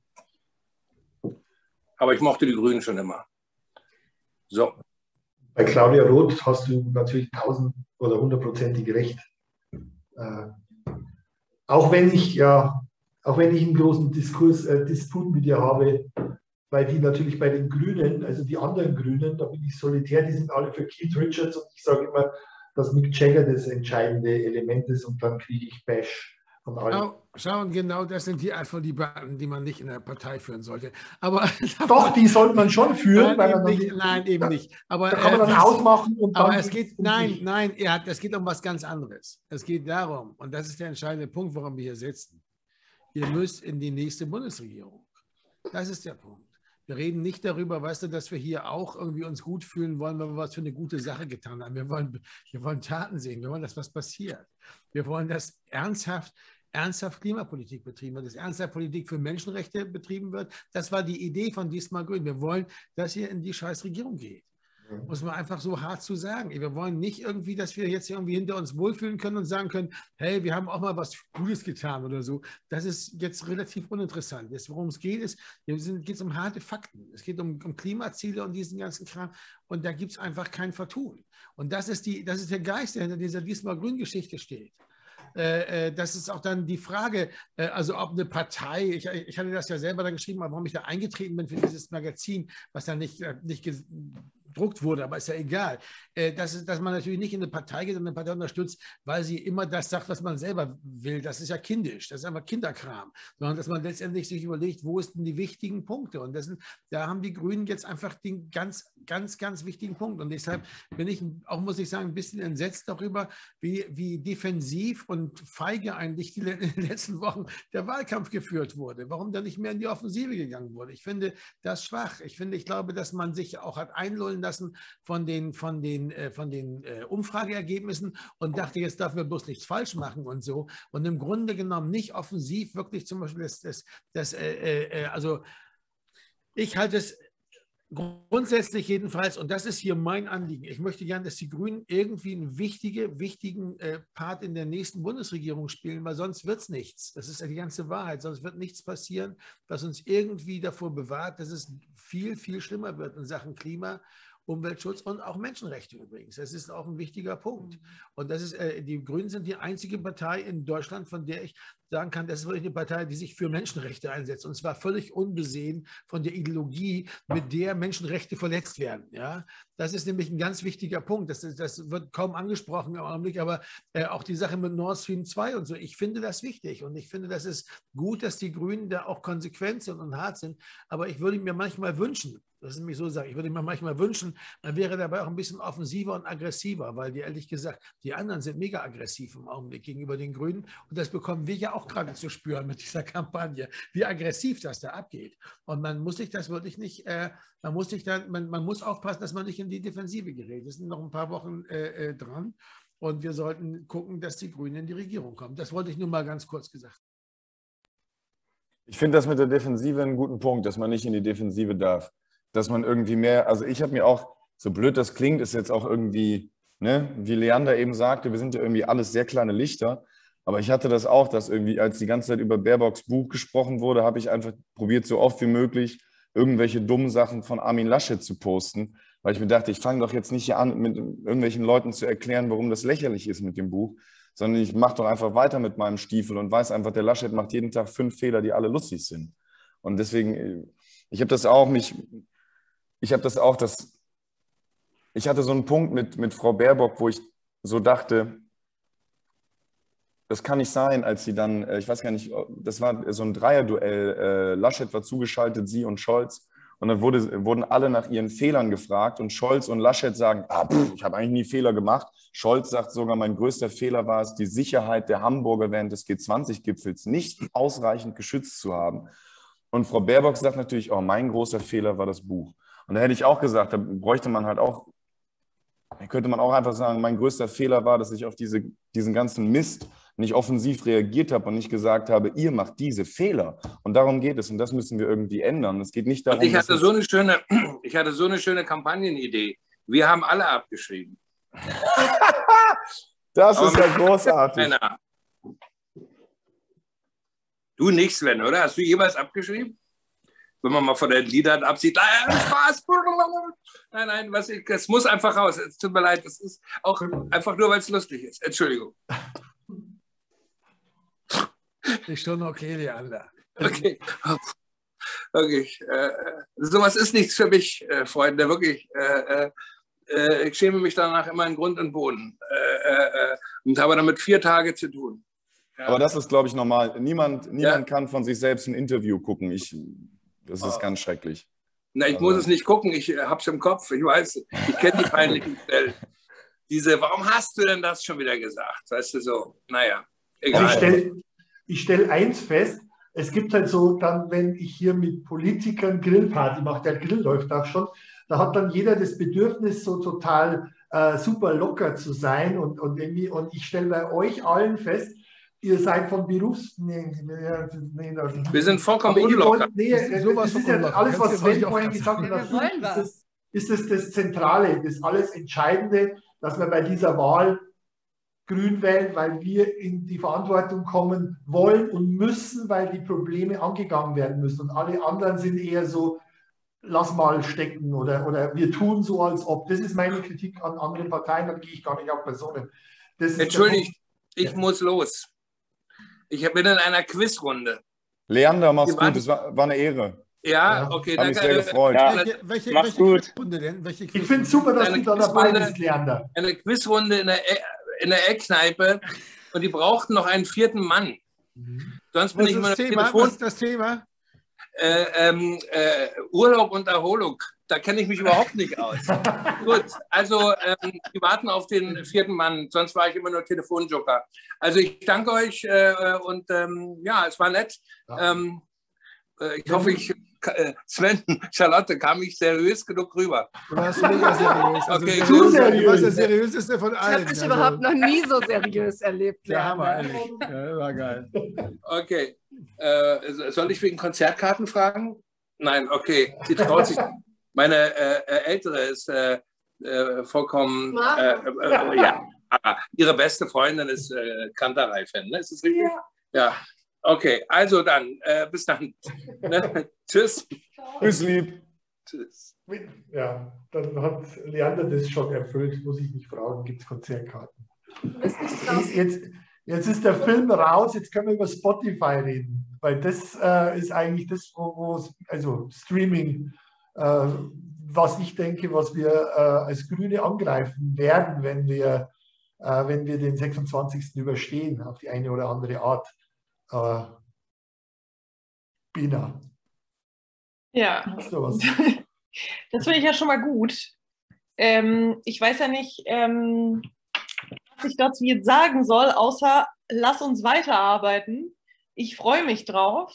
Aber ich mochte die Grünen schon immer. So. Bei Claudia Roth hast du natürlich tausend oder hundertprozentig recht. Äh, auch wenn ich ja, auch wenn ich einen großen Diskurs, äh, Disput mit ihr habe, weil die natürlich bei den Grünen, also die anderen Grünen, da bin ich solitär, die sind alle für Keith Richards und ich sage immer, dass Mick Jagger das entscheidende Element ist und dann kriege ich Bash von allen. Schau, schau, und genau das sind die Art von Debatten, die man nicht in der Partei führen sollte. Aber doch, die sollte man schon führen. Nein, weil eben man nicht, nein, eben nicht. Aber, da kann man dann äh, ausmachen und dann. Aber es geht, um nein, sich. nein, er hat, es geht um was ganz anderes. Es geht darum, und das ist der entscheidende Punkt, warum wir hier sitzen. Ihr müsst in die nächste Bundesregierung. Das ist der Punkt. Wir reden nicht darüber, weißt du, dass wir hier auch irgendwie uns gut fühlen wollen, wenn wir was für eine gute Sache getan haben. Wir wollen, wir wollen Taten sehen. Wir wollen, dass was passiert. Wir wollen, dass ernsthaft, ernsthaft Klimapolitik betrieben wird, dass ernsthaft Politik für Menschenrechte betrieben wird. Das war die Idee von Diesmal Grün. Wir wollen, dass ihr in die scheiß Regierung geht. Muss man einfach so hart zu sagen. Wir wollen nicht irgendwie, dass wir jetzt irgendwie hinter uns wohlfühlen können und sagen können, hey, wir haben auch mal was Gutes getan oder so. Das ist jetzt relativ uninteressant. Jetzt, worum es geht, ist, es geht um harte Fakten. Es geht um, um Klimaziele und diesen ganzen Kram. Und da gibt es einfach kein Vertun. Und das ist, die, das ist der Geist, der hinter dieser Diesmal Grün-Geschichte steht. Äh, das ist auch dann die Frage, äh, also ob eine Partei, ich, ich hatte das ja selber dann geschrieben, warum ich da eingetreten bin für dieses Magazin, was dann nicht, nicht gedruckt wurde, aber ist ja egal. Äh, dass, dass man natürlich nicht in eine Partei geht und eine Partei unterstützt, weil sie immer das sagt, was man selber will. Das ist ja kindisch, das ist einfach Kinderkram. Sondern dass man letztendlich sich überlegt, wo sind die wichtigen Punkte. Und das sind, da haben die Grünen jetzt einfach den ganz, ganz, ganz wichtigen Punkt. Und deshalb bin ich auch, muss ich sagen, ein bisschen entsetzt darüber, wie, wie defensiv und feige eigentlich die, in den letzten Wochen der Wahlkampf geführt wurde. Warum da nicht mehr in die Offensive gegangen wurde. Ich finde das schwach. Ich finde, ich glaube, dass man sich auch hat einlullen lassen von den, von den, äh, von den äh, Umfrageergebnissen und dachte, jetzt dürfen wir bloß nichts falsch machen und so. Und im Grunde genommen nicht offensiv wirklich zum Beispiel das, das, das äh, äh, also ich halte es grundsätzlich jedenfalls, und das ist hier mein Anliegen, ich möchte gerne, dass die Grünen irgendwie einen wichtige, wichtigen äh, Part in der nächsten Bundesregierung spielen, weil sonst wird es nichts. Das ist ja die ganze Wahrheit. Sonst wird nichts passieren, was uns irgendwie davor bewahrt, dass es viel, viel schlimmer wird in Sachen Klima, Umweltschutz und auch Menschenrechte übrigens. Das ist auch ein wichtiger Punkt. Und das ist, äh, die Grünen sind die einzige Partei in Deutschland, von der ich sagen kann, das ist wirklich eine Partei, die sich für Menschenrechte einsetzt. Und zwar völlig unbesehen von der Ideologie, mit der Menschenrechte verletzt werden. Ja? Das ist nämlich ein ganz wichtiger Punkt. Das, das wird kaum angesprochen im Augenblick, aber äh, auch die Sache mit Nord Stream zwei und so. Ich finde das wichtig und ich finde, das ist gut, dass die Grünen da auch konsequent sind und hart sind. Aber ich würde mir manchmal wünschen, das ist nämlich so sagen, ich würde mir manchmal wünschen, man wäre dabei auch ein bisschen offensiver und aggressiver, weil die ehrlich gesagt, die anderen sind mega aggressiv im Augenblick gegenüber den Grünen und das bekommen wir ja auch gerade zu spüren mit dieser Kampagne, wie aggressiv das da abgeht. Und man muss sich das wirklich nicht, äh, man muss sich dann, man, man muss aufpassen, dass man nicht in die Defensive gerät. Es sind noch ein paar Wochen äh, äh, dran und wir sollten gucken, dass die Grünen in die Regierung kommen. Das wollte ich nur mal ganz kurz gesagt. Ich finde das mit der Defensive einen guten Punkt, dass man nicht in die Defensive darf. Dass man irgendwie mehr, also ich habe mir auch, so blöd das klingt, ist jetzt auch irgendwie, ne, wie Leander eben sagte, wir sind ja irgendwie alles sehr kleine Lichter, aber ich hatte das auch, dass irgendwie, als die ganze Zeit über Baerbocks Buch gesprochen wurde, habe ich einfach probiert, so oft wie möglich irgendwelche dummen Sachen von Armin Laschet zu posten, weil ich mir dachte, ich fange doch jetzt nicht hier an, mit irgendwelchen Leuten zu erklären, warum das lächerlich ist mit dem Buch, sondern ich mache doch einfach weiter mit meinem Stiefel und weiß einfach, der Laschet macht jeden Tag fünf Fehler, die alle lustig sind. Und deswegen, ich habe das auch, mich... Ich habe das auch, das, ich hatte so einen Punkt mit, mit Frau Baerbock, wo ich so dachte, das kann nicht sein, als sie dann, ich weiß gar nicht, das war so ein Dreierduell, Laschet war zugeschaltet, sie und Scholz, und dann wurde, wurden alle nach ihren Fehlern gefragt und Scholz und Laschet sagen, ah, pff, ich habe eigentlich nie Fehler gemacht. Scholz sagt sogar, mein größter Fehler war es, die Sicherheit der Hamburger während des G zwanzig Gipfels nicht ausreichend geschützt zu haben. Und Frau Baerbock sagt natürlich, oh, mein großer Fehler war das Buch. Und da hätte ich auch gesagt, da bräuchte man halt auch, da könnte man auch einfach sagen, mein größter Fehler war, dass ich auf diese, diesen ganzen Mist nicht offensiv reagiert habe und nicht gesagt habe, ihr macht diese Fehler. Und darum geht es und das müssen wir irgendwie ändern. Es geht nicht darum, und ich hatte so eine schöne, ich hatte so eine schöne Kampagnenidee. Wir haben alle abgeschrieben. Das ist ja großartig. Du nicht, Sven, oder? Hast du jemals abgeschrieben? Wenn man mal von den Liedern absieht, nein, Spaß. Nein, nein, was ich, es muss einfach raus. Es tut mir leid, es ist auch einfach nur, weil es lustig ist. Entschuldigung. Ist schon okay, Leander. Okay. Wirklich. Äh, sowas ist nichts für mich, äh, Freunde. Wirklich. Äh, äh, ich schäme mich danach immer in Grund und Boden. Äh, äh, und habe damit vier Tage zu tun. Ja. Aber das ist, glaube ich, normal. Niemand, niemand ja. kann von sich selbst ein Interview gucken. Ich, das ist oh. ganz schrecklich. Na, ich also. muss es nicht gucken. Ich äh, habe es im Kopf. Ich weiß, ich kenne die peinlichen Stellen. Diese, warum hast du denn das schon wieder gesagt? Weißt du, so, naja. Egal. Also ich stelle ich stell eins fest, es gibt halt so, dann, wenn ich hier mit Politikern Grillparty mache, der Grill läuft auch schon, da hat dann jeder das Bedürfnis, so total äh, super locker zu sein und, und, irgendwie, und ich stelle bei euch allen fest, ihr seid von Berufs... Nee, nee, nee, wir sind vollkommen unlocker. Wollt, nee, das ist ja alles, was Sven vorhin gesagt hat. Wir wollen was. Ist das das Zentrale, das alles Entscheidende, dass wir bei dieser Wahl Grün wählen, weil wir in die Verantwortung kommen wollen und müssen, weil die Probleme angegangen werden müssen. Und alle anderen sind eher so, lass mal stecken oder, oder wir tun so, als ob. Das ist meine Kritik an anderen Parteien, da gehe ich gar nicht auf Personen. Entschuldigt, ich ja. muss los. Ich bin in einer Quizrunde. Leander, mach's gut, es war, war eine Ehre. Ja, okay, Hab mich danke. sehr gefreut. Ja. Welche, welche, Mach's welche gut. Quizrunde denn? Welche Ich finde es Quizrunde? super, dass Eine du da dabei Quizrunde. bist, Leander. Eine Quizrunde in der, E- in der Eckkneipe und die brauchten noch einen vierten Mann. Sonst bin Was ich ist immer das noch Thema? Telefon. Was ist das Thema? Äh, ähm, äh, Urlaub und Erholung. Da kenne ich mich überhaupt nicht aus. Gut, also ähm, die warten auf den vierten Mann, sonst war ich immer nur Telefonjoker. Also ich danke euch äh, und ähm, ja, es war nett. Ähm, äh, ich hoffe, ich, äh, Sven, Charlotte, kam ich seriös genug rüber. Du warst mega seriös. Also Okay, seriös, zu Du warst seriös. der seriöseste von Ich allen. habe dich Also, überhaupt noch nie so seriös erlebt. Der Hammer, Leander. ehrlich. Ja, war geil. Okay. Äh, soll ich wegen Konzertkarten fragen? Nein, okay. Sie traut sich. Meine äh, äh, Ältere ist äh, äh, vollkommen. Äh, äh, ja. Ah, ihre beste Freundin ist äh, Kanterei-Fan, ne? Ist das richtig? Ja. Ja. Okay, also dann. Äh, bis dann. Ne? Tschüss. Tschüss, lieb. Tschüss. Ja, dann hat Leander das schon erfüllt, muss ich mich fragen, gibt es Konzertkarten? Du bist nicht draußen. Jetzt, jetzt ist der Film raus, jetzt können wir über Spotify reden, weil das äh, ist eigentlich das, wo, wo also Streaming, äh, was ich denke, was wir äh, als Grüne angreifen werden, wenn wir, äh, wenn wir den sechsundzwanzigsten überstehen, auf die eine oder andere Art. Äh, Bina, Ja, hast du was? das finde ich ja schon mal gut. Ähm, ich weiß ja nicht, ähm, was ich dazu jetzt sagen soll, außer lass uns weiterarbeiten. Ich freue mich drauf.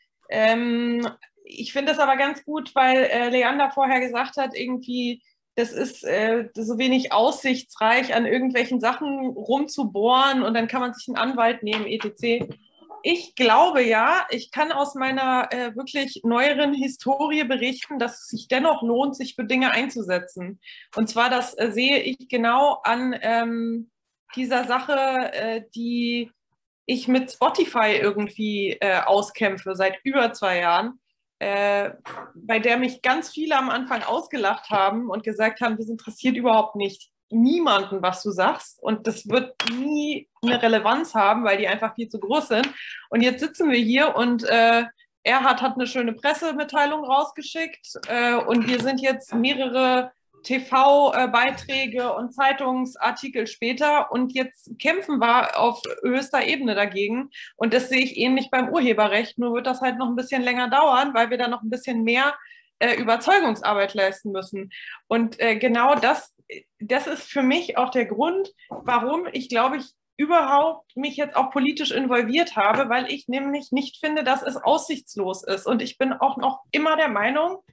Ähm, ich finde das aber ganz gut, weil äh, Leander vorher gesagt hat, irgendwie, das ist äh, so wenig aussichtsreich, an irgendwelchen Sachen rumzubohren und dann kann man sich einen Anwalt nehmen, et cetera. Ich glaube ja, ich kann aus meiner äh, wirklich neueren Historie berichten, dass es sich dennoch lohnt, sich für Dinge einzusetzen. Und zwar, das äh, sehe ich genau an ähm, dieser Sache, äh, die ich mit Spotify irgendwie äh, auskämpfe seit über zwei Jahren, äh, bei der mich ganz viele am Anfang ausgelacht haben und gesagt haben, das interessiert überhaupt nicht niemanden, was du sagst, und das wird nie eine Relevanz haben, weil die einfach viel zu groß sind. Und jetzt sitzen wir hier und äh, Erhard hat eine schöne Pressemitteilung rausgeschickt äh, und wir sind jetzt mehrere T V-Beiträge und Zeitungsartikel später und jetzt kämpfen wir auf höchster Ebene dagegen, und das sehe ich ähnlich beim Urheberrecht, nur wird das halt noch ein bisschen länger dauern, weil wir da noch ein bisschen mehr äh, Überzeugungsarbeit leisten müssen. Und äh, genau das Das ist für mich auch der Grund, warum ich, glaube ich, überhaupt mich jetzt auch politisch involviert habe, weil ich nämlich nicht finde, dass es aussichtslos ist. Und ich bin auch noch immer der Meinung,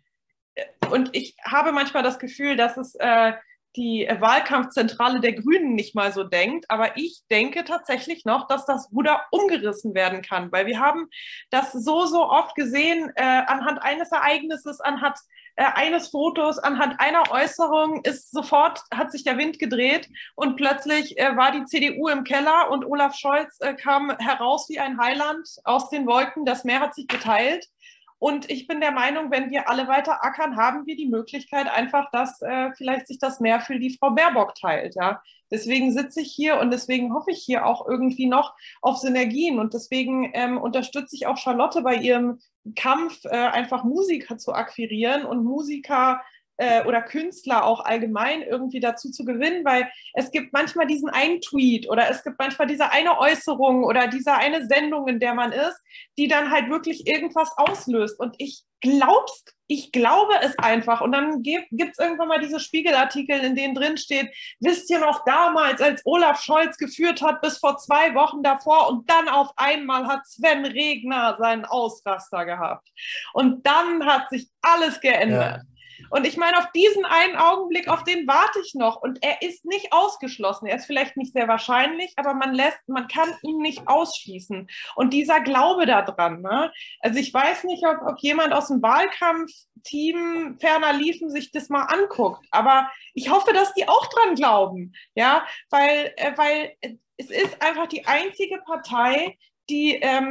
und ich habe manchmal das Gefühl, dass es äh, die Wahlkampfzentrale der Grünen nicht mal so denkt, aber ich denke tatsächlich noch, dass das Ruder umgerissen werden kann, weil wir haben das so, so oft gesehen, äh, anhand eines Ereignisses, anhand äh, eines Fotos, anhand einer Äußerung ist sofort, hat sich der Wind gedreht und plötzlich äh, war die C D U im Keller und Olaf Scholz äh, kam heraus wie ein Heiland aus den Wolken, das Meer hat sich geteilt. Und ich bin der Meinung, wenn wir alle weiter ackern, haben wir die Möglichkeit einfach, dass äh, vielleicht sich das Meer für die Frau Baerbock teilt. Ja? Deswegen sitze ich hier und deswegen hoffe ich hier auch irgendwie noch auf Synergien. Und deswegen ähm, unterstütze ich auch Charlotte bei ihrem Kampf, äh, einfach Musiker zu akquirieren und Musiker äh, oder Künstler auch allgemein irgendwie dazu zu gewinnen, weil es gibt manchmal diesen einen Tweet oder es gibt manchmal diese eine Äußerung oder diese eine Sendung, in der man ist, die dann halt wirklich irgendwas auslöst. Und ich glaub's, ich glaube es einfach. Und dann gibt es irgendwann mal diese Spiegelartikel, in denen drin steht, wisst ihr noch damals, als Olaf Scholz geführt hat, bis vor zwei Wochen davor, und dann auf einmal hat Sven Regner seinen Ausraster gehabt. Und dann hat sich alles geändert. Ja. Und ich meine, auf diesen einen Augenblick, auf den warte ich noch. Und er ist nicht ausgeschlossen. Er ist vielleicht nicht sehr wahrscheinlich, aber man lässt, man kann ihn nicht ausschließen. Und dieser Glaube daran, ne? Also ich weiß nicht, ob, ob jemand aus dem Wahlkampfteam ferner liefen sich das mal anguckt. Aber ich hoffe, dass die auch dran glauben. Ja, weil, äh, weil es ist einfach die einzige Partei, die, ähm,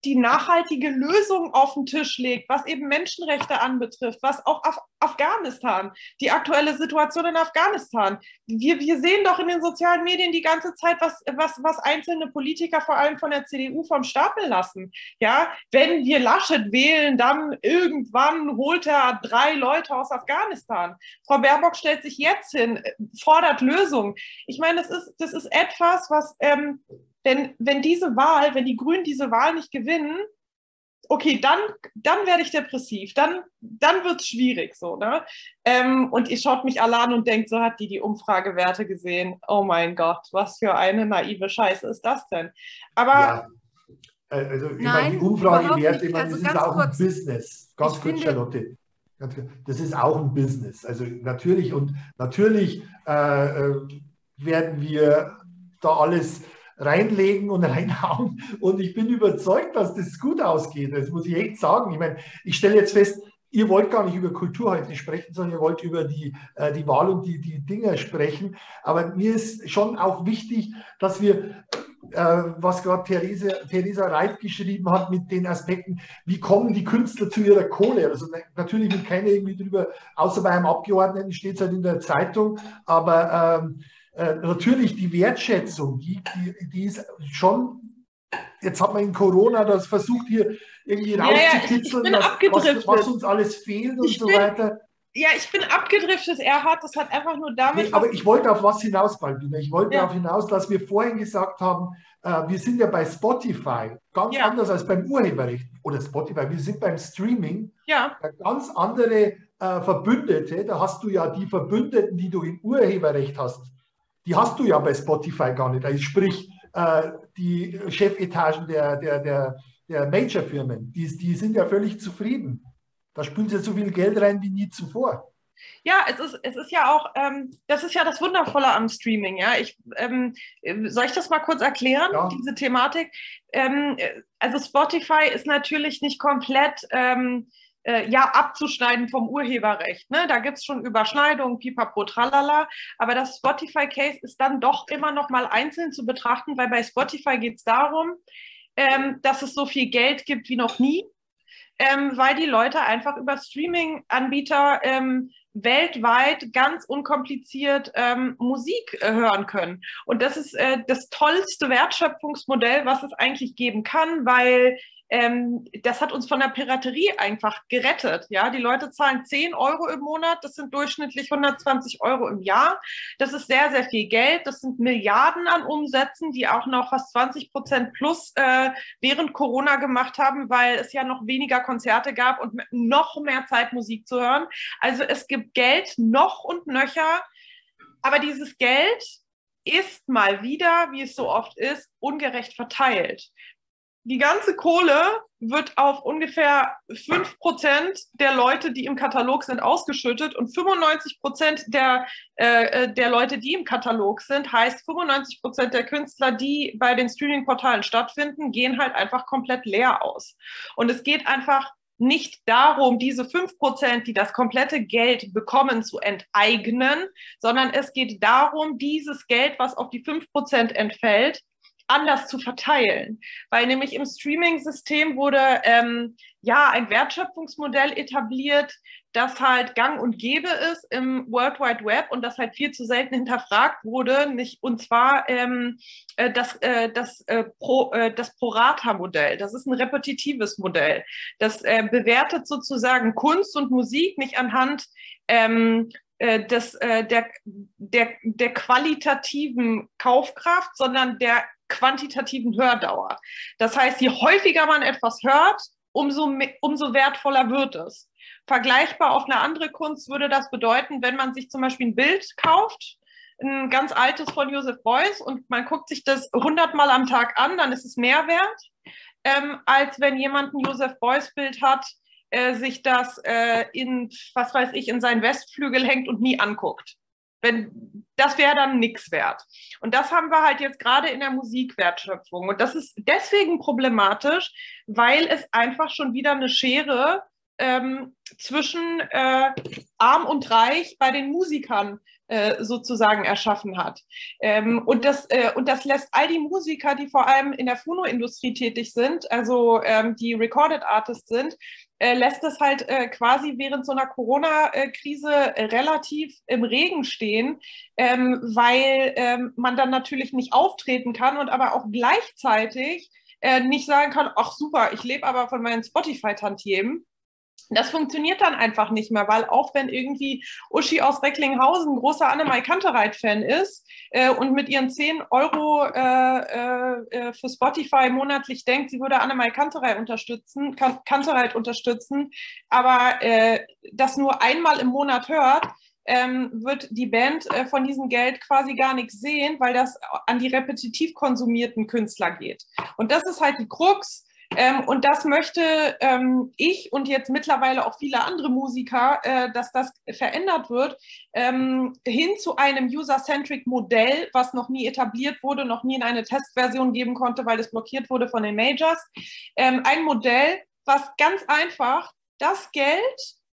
die nachhaltige Lösung auf den Tisch legt, was eben Menschenrechte anbetrifft, was auch Af Afghanistan, die aktuelle Situation in Afghanistan. Wir, wir sehen doch in den sozialen Medien die ganze Zeit, was, was, was einzelne Politiker, vor allem von der C D U, vom Stapel lassen. Ja, wenn wir Laschet wählen, dann irgendwann holt er drei Leute aus Afghanistan. Frau Baerbock stellt sich jetzt hin, fordert Lösungen. Ich meine, das ist, das ist etwas, was, ähm, wenn, wenn diese Wahl, wenn die Grünen diese Wahl nicht gewinnen, okay, dann, dann werde ich depressiv, dann, dann wird es schwierig so, ne? Ähm, und ihr schaut mich alle an und denkt, so hat die die Umfragewerte gesehen. Oh mein Gott, was für eine naive Scheiße ist das denn? Aber ja, also ich Nein, meine, die Umfragewerte, ich meine, also das ist auch kurz, ein Business. Ganz kurz, finde, Charlotte. Das ist auch ein Business. Also natürlich und natürlich äh, werden wir da alles reinlegen und reinhauen. Und ich bin überzeugt, dass das gut ausgeht. Das muss ich echt sagen. Ich meine, ich stelle jetzt fest, ihr wollt gar nicht über Kultur heute sprechen, sondern ihr wollt über die, äh, die Wahl und die, die Dinge sprechen. Aber mir ist schon auch wichtig, dass wir, äh, was gerade Theresa, Theresa Reit geschrieben hat mit den Aspekten, wie kommen die Künstler zu ihrer Kohle? Also natürlich will keiner irgendwie drüber, außer bei einem Abgeordneten steht es halt in der Zeitung, aber ähm, Äh, natürlich die Wertschätzung, die, die, die ist schon, jetzt hat man in Corona das versucht hier irgendwie rauszukitzeln, ja, ja, was, was uns alles fehlt und ich so bin, weiter. Ja, ich bin abgedriftet, Erhard, das hat einfach nur damit... Nee, aber ich wollte auf was hinaus, Balbina. Ich wollte ja. darauf hinaus, dass wir vorhin gesagt haben, äh, wir sind ja bei Spotify, ganz ja. anders als beim Urheberrecht oder Spotify, wir sind beim Streaming, ja. ganz andere äh, Verbündete, da hast du ja die Verbündeten, die du im Urheberrecht hast, die hast du ja bei Spotify gar nicht. Also sprich, äh, die Chefetagen der, der, der, der Major-Firmen, die, die sind ja völlig zufrieden. Da spült sie so viel Geld rein wie nie zuvor. Ja, es ist, es ist ja auch, ähm, das ist ja das Wundervolle am Streaming. Ja? Ich, ähm, soll ich das mal kurz erklären, ja. diese Thematik? Ähm, also Spotify ist natürlich nicht komplett... Ähm, ja, abzuschneiden vom Urheberrecht. Ne? Da gibt es schon Überschneidungen, pipapo, tralala. Aber das Spotify-Case ist dann doch immer noch mal einzeln zu betrachten, weil bei Spotify geht es darum, ähm, dass es so viel Geld gibt wie noch nie, ähm, weil die Leute einfach über Streaming-Anbieter ähm, weltweit ganz unkompliziert ähm, Musik äh, hören können. Und das ist äh, das tollste Wertschöpfungsmodell, was es eigentlich geben kann, weil Ähm, das hat uns von der Piraterie einfach gerettet. Ja? Die Leute zahlen zehn Euro im Monat, das sind durchschnittlich hundertzwanzig Euro im Jahr. Das ist sehr, sehr viel Geld. Das sind Milliarden an Umsätzen, die auch noch fast zwanzig Prozent plus äh, während Corona gemacht haben, weil es ja noch weniger Konzerte gab und noch mehr Zeit, Musik zu hören. Also es gibt Geld noch und nöcher, aber dieses Geld ist mal wieder, wie es so oft ist, ungerecht verteilt. Die ganze Kohle wird auf ungefähr fünf Prozent der Leute, die im Katalog sind, ausgeschüttet und fünfundneunzig Prozent der, äh, der Leute, die im Katalog sind, heißt fünfundneunzig Prozent der Künstler, die bei den Streaming-Portalen stattfinden, gehen halt einfach komplett leer aus. Und es geht einfach nicht darum, diese fünf Prozent, die das komplette Geld bekommen, zu enteignen, sondern es geht darum, dieses Geld, was auf die fünf Prozent entfällt, anders zu verteilen. Weil nämlich im Streaming-System wurde ähm, ja ein Wertschöpfungsmodell etabliert, das halt gang und gäbe ist im World Wide Web und das halt viel zu selten hinterfragt wurde. Nicht, und zwar ähm, äh, das, äh, das, äh, Pro, äh, das Pro-Rata-Modell. Das ist ein repetitives Modell. Das äh, bewertet sozusagen Kunst und Musik nicht anhand ähm, des, äh, der, der, der qualitativen Kaufkraft, sondern der quantitativen Hördauer. Das heißt, je häufiger man etwas hört, umso, umso wertvoller wird es. Vergleichbar auf eine andere Kunst würde das bedeuten, wenn man sich zum Beispiel ein Bild kauft, ein ganz altes von Joseph Beuys, und man guckt sich das hundertmal am Tag an, dann ist es mehr wert, ähm, als wenn jemand ein Joseph Beuys Bild hat, äh, sich das äh, in, was weiß ich, in seinen Westflügel hängt und nie anguckt. Wenn, das wäre dann nichts wert. Und das haben wir halt jetzt gerade in der Musikwertschöpfung. Und das ist deswegen problematisch, weil es einfach schon wieder eine Schere ähm, zwischen äh, Arm und Reich bei den Musikern äh, sozusagen erschaffen hat. Ähm, und, das, äh, und das lässt all die Musiker, die vor allem in der Phono-Industrie tätig sind, also ähm, die Recorded Artists sind, äh, lässt es halt äh, quasi während so einer Corona-Krise äh, relativ im Regen stehen, ähm, weil ähm, man dann natürlich nicht auftreten kann und aber auch gleichzeitig äh, nicht sagen kann, ach super, ich lebe aber von meinen Spotify-Tantiemen. Das funktioniert dann einfach nicht mehr, weil auch wenn irgendwie Uschi aus Recklinghausen großer Annemarie Kantereit-Fan ist äh, und mit ihren zehn Euro äh, äh, für Spotify monatlich denkt, sie würde Annemarie Kantereit unterstützen, kan Kantereit unterstützen, aber äh, das nur einmal im Monat hört, ähm, wird die Band äh, von diesem Geld quasi gar nichts sehen, weil das an die repetitiv konsumierten Künstler geht. Und das ist halt die Krux. Ähm, und das möchte ähm, ich und jetzt mittlerweile auch viele andere Musiker, äh, dass das verändert wird, ähm, hin zu einem User-Centric Modell, was noch nie etabliert wurde, noch nie in eine Testversion geben konnte, weil es blockiert wurde von den Majors. Ähm, ein Modell, was ganz einfach das Geld,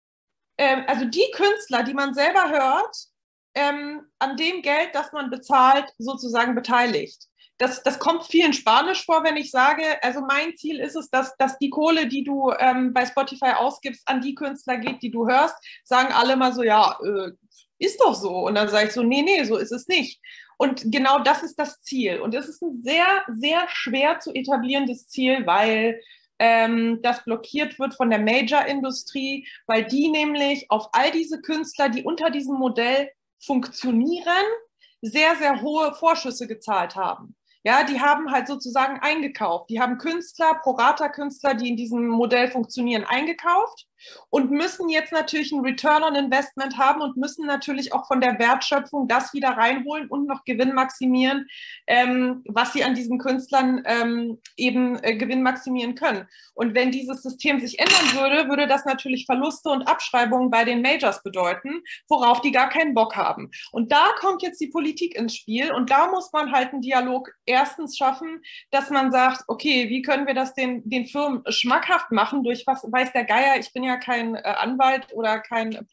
äh, also die Künstler, die man selber hört, ähm, an dem Geld, das man bezahlt, sozusagen beteiligt. Das, das kommt viel in Spanisch vor, wenn ich sage, also mein Ziel ist es, dass, dass die Kohle, die du ähm, bei Spotify ausgibst, an die Künstler geht, die du hörst, sagen alle mal so, ja, äh, ist doch so. Und dann sage ich so, nee, nee, so ist es nicht. Und genau das ist das Ziel. Und es ist ein sehr, sehr schwer zu etablierendes Ziel, weil ähm, das blockiert wird von der Major-Industrie, weil die nämlich auf all diese Künstler, die unter diesem Modell funktionieren, sehr, sehr hohe Vorschüsse gezahlt haben. Ja, die haben halt sozusagen eingekauft. Die haben Künstler, Pro-Rata-Künstler, die in diesem Modell funktionieren, eingekauft und müssen jetzt natürlich ein Return on Investment haben und müssen natürlich auch von der Wertschöpfung das wieder reinholen und noch Gewinn maximieren, ähm, was sie an diesen Künstlern ähm, eben äh, Gewinn maximieren können. Und wenn dieses System sich ändern würde, würde das natürlich Verluste und Abschreibungen bei den Majors bedeuten, worauf die gar keinen Bock haben. Und da kommt jetzt die Politik ins Spiel und da muss man halt einen Dialog erstens schaffen, dass man sagt, okay, wie können wir das den, den Firmen schmackhaft machen, durch was weiß der Geier, ich bin ja kein äh, Anwalt oder kein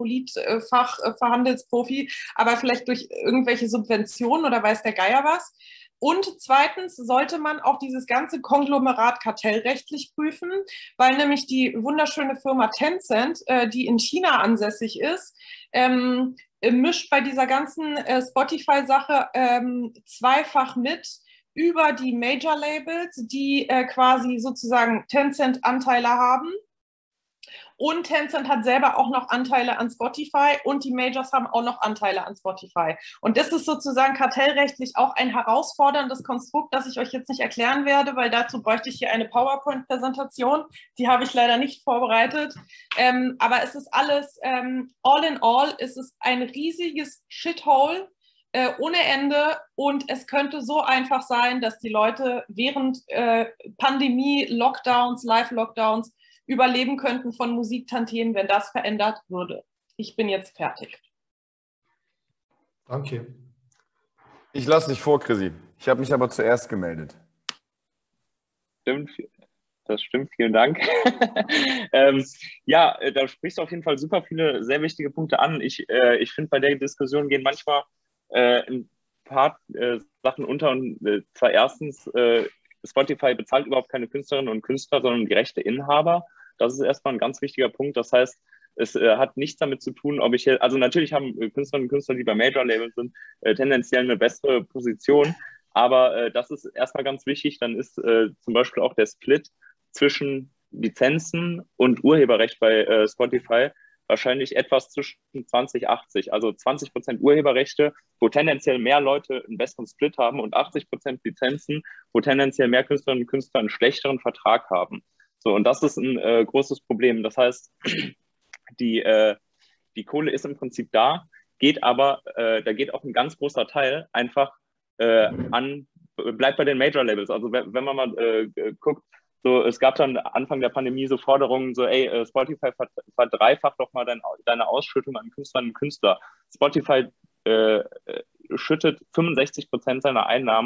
Politfachverhandelsprofi, äh, aber vielleicht durch irgendwelche Subventionen oder weiß der Geier was. Und zweitens sollte man auch dieses ganze Konglomerat kartellrechtlich prüfen, weil nämlich die wunderschöne Firma Tencent, äh, die in China ansässig ist, ähm, mischt bei dieser ganzen äh, Spotify-Sache ähm, zweifach mit über die Major-Labels, die äh, quasi sozusagen Tencent-Anteile haben. Und Tencent hat selber auch noch Anteile an Spotify und die Majors haben auch noch Anteile an Spotify. Und das ist sozusagen kartellrechtlich auch ein herausforderndes Konstrukt, das ich euch jetzt nicht erklären werde, weil dazu bräuchte ich hier eine PowerPoint-Präsentation. Die habe ich leider nicht vorbereitet. Ähm, aber es ist alles, ähm, all in all, ist es ein riesiges Shithole, Äh, ohne Ende, und es könnte so einfach sein, dass die Leute während äh, Pandemie, Lockdowns, Live-Lockdowns überleben könnten von Musiktantiemen, wenn das verändert würde. Ich bin jetzt fertig. Danke. Ich lasse dich vor, Chrissy. Ich habe mich aber zuerst gemeldet. Stimmt, das stimmt, vielen Dank. ähm, ja, da sprichst du auf jeden Fall super viele sehr wichtige Punkte an. Ich, äh, ich finde, bei der Diskussion gehen manchmal Äh, ein paar äh, Sachen unter, und äh, zwar erstens, äh, Spotify bezahlt überhaupt keine Künstlerinnen und Künstler, sondern die Rechteinhaber. Das ist erstmal ein ganz wichtiger Punkt. Das heißt, es äh, hat nichts damit zu tun, ob ich, also natürlich haben äh, Künstlerinnen und Künstler, die bei Major-Labels sind, äh, tendenziell eine bessere Position, aber äh, das ist erstmal ganz wichtig. Dann ist äh, zum Beispiel auch der Split zwischen Lizenzen und Urheberrecht bei äh, Spotify wahrscheinlich etwas zwischen zwanzig achtzig, also zwanzig Prozent Urheberrechte, wo tendenziell mehr Leute einen besseren Split haben, und achtzig Prozent Lizenzen, wo tendenziell mehr Künstlerinnen und Künstler einen schlechteren Vertrag haben. So, und das ist ein äh, großes Problem. Das heißt, die, äh, die Kohle ist im Prinzip da, geht aber, äh, da geht auch ein ganz großer Teil einfach äh, an, bleibt bei den Major-Labels. Also wenn, wenn man mal äh, guckt, so, es gab dann Anfang der Pandemie so Forderungen, so, ey, Spotify verdreifacht doch mal dein, deine Ausschüttung an Künstlerinnen und Künstler. Spotify äh, schüttet fünfundsechzig Prozent seiner Einnahmen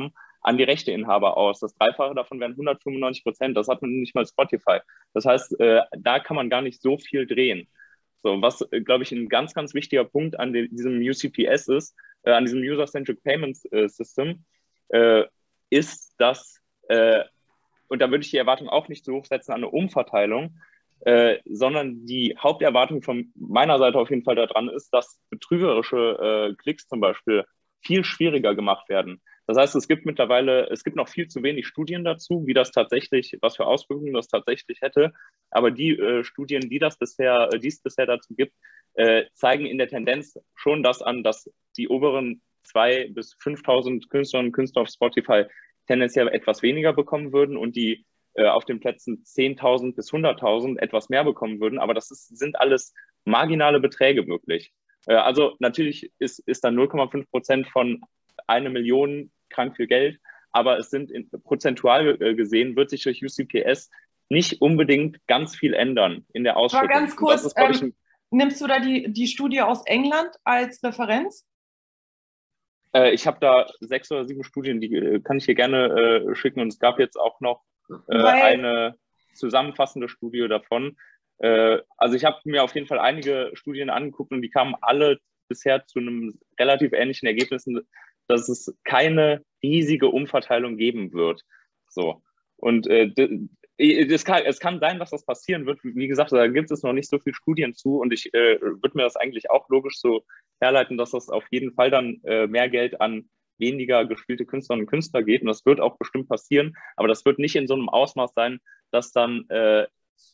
an die Rechteinhaber aus. Das Dreifache davon wären hundertfünfundneunzig Prozent. Das hat man nicht mal Spotify. Das heißt, äh, da kann man gar nicht so viel drehen. So, was, äh, glaube ich, ein ganz, ganz wichtiger Punkt an de- diesem U C P S ist, äh, an diesem User-Centric Payments äh, System, äh, ist, dass, äh, und da würde ich die Erwartung auch nicht so hochsetzen an eine Umverteilung, äh, sondern die Haupterwartung von meiner Seite auf jeden Fall daran ist, dass betrügerische äh, Klicks zum Beispiel viel schwieriger gemacht werden. Das heißt, es gibt mittlerweile, es gibt noch viel zu wenig Studien dazu, wie das tatsächlich, was für Auswirkungen das tatsächlich hätte. Aber die äh, Studien, die das bisher, die es bisher dazu gibt, äh, zeigen in der Tendenz schon das an, dass die oberen zweitausend bis fünftausend Künstlerinnen und Künstler auf Spotify tendenziell etwas weniger bekommen würden und die äh, auf den Plätzen zehntausend bis hunderttausend etwas mehr bekommen würden. Aber das ist, sind alles marginale Beträge wirklich. Äh, also natürlich ist, ist dann null Komma fünf Prozent von eine Million krank viel Geld, aber es sind in, prozentual äh, gesehen, wird sich durch U C P S nicht unbedingt ganz viel ändern in der Ausschüttung. Aber ganz kurz, ist, ähm, ich, ein, nimmst du da die, die Studie aus England als Referenz? äh, ich habe da sechs oder sieben Studien, die äh, kann ich hier gerne äh, schicken und es gab jetzt auch noch äh, eine zusammenfassende Studie davon. Äh, also ich habe mir auf jeden Fall einige Studien angeguckt und die kamen alle bisher zu einem relativ ähnlichen Ergebnis, dass es keine riesige Umverteilung geben wird. So. Und äh, das kann, es kann sein, dass das passieren wird. Wie gesagt, da gibt es noch nicht so viele Studien zu und ich äh, würde mir das eigentlich auch logisch so herleiten, dass das auf jeden Fall dann äh, mehr Geld an weniger gespielte Künstlerinnen und Künstler geht und das wird auch bestimmt passieren, aber das wird nicht in so einem Ausmaß sein, dass dann äh,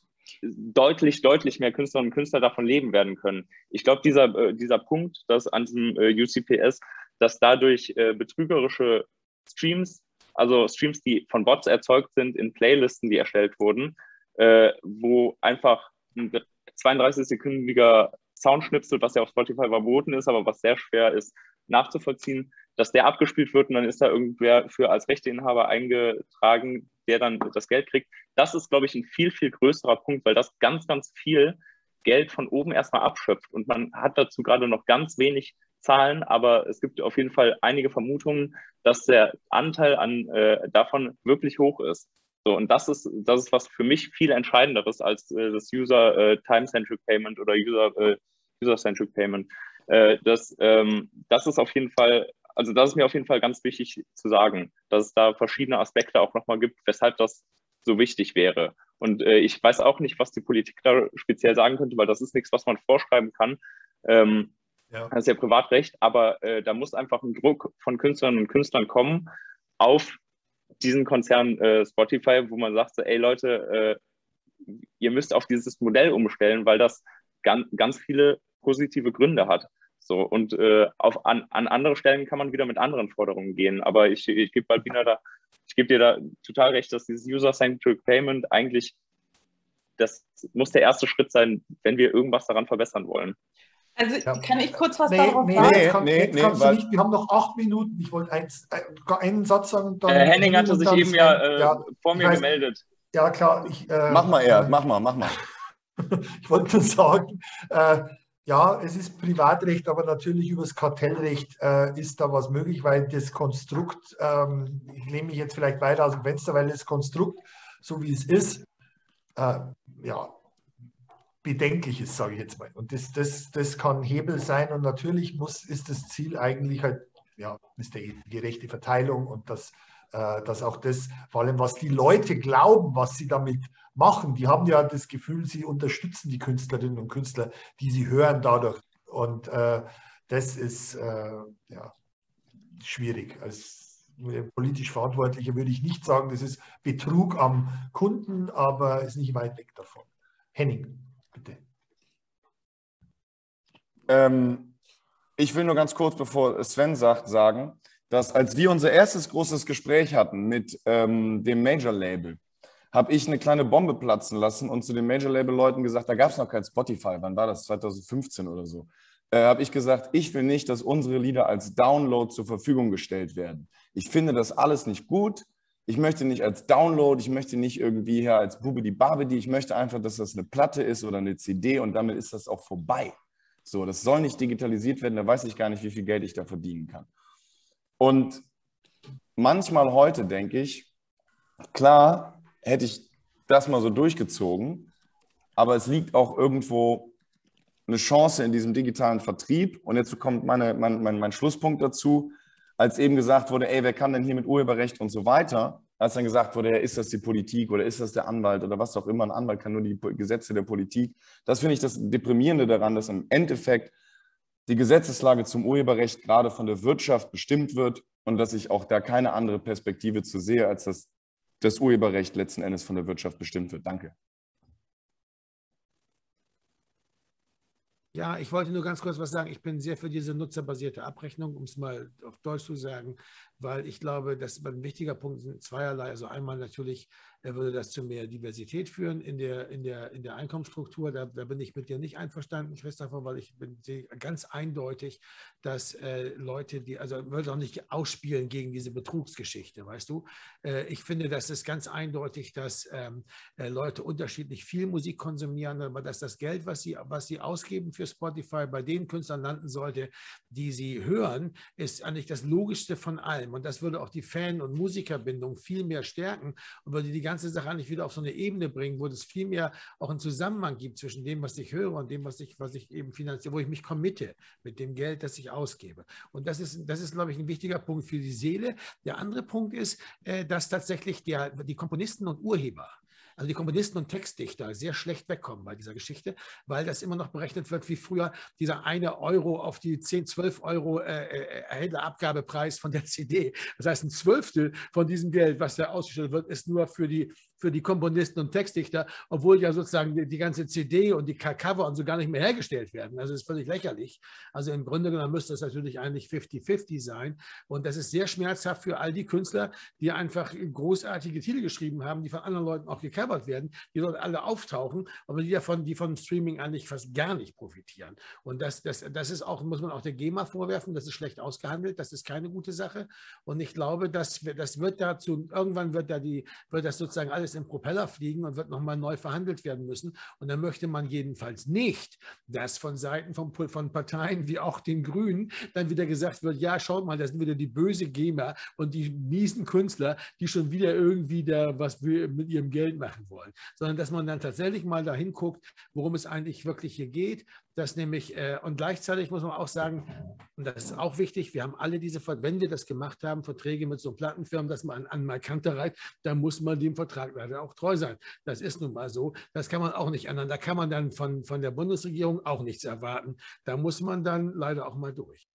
deutlich, deutlich mehr Künstlerinnen und Künstler davon leben werden können. Ich glaube, dieser, äh, dieser Punkt, dass an diesem äh, U C P S, dass dadurch äh, betrügerische Streams, also Streams, die von Bots erzeugt sind, in Playlisten, die erstellt wurden, äh, wo einfach ein zweiunddreißig-sekündiger Soundschnipsel, was ja auf Spotify verboten ist, aber was sehr schwer ist nachzuvollziehen, dass der abgespielt wird und dann ist da irgendwer für als Rechteinhaber eingetragen, der dann das Geld kriegt. Das ist, glaube ich, ein viel, viel größerer Punkt, weil das ganz, ganz viel Geld von oben erstmal abschöpft und man hat dazu gerade noch ganz wenig Zahlen, aber es gibt auf jeden Fall einige Vermutungen, dass der Anteil an äh, davon wirklich hoch ist. So, und das ist, das ist was für mich viel Entscheidenderes als äh, das User äh, Time-Centric Payment oder User, äh, User-Centric Payment. Äh, das, ähm, das ist auf jeden Fall, also das ist mir auf jeden Fall ganz wichtig zu sagen, dass es da verschiedene Aspekte auch nochmal gibt, weshalb das so wichtig wäre. Und äh, ich weiß auch nicht, was die Politik da speziell sagen könnte, weil das ist nichts, was man vorschreiben kann. Ähm, Ja. Das ist ja Privatrecht, aber äh, da muss einfach ein Druck von Künstlerinnen und Künstlern kommen auf diesen Konzern äh, Spotify, wo man sagt, so, ey Leute, äh, ihr müsst auf dieses Modell umstellen, weil das ganz, ganz viele positive Gründe hat. So, und äh, auf, an, an andere Stellen kann man wieder mit anderen Forderungen gehen. Aber ich, ich gebe Balbina da, ich gebe dir da total recht, dass dieses User-Centric Payment eigentlich, das muss der erste Schritt sein, wenn wir irgendwas daran verbessern wollen. Also Ja. Kann ich kurz was Nee, darauf nee, sagen? jetzt kann, Nee, jetzt nee, kannst weil- du nicht. Wir haben noch acht Minuten. Ich wollte eins, äh, einen Satz sagen. Und dann Äh, Henning hatte und sich dann eben Sven. ja, äh, ja vor mir ich weiß, gemeldet. Ja, klar. Ich, äh, Mach mal, Erd, äh, mach mal, mach mal. Ich wollte nur sagen, äh, ja, es ist Privatrecht, aber natürlich über das Kartellrecht äh, ist da was möglich, weil das Konstrukt, ähm, ich lehne mich jetzt vielleicht weiter aus dem Fenster, weil das Konstrukt, so wie es ist, äh, ja, bedenklich ist, sage ich jetzt mal. Und das, das, das kann Hebel sein und natürlich muss, ist das Ziel eigentlich halt, ja, ist die gerechte Verteilung und das, äh, dass auch das, vor allem was die Leute glauben, was sie damit machen, die haben ja das Gefühl, sie unterstützen die Künstlerinnen und Künstler, die sie hören dadurch. Und äh, das ist äh, ja, schwierig. Als politisch Verantwortlicher würde ich nicht sagen, das ist Betrug am Kunden, aber ist nicht weit weg davon. Henning, bitte. Ähm, ich will nur ganz kurz, bevor Sven sagt, sagen, dass als wir unser erstes großes Gespräch hatten mit ähm, dem Major-Label, habe ich eine kleine Bombe platzen lassen und zu den Major-Label-Leuten gesagt, da gab es noch kein Spotify, wann war das, zwanzig fünfzehn oder so, äh, habe ich gesagt, ich will nicht, dass unsere Lieder als Download zur Verfügung gestellt werden. Ich finde das alles nicht gut. Ich möchte nicht als Download, ich möchte nicht irgendwie hier als Bubidi Babidi, ich möchte einfach, dass das eine Platte ist oder eine C D und damit ist das auch vorbei. So, das soll nicht digitalisiert werden, da weiß ich gar nicht, wie viel Geld ich da verdienen kann. Und manchmal heute denke ich, klar hätte ich das mal so durchgezogen, aber es liegt auch irgendwo eine Chance in diesem digitalen Vertrieb. Und jetzt kommt meine, mein, mein, mein Schlusspunkt dazu, als eben gesagt wurde, ey, wer kann denn hier mit Urheberrecht und so weiter, als dann gesagt wurde, ja, ist das die Politik oder ist das der Anwalt oder was auch immer, ein Anwalt kann nur die Gesetze der Politik. Das finde ich das Deprimierende daran, dass im Endeffekt die Gesetzeslage zum Urheberrecht gerade von der Wirtschaft bestimmt wird und dass ich auch da keine andere Perspektive zu sehe, als dass das Urheberrecht letzten Endes von der Wirtschaft bestimmt wird. Danke. Ja, ich wollte nur ganz kurz was sagen. Ich bin sehr für diese nutzerbasierte Abrechnung, um es mal auf Deutsch zu sagen, weil ich glaube, dass ein wichtiger Punkt sind zweierlei. Also einmal natürlich würde das zu mehr Diversität führen in der, in der, in der Einkommensstruktur. Da, da bin ich mit dir nicht einverstanden, Christopher, weil ich bin, sehe ganz eindeutig, dass äh, Leute, die, also ich würde auch nicht ausspielen gegen diese Betrugsgeschichte, weißt du. Äh, ich finde, das ist ganz eindeutig, dass ähm, äh, Leute unterschiedlich viel Musik konsumieren, aber dass das Geld, was sie, was sie ausgeben für Spotify, bei den Künstlern landen sollte, die sie hören, ist eigentlich das Logischste von allem. Und das würde auch die Fan- und Musikerbindung viel mehr stärken und würde die ganze Sache eigentlich wieder auf so eine Ebene bringen, wo es viel mehr auch einen Zusammenhang gibt zwischen dem, was ich höre und dem, was ich, was ich eben finanziere, wo ich mich committe mit dem Geld, das ich ausgebe. Und das ist, das ist, glaube ich, ein wichtiger Punkt für die Seele. Der andere Punkt ist, dass tatsächlich der, die Komponisten und Urheber, also die Komponisten und Textdichter sehr schlecht wegkommen bei dieser Geschichte, weil das immer noch berechnet wird wie früher dieser eine Euro auf die zehn, zwölf Euro äh, Händlerabgabepreis von der C D. Das heißt, ein Zwölftel von diesem Geld, was da ausgestellt wird, ist nur für die, für die Komponisten und Textdichter, obwohl ja sozusagen die, die ganze C D und die Cover und so gar nicht mehr hergestellt werden. Also das ist völlig lächerlich. Also im Grunde genommen müsste es natürlich eigentlich fünfzig fünfzig sein. Und das ist sehr schmerzhaft für all die Künstler, die einfach großartige Titel geschrieben haben, die von anderen Leuten auch gecovert werden, die dort alle auftauchen, aber die davon, die vom Streaming eigentlich fast gar nicht profitieren. Und das, das, das ist auch, muss man auch der GEMA vorwerfen, das ist schlecht ausgehandelt, das ist keine gute Sache. Und ich glaube, dass das wird dazu, irgendwann wird da die, wird das sozusagen alles im Propeller fliegen und wird nochmal neu verhandelt werden müssen. Und dann möchte man jedenfalls nicht, dass von Seiten von, von Parteien wie auch den Grünen dann wieder gesagt wird, ja, schaut mal, das sind wieder die böse GEMA und die miesen Künstler, die schon wieder irgendwie da was mit ihrem Geld machen wollen, sondern dass man dann tatsächlich mal dahin guckt, worum es eigentlich wirklich hier geht. Das nämlich, äh, und gleichzeitig muss man auch sagen, und das ist auch wichtig, wir haben alle diese, wenn wir das gemacht haben, Verträge mit so Plattenfirmen, dass man an, an Markante reiht, dann muss man dem Vertrag leider auch treu sein. Das ist nun mal so. Das kann man auch nicht ändern. Da kann man dann von, von der Bundesregierung auch nichts erwarten. Da muss man dann leider auch mal durch.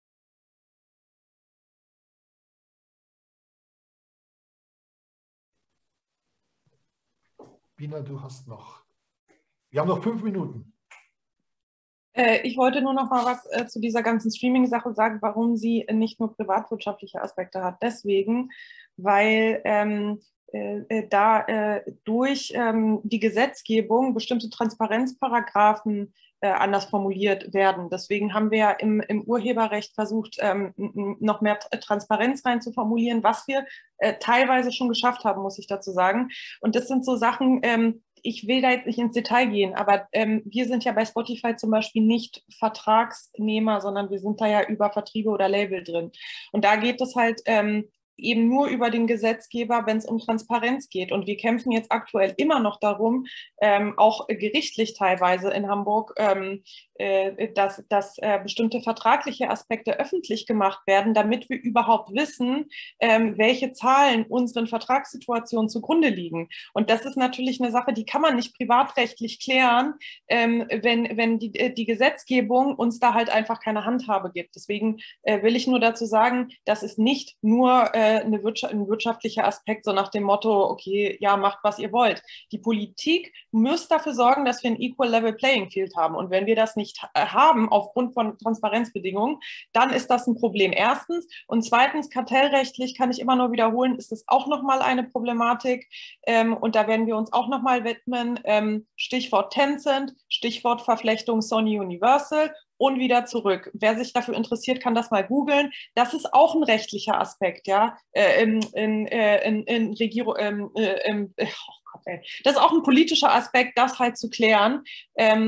Bina, du hast noch. Wir haben noch fünf Minuten. Äh, ich wollte nur noch mal was äh, zu dieser ganzen Streaming-Sache sagen, warum sie nicht nur privatwirtschaftliche Aspekte hat. Deswegen, weil ähm, äh, da äh, durch ähm, die Gesetzgebung bestimmte Transparenzparagraphen äh, anders formuliert werden. Deswegen haben wir ja im, im Urheberrecht versucht, ähm, noch mehr Transparenz rein zu formulieren, was wir äh, teilweise schon geschafft haben, muss ich dazu sagen. Und das sind so Sachen, ähm, ich will da jetzt nicht ins Detail gehen, aber ähm, wir sind ja bei Spotify zum Beispiel nicht Vertragsnehmer, sondern wir sind da ja über Vertriebe oder Label drin. Und da geht es halt ähm, eben nur über den Gesetzgeber, wenn es um Transparenz geht. Und wir kämpfen jetzt aktuell immer noch darum, ähm, auch gerichtlich teilweise in Hamburg, ähm, äh, dass, dass äh, bestimmte vertragliche Aspekte öffentlich gemacht werden, damit wir überhaupt wissen, ähm, welche Zahlen unseren Vertragssituationen zugrunde liegen. Und das ist natürlich eine Sache, die kann man nicht privatrechtlich klären, ähm, wenn, wenn die, die Gesetzgebung uns da halt einfach keine Handhabe gibt. Deswegen äh, will ich nur dazu sagen, das ist nicht nur äh, Eine Wirtschaft, ein wirtschaftlicher Aspekt, so nach dem Motto, okay, ja, macht, was ihr wollt. Die Politik muss dafür sorgen, dass wir ein Equal Level Playing Field haben. Und wenn wir das nicht haben, aufgrund von Transparenzbedingungen, dann ist das ein Problem, erstens. Und zweitens, kartellrechtlich kann ich immer nur wiederholen, ist das auch nochmal eine Problematik. Ähm, und da werden wir uns auch nochmal widmen. Ähm, Stichwort Tencent, Stichwort Verflechtung Sony Universal. Und wieder zurück. Wer sich dafür interessiert, kann das mal googeln. Das ist auch ein rechtlicher Aspekt, ja, äh, in, in, in, in Regierung, ähm, äh, oh Gott, ey. Das ist auch ein politischer Aspekt, das halt zu klären. Ähm,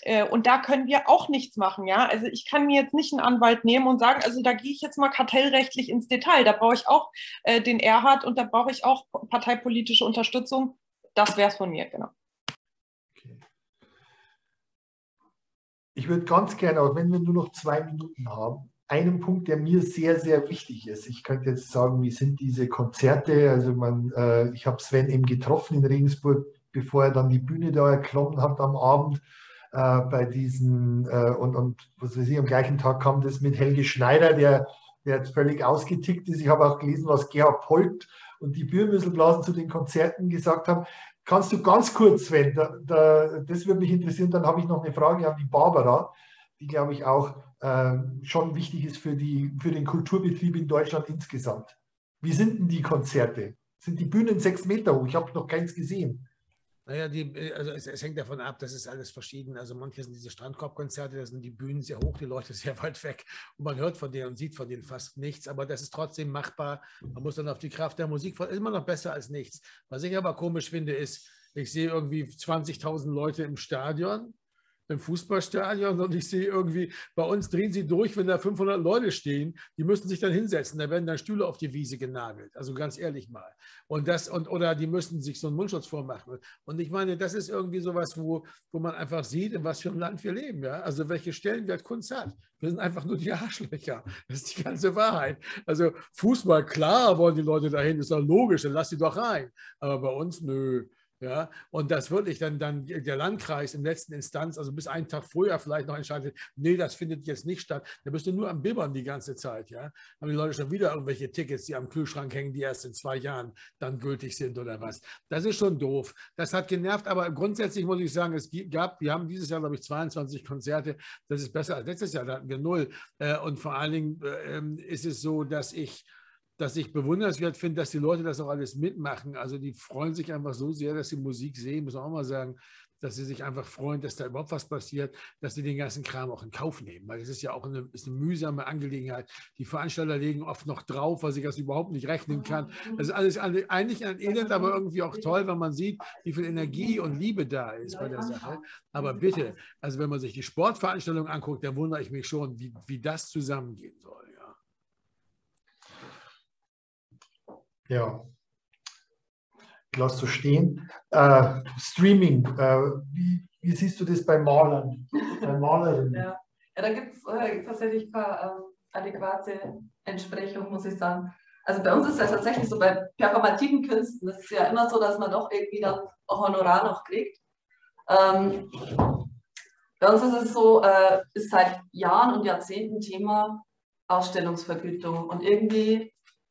Und da können wir auch nichts machen, ja. Also ich kann mir jetzt nicht einen Anwalt nehmen und sagen, also da gehe ich jetzt mal kartellrechtlich ins Detail. Da brauche ich auch äh, den Erhard und da brauche ich auch parteipolitische Unterstützung. Das wäre es von mir, genau. Okay. Ich würde ganz gerne, auch wenn wir nur noch zwei Minuten haben, einen Punkt, der mir sehr, sehr wichtig ist. Ich könnte jetzt sagen, wie sind diese Konzerte? Also man, äh, ich habe Sven eben getroffen in Regensburg, bevor er dann die Bühne da erklommen hat am Abend. Bei diesen, und, und was weiß ich, am gleichen Tag kam das mit Helge Schneider, der, der jetzt völlig ausgetickt ist. Ich habe auch gelesen, was Gerhard Polt und die Bürmüsselblasen zu den Konzerten gesagt haben. Kannst du ganz kurz, Sven, da, da, das würde mich interessieren, dann habe ich noch eine Frage an die Barbara, die, glaube ich, auch äh, schon wichtig ist für, die, für den Kulturbetrieb in Deutschland insgesamt. Wie sind denn die Konzerte? Sind die Bühnen sechs Meter hoch? Ich habe noch keins gesehen. Naja, die, also es, es hängt davon ab, das ist alles verschieden. Also manche sind diese Strandkorbkonzerte, da sind die Bühnen sehr hoch, die Leute sehr weit weg und man hört von denen und sieht von denen fast nichts, aber das ist trotzdem machbar. Man muss dann auf die Kraft der Musik, ist immer noch besser als nichts. Was ich aber komisch finde, ist, ich sehe irgendwie zwanzigtausend Leute im Stadion, im Fußballstadion und ich sehe irgendwie, bei uns drehen sie durch, wenn da fünfhundert Leute stehen, die müssen sich dann hinsetzen, da werden dann Stühle auf die Wiese genagelt, also ganz ehrlich mal. Und das, und, oder die müssen sich so einen Mundschutz vormachen. Und ich meine, das ist irgendwie sowas, wo, wo man einfach sieht, in was für einem Land wir leben, ja? Also welche Stellenwert Kunst hat. Wir sind einfach nur die Arschlöcher. Das ist die ganze Wahrheit. Also Fußball, klar wollen die Leute dahin, ist doch logisch, dann lass sie doch rein. Aber bei uns, nö. Ja, und das wirklich dann, dann der Landkreis in letzten Instanz, also bis einen Tag vorher vielleicht noch entscheidet, nee, das findet jetzt nicht statt. Da bist du nur am Bibbern die ganze Zeit. Ja? Haben die Leute schon wieder irgendwelche Tickets, die am Kühlschrank hängen, die erst in zwei Jahren dann gültig sind oder was. Das ist schon doof. Das hat genervt, aber grundsätzlich muss ich sagen, es gab, wir haben dieses Jahr, glaube ich, zweiundzwanzig Konzerte. Das ist besser als letztes Jahr, da hatten wir null. Und vor allen Dingen ist es so, dass ich dass ich bewundernswert finde, dass die Leute das auch alles mitmachen. Also die freuen sich einfach so sehr, dass sie Musik sehen, muss man auch mal sagen, dass sie sich einfach freuen, dass da überhaupt was passiert, dass sie den ganzen Kram auch in Kauf nehmen. Weil es ist ja auch eine, ist eine mühsame Angelegenheit. Die Veranstalter legen oft noch drauf, weil ich das überhaupt nicht rechnen kann. Das ist alles eigentlich ein Elend, aber irgendwie auch toll, wenn man sieht, wie viel Energie und Liebe da ist bei der Sache. Aber bitte, also wenn man sich die Sportveranstaltung anguckt, dann wundere ich mich schon, wie, wie das zusammengehen soll. Ja, ich lasse so stehen. Äh, Streaming, äh, wie, wie siehst du das bei Malern, bei Malerinnen? Ja, ja da gibt es äh, tatsächlich ein paar ähm, adäquate Entsprechungen, muss ich sagen. Also bei uns ist es ja tatsächlich so, bei performativen Künsten ist es ja immer so, dass man doch irgendwie dann auch Honorar noch kriegt. Ähm, bei uns ist es so, äh, ist seit Jahren und Jahrzehnten Thema Ausstellungsvergütung und irgendwie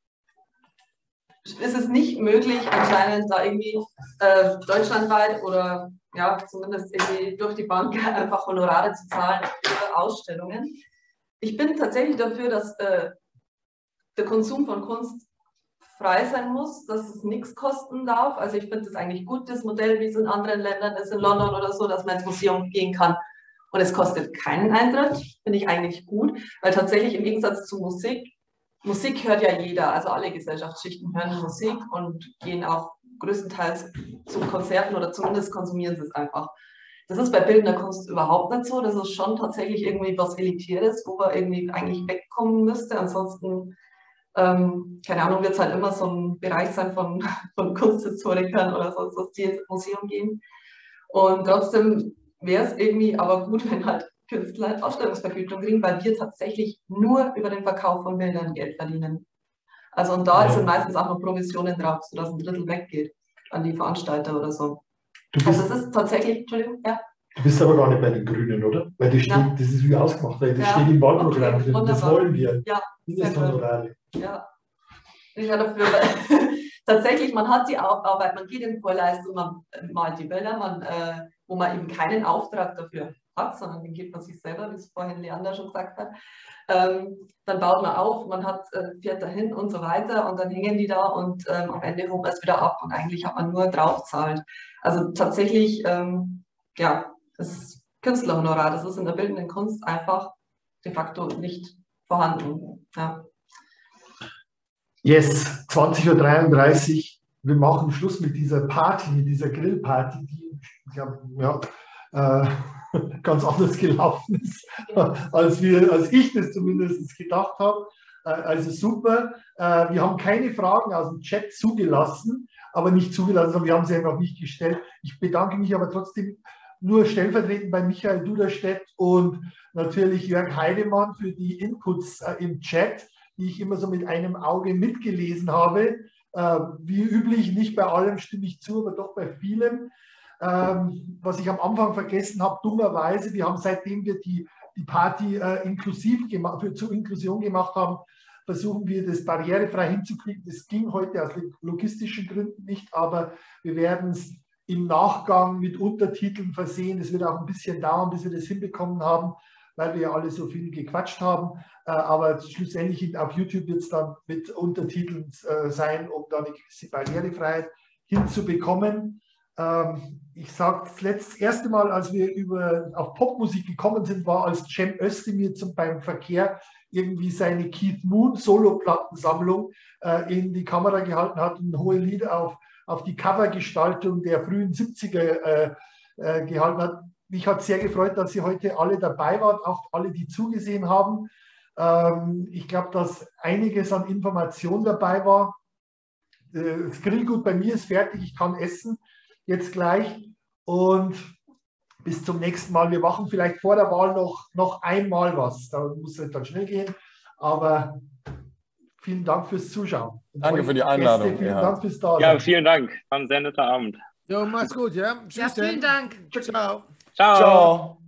ist es nicht möglich, anscheinend da irgendwie äh, deutschlandweit oder ja, zumindest irgendwie durch die Bank einfach Honorare zu zahlen für Ausstellungen. Ich bin tatsächlich dafür, dass äh, der Konsum von Kunst frei sein muss, dass es nichts kosten darf. Also ich finde das eigentlich gut, das Modell, wie es in anderen Ländern ist, in London oder so, dass man ins Museum gehen kann und es kostet keinen Eintritt. Finde ich eigentlich gut, weil tatsächlich im Gegensatz zu Musik, Musik hört ja jeder, also alle Gesellschaftsschichten hören Musik und gehen auch größtenteils zu Konzerten oder zumindest konsumieren sie es einfach. Das ist bei bildender Kunst überhaupt nicht so. Das ist schon tatsächlich irgendwie was Elitäres, wo man irgendwie eigentlich wegkommen müsste. Ansonsten, ähm, keine Ahnung, wird es halt immer so ein Bereich sein von, von Kunsthistorikern oder sonst was, die ins Museum gehen. Und trotzdem wäre es irgendwie aber gut, wenn halt Künstler Ausstellungsvergütung kriegen, weil wir tatsächlich nur über den Verkauf von Bildern Geld verdienen. Also und da ja. sind meistens auch noch Provisionen drauf, sodass ein Drittel weggeht an die Veranstalter oder so. Du bist, also das ist tatsächlich, Entschuldigung, ja. Du bist aber gar nicht bei den Grünen, oder? Weil das, steht, das ist wie ausgemacht, weil das ja. steht im Wahlprogramm okay, drin. Das wollen wir. Ja, Mindesthonorare. Ja. Ich bin dafür, tatsächlich, man hat die Arbeit, man geht in Vorleistung, man malt die Bilder, man, äh, wo man eben keinen Auftrag dafür hat, sondern den gibt man sich selber, wie es vorhin Leander schon gesagt hat. Ähm, dann baut man auf, man hat, äh, fährt dahin und so weiter und dann hängen die da und ähm, am Ende holt man es wieder ab und eigentlich hat man nur draufzahlt. Also tatsächlich, ähm, ja, das ist Künstlerhonorar, das ist in der bildenden Kunst einfach de facto nicht vorhanden. Ja. Yes, zwanzig Uhr dreiunddreißig, wir machen Schluss mit dieser Party, mit dieser Grillparty, die, ich glaube, ja, äh, ganz anders gelaufen ist, als, wir, als ich das zumindest gedacht habe. Also super. Wir haben keine Fragen aus dem Chat zugelassen, aber nicht zugelassen, wir haben sie ja noch nicht gestellt. Ich bedanke mich aber trotzdem nur stellvertretend bei Michael Duderstedt und natürlich Jörg Heidemann für die Inputs im Chat, die ich immer so mit einem Auge mitgelesen habe. Wie üblich, nicht bei allem stimme ich zu, aber doch bei vielem. Was ich am Anfang vergessen habe, dummerweise, wir haben seitdem wir die, die Party inklusiv gemacht, für, zur Inklusion gemacht haben, versuchen wir das barrierefrei hinzukriegen. Das ging heute aus logistischen Gründen nicht, aber wir werden es im Nachgang mit Untertiteln versehen. Es wird auch ein bisschen dauern, bis wir das hinbekommen haben, weil wir ja alle so viel gequatscht haben. Aber schlussendlich auf YouTube wird es dann mit Untertiteln sein, um da eine gewisse Barrierefreiheit hinzubekommen. Ich sage das erste Mal, als wir über, auf Popmusik gekommen sind, war, als Cem Özdemir zum, beim Verkehr irgendwie seine Keith Moon Soloplattensammlung äh, in die Kamera gehalten hat und ein hohes Lied auf, auf die Covergestaltung der frühen siebziger äh, äh, gehalten hat. Mich hat sehr gefreut, dass ihr heute alle dabei wart, auch alle, die zugesehen haben. Ähm, ich glaube, dass einiges an Information dabei war. Äh, das Grillgut bei mir ist fertig, ich kann essen jetzt gleich und bis zum nächsten Mal. Wir machen vielleicht vor der Wahl noch, noch einmal was. Da muss es dann schnell gehen. Aber vielen Dank fürs Zuschauen. Und danke für die Einladung. Gäste, vielen ja. Dank fürs Dasein. Ja, vielen Dank. War ein sehr netter Abend. Jo, mach's gut, ja? Ja, vielen Dank. Ciao. Ciao. Ciao.